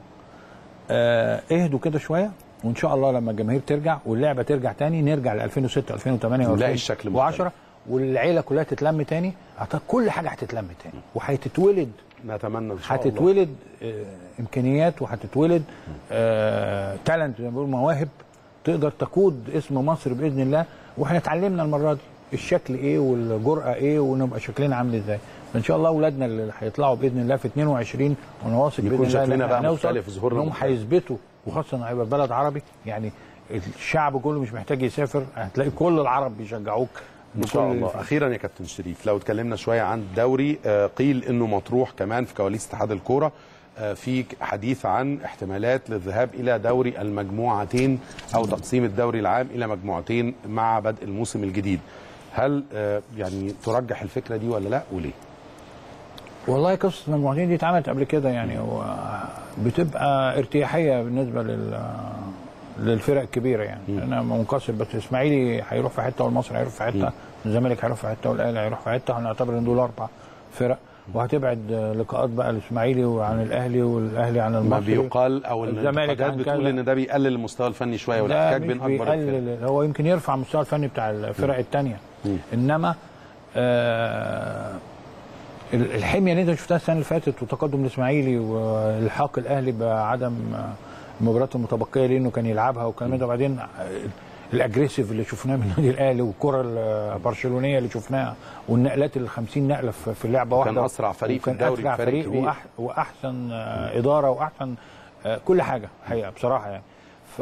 اه اهدوا كده شويه، وان شاء الله لما الجماهير ترجع واللعبه ترجع تاني نرجع ل ألفين وستة ألفين وثمانية نلاقي الشكل وعشرة والعيله كلها تتلم تاني. اعتقد كل حاجه هتتلم تاني وهتتولد، نتمنى ان شاء الله هتتولد اه امكانيات وهتتولد اه تالنت زي ما بيقولوا، مواهب تقدر تقود اسم مصر باذن الله. واحنا اتعلمنا المره دي الشكل ايه والجرأه ايه ونبقى شكلنا عامل ازاي. فان شاء الله اولادنا اللي هيطلعوا باذن الله في اتنين وعشرين وانا واثق باذن الله شكلنا بقى مختلف، ظهورنا انهم هيثبتوا، وخاصه هيبقى بلد عربي. يعني الشعب كله مش محتاج يسافر، هتلاقي كل العرب بيشجعوك ان شاء الله. اخيرا يا كابتن شريف، لو اتكلمنا شويه عن الدوري، قيل انه مطروح كمان في كواليس اتحاد الكوره في حديث عن احتمالات للذهاب الى دوري المجموعتين او تقسيم الدوري العام الى مجموعتين مع بدء الموسم الجديد. هل يعني ترجح الفكره دي ولا لا، وليه؟ والله قصه المجموعتين دي اتعملت قبل كده يعني، بتبقى ارتياحيه بالنسبه لل للفرق الكبيره يعني. م. انا منقسم، بس الاسماعيلي هيروح في حته والمصري هيروح في حته، الزمالك هيروح في حته والاهلي هيروح في حته. هنعتبر ان دول اربع فرق، وهتبعد لقاءات بقى الاسماعيلي وعن الاهلي والاهلي عن المصري. ما بيقال او الانتقادات بتقول ان ده بيقلل المستوى الفني شويه والاحتكاك بين اكبر الفرق. هو يمكن يرفع المستوى الفني بتاع الفرق الثانيه، انما آه الحميه اللي انت شفتها السنه اللي فاتت وتقدم الاسماعيلي والحاق الاهلي بعدم المباريات المتبقيه لانه كان يلعبها والكلام ده، وبعدين الاجريسيف اللي شفناه من النادي الاهلي والكره البرشلونيه اللي شفناها والنقلات ال خمسين نقله في اللعبه واحده. كان اسرع فريق في الدوري، اسرع فريق, فريق وأح واحسن اداره واحسن كل حاجه حقيقه بصراحه يعني. ف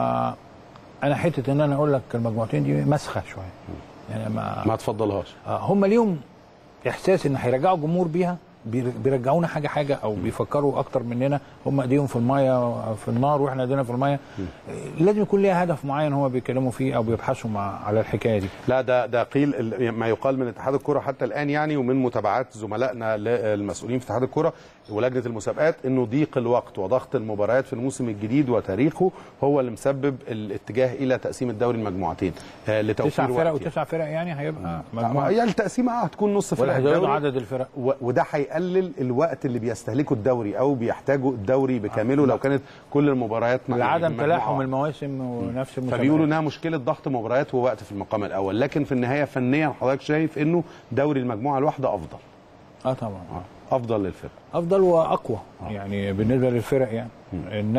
انا حته ان انا اقول لك المجموعتين دي مسخه شويه يعني، ما ما تفضلهاش. هم ليهم احساس ان هيرجعوا الجمهور بيها، بيرجعونا حاجه حاجه او بيفكروا اكتر مننا. هم ايديهم في المايه في النار واحنا ايدينا في المايه. لازم يكون ليها هدف معين هو بيتكلموا فيه او بيبحثوا مع على الحكايه دي. لا ده ده قيل ما يقال من اتحاد الكره حتى الان يعني، ومن متابعات زملائنا المسؤولين في اتحاد الكره ولجنه المسابقات، انه ضيق الوقت وضغط المباريات في الموسم الجديد وتاريخه هو اللي مسبب الاتجاه الى تقسيم الدوري المجموعتين لتوفير تسع فرق وتسع فرق يعني هيبقى مجموعه يعني التقسيمه هتكون نص فرق الدوري عدد الفرق، وده هيقلل الوقت اللي بيستهلكه الدوري او بيحتاجه الدوري بكامله لو كانت كل المباريات مع لعدم تلاحم المواسم ونفس المسابقات. فبيقولوا انها مشكله ضغط مباريات ووقت في المقام الاول، لكن في النهايه فنيا حضرتك شايف انه دوري المجموعه الواحده افضل. اه طبعا آه. افضل للفرق، افضل واقوى آه. يعني بالنسبه للفرق يعني. م.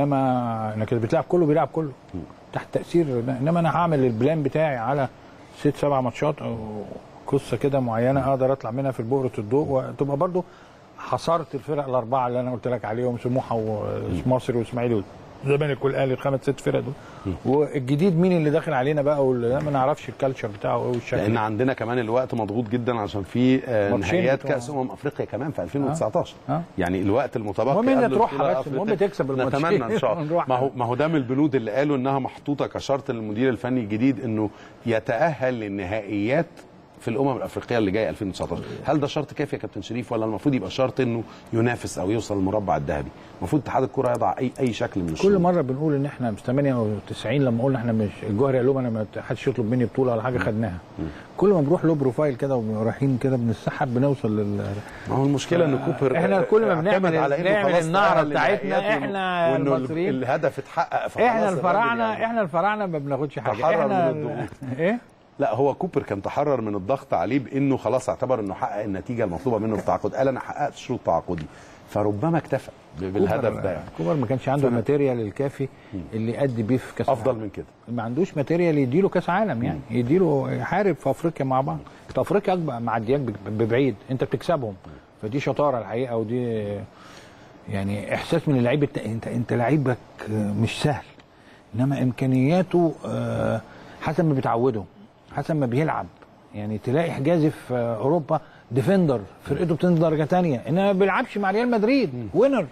انما انك بتلعب كله بيلعب كله م. تحت تاثير، انما انا هعمل البلان بتاعي على ست سبع ماتشات او قصه كده معينه اقدر اطلع منها في بؤره الضوء، وتبقى برضو حصرت الفرق الاربعه اللي انا قلت لك عليهم، سموحه ومصري واسماعيلي والزمالك والاهلي، الخمس ست فرق دول. والجديد مين اللي داخل علينا بقى واللي ما نعرفش الكالتشر بتاعه ايه والشكل، لان عندنا كمان الوقت مضغوط جدا عشان في نهائيات كاس امم افريقيا كمان في ألفين وتسعتاشر. آه. يعني الوقت المتبقي المهم ان تروحها بس، المهم تكسب الماتش. نتمنى ان شاء الله. ما هو ما هو ده من البنود اللي قالوا انها محطوطه كشرط للمدير الفني الجديد انه يتاهل للنهائيات في الامم الافريقيه اللي جايه ألفين وتسعتاشر. هل ده شرط كافي يا كابتن شريف ولا المفروض يبقى شرط انه ينافس او يوصل للمربع الذهبي؟ المفروض اتحاد الكره يضع اي اي شكل من الشروط. كل مره بنقول ان احنا في ثمانية وتسعين لما قلنا احنا مش الجوهري قال لهم انا ما حدش يطلب مني بطوله ولا حاجه، خدناها. كل ما بنروح له بروفايل كده ورايحين كده بنسحب بنوصل لل ما هو المشكله ان كوبر احنا كل ما بنعمل على نعمل النعره بتاعتنا احنا المصريين الهدف اتحقق، احنا الفراعنه يعني. احنا الفراعنه ما بناخدش حاجه، احنا ايه لا هو كوبر كان تحرر من الضغط عليه بانه خلاص اعتبر انه حقق النتيجه المطلوبه منه في التعاقد، قال انا حققت شروط تعاقدي، فربما اكتفى بالهدف ده يعني. كوبر ما كانش عنده الماتيريال الكافي اللي يأدي بيه في كاس افضل العالم. من كده ما عندوش ماتيريال يديله كاس عالم يعني، يديله يحارب في افريقيا مع بعض. في افريقيا اكبر معدياك ببعيد، انت بتكسبهم، فدي شطاره الحقيقه، ودي يعني احساس من اللعيب. انت انت لعيبك مش سهل، انما امكانياته حسب ما بتعوده، حسب ما بيلعب. يعني تلاقي حجازي في اوروبا ديفندر فرقته بتنزل درجه ثانيه، انما ما بيلعبش مع ريال مدريد وينر.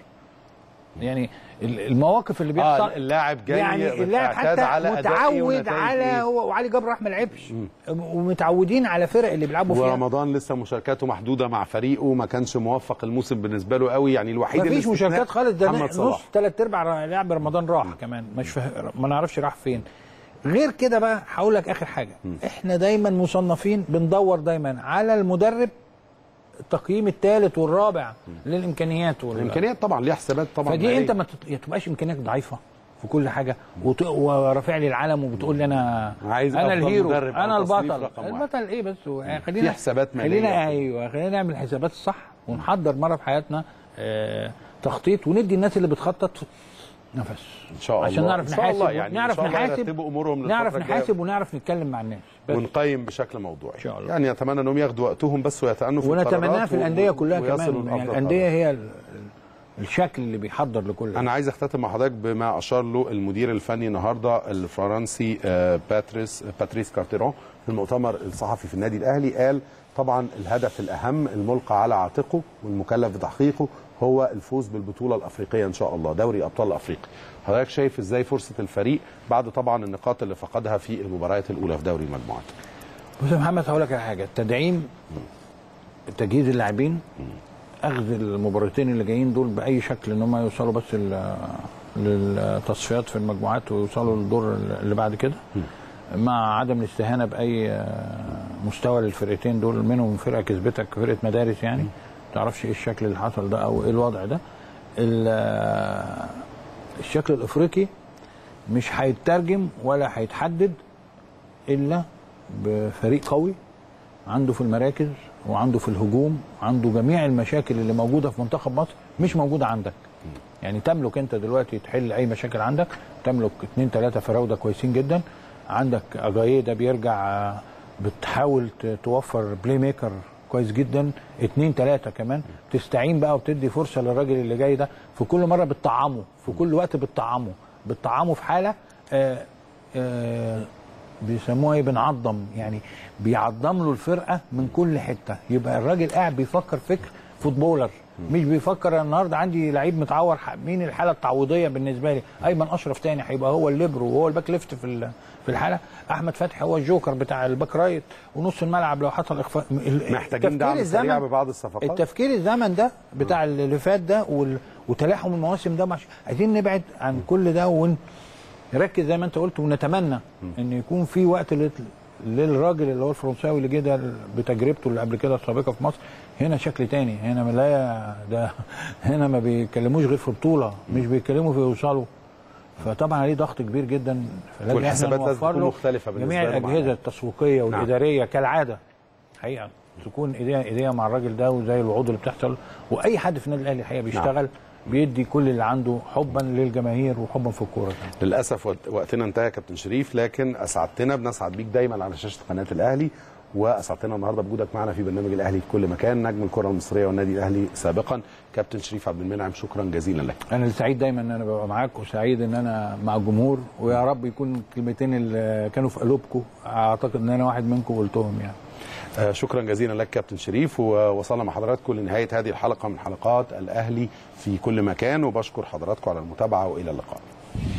يعني المواقف اللي بيحصل آه اللاعب جاي يعني اللاعب حتى على متعود على هو وعلي جبر راح ما لعبش، ومتعودين على فرق اللي بيلعبوا فيها. ورمضان لسه مشاركاته محدوده مع فريقه، ما كانش موفق الموسم بالنسبه له قوي يعني. الوحيد اللي مفيش مشاركات خالص، ده نص ثلاث ارباع لاعب رمضان راح كمان، مش فه... ما نعرفش راح فين. غير كده بقى هقول لك اخر حاجه، م. احنا دايما مصنفين بندور دايما على المدرب التقييم الثالث والرابع للامكانيات وال... الامكانيات طبعا ليها حسابات طبعا، فدي انت ما تبقاش امكانياتك ضعيفه في كل حاجه وت... ورافع لي العلم وبتقول لي انا عايز انا الهيرو انا البطل البطل ايه بس خلينا في حسابات ماليه، خلينا ايوه خلينا نعمل الحسابات الصح ونحضر مره في حياتنا آه تخطيط، وندي الناس اللي بتخطط نفس ان شاء الله عشان نعرف نحاسب يعني نعرف نحاسب امورهم نعرف نحاسب ونعرف نتكلم مع الناس ونقيم بشكل موضوعي ان شاء الله. يعني اتمنى انهم ياخدوا وقتهم بس ويتأنوا في القرارات ونتمناها في الانديه كلها كمان، يعني الانديه هي الشكل اللي بيحضر لكل. انا عايز اختتم مع حضرتك بما اشار له المدير الفني النهارده الفرنسي باتريس باتريس كارتيرون في المؤتمر الصحفي في النادي الاهلي. قال طبعا الهدف الاهم الملقى على عاتقه والمكلف بتحقيقه هو الفوز بالبطوله الافريقيه ان شاء الله، دوري ابطال افريقيا. حضرتك شايف ازاي فرصه الفريق بعد طبعا النقاط اللي فقدها في المباريات الاولى في دوري المجموعات؟ بص يا محمد هقول لك على حاجه، التدعيم تجهيز اللاعبين، اخذ المباراتين اللي جايين دول باي شكل ان هم يوصلوا بس للتصفيات في المجموعات ويوصلوا للدور اللي بعد كده، مع عدم الاستهانه باي مستوى للفرقتين دول، منهم فرقه كسبتك فرقه مدارس يعني ما تعرفش ايه الشكل اللي حصل ده او ايه الوضع ده. الشكل الافريقي مش هيترجم ولا هيتحدد الا بفريق قوي عنده في المراكز وعنده في الهجوم، عنده جميع المشاكل اللي موجوده في منتخب مصر مش موجوده عندك. يعني تملك انت دلوقتي تحل اي مشاكل عندك، تملك اثنين ثلاثه فراوده كويسين جدا، عندك اجاييه ده بيرجع بتحاول توفر بلاي ميكر كويس جدا، اثنين ثلاثه كمان تستعين بقى وتدي فرصه للراجل اللي جاي ده في كل مره بتطعمه، في كل وقت بتطعمه بتطعمه في حاله آآ آآ بيسموها ايه، بنعظم يعني بيعظم له الفرقه من كل حته، يبقى الراجل قاعد بيفكر فكر فوتبولر، مش بيفكر النهارده عندي لعيب متعور مين الحاله التعويضيه بالنسبه لي، ايمن اشرف تاني هيبقى هو الليبرو وهو الباك ليفت في في الحاله، احمد فتحي هو الجوكر بتاع الباك رايت، ونص الملعب لو حصل اخفاء. محتاجين دعم سريع ببعض الصفقات. التفكير الزمن ده بتاع اللي فات ده وتلاحم المواسم ده، مش عايزين نبعد عن كل ده ونركز زي ما انت قلت، ونتمنى ان يكون في وقت للراجل اللي هو الفرنساوي اللي جه ده بتجربته اللي قبل كده السابقه في مصر، هنا شكل تاني، هنا لا ده هنا ما بيتكلموش غير في بطوله، مش بيتكلموا في يوصلوا، فطبعا عليه ضغط كبير جدا، فلازم احنا نوفر له مختلفه جميع الاجهزه التسويقيه والاداريه نعم. كالعاده حقيقه تكون ايديها ايديها مع الراجل ده وزي الوعود اللي بتحصل، واي حد في النادي الاهلي الحقيقه بيشتغل نعم. بيدي كل اللي عنده حبا للجماهير وحبا في الكوره. للاسف وقتنا انتهى يا كابتن شريف، لكن اسعدتنا، بنسعد بيك دايما على شاشه قناه الاهلي، واسعدتنا النهارده بوجودك معنا في برنامج الاهلي في كل مكان، نجم الكره المصريه والنادي الاهلي سابقا كابتن شريف عبد المنعم، شكرا جزيلا لك. انا سعيد دايما ان انا ببقى معاك، وسعيد ان انا مع الجمهور، ويا رب يكون الكلمتين اللي كانوا في قلوبكم اعتقد ان انا واحد منكم قلتهم يعني. آه شكرا جزيلا لك كابتن شريف، ووصلنا مع حضراتكم لنهايه هذه الحلقه من حلقات الاهلي في كل مكان، وبشكر حضراتكم على المتابعه والى اللقاء.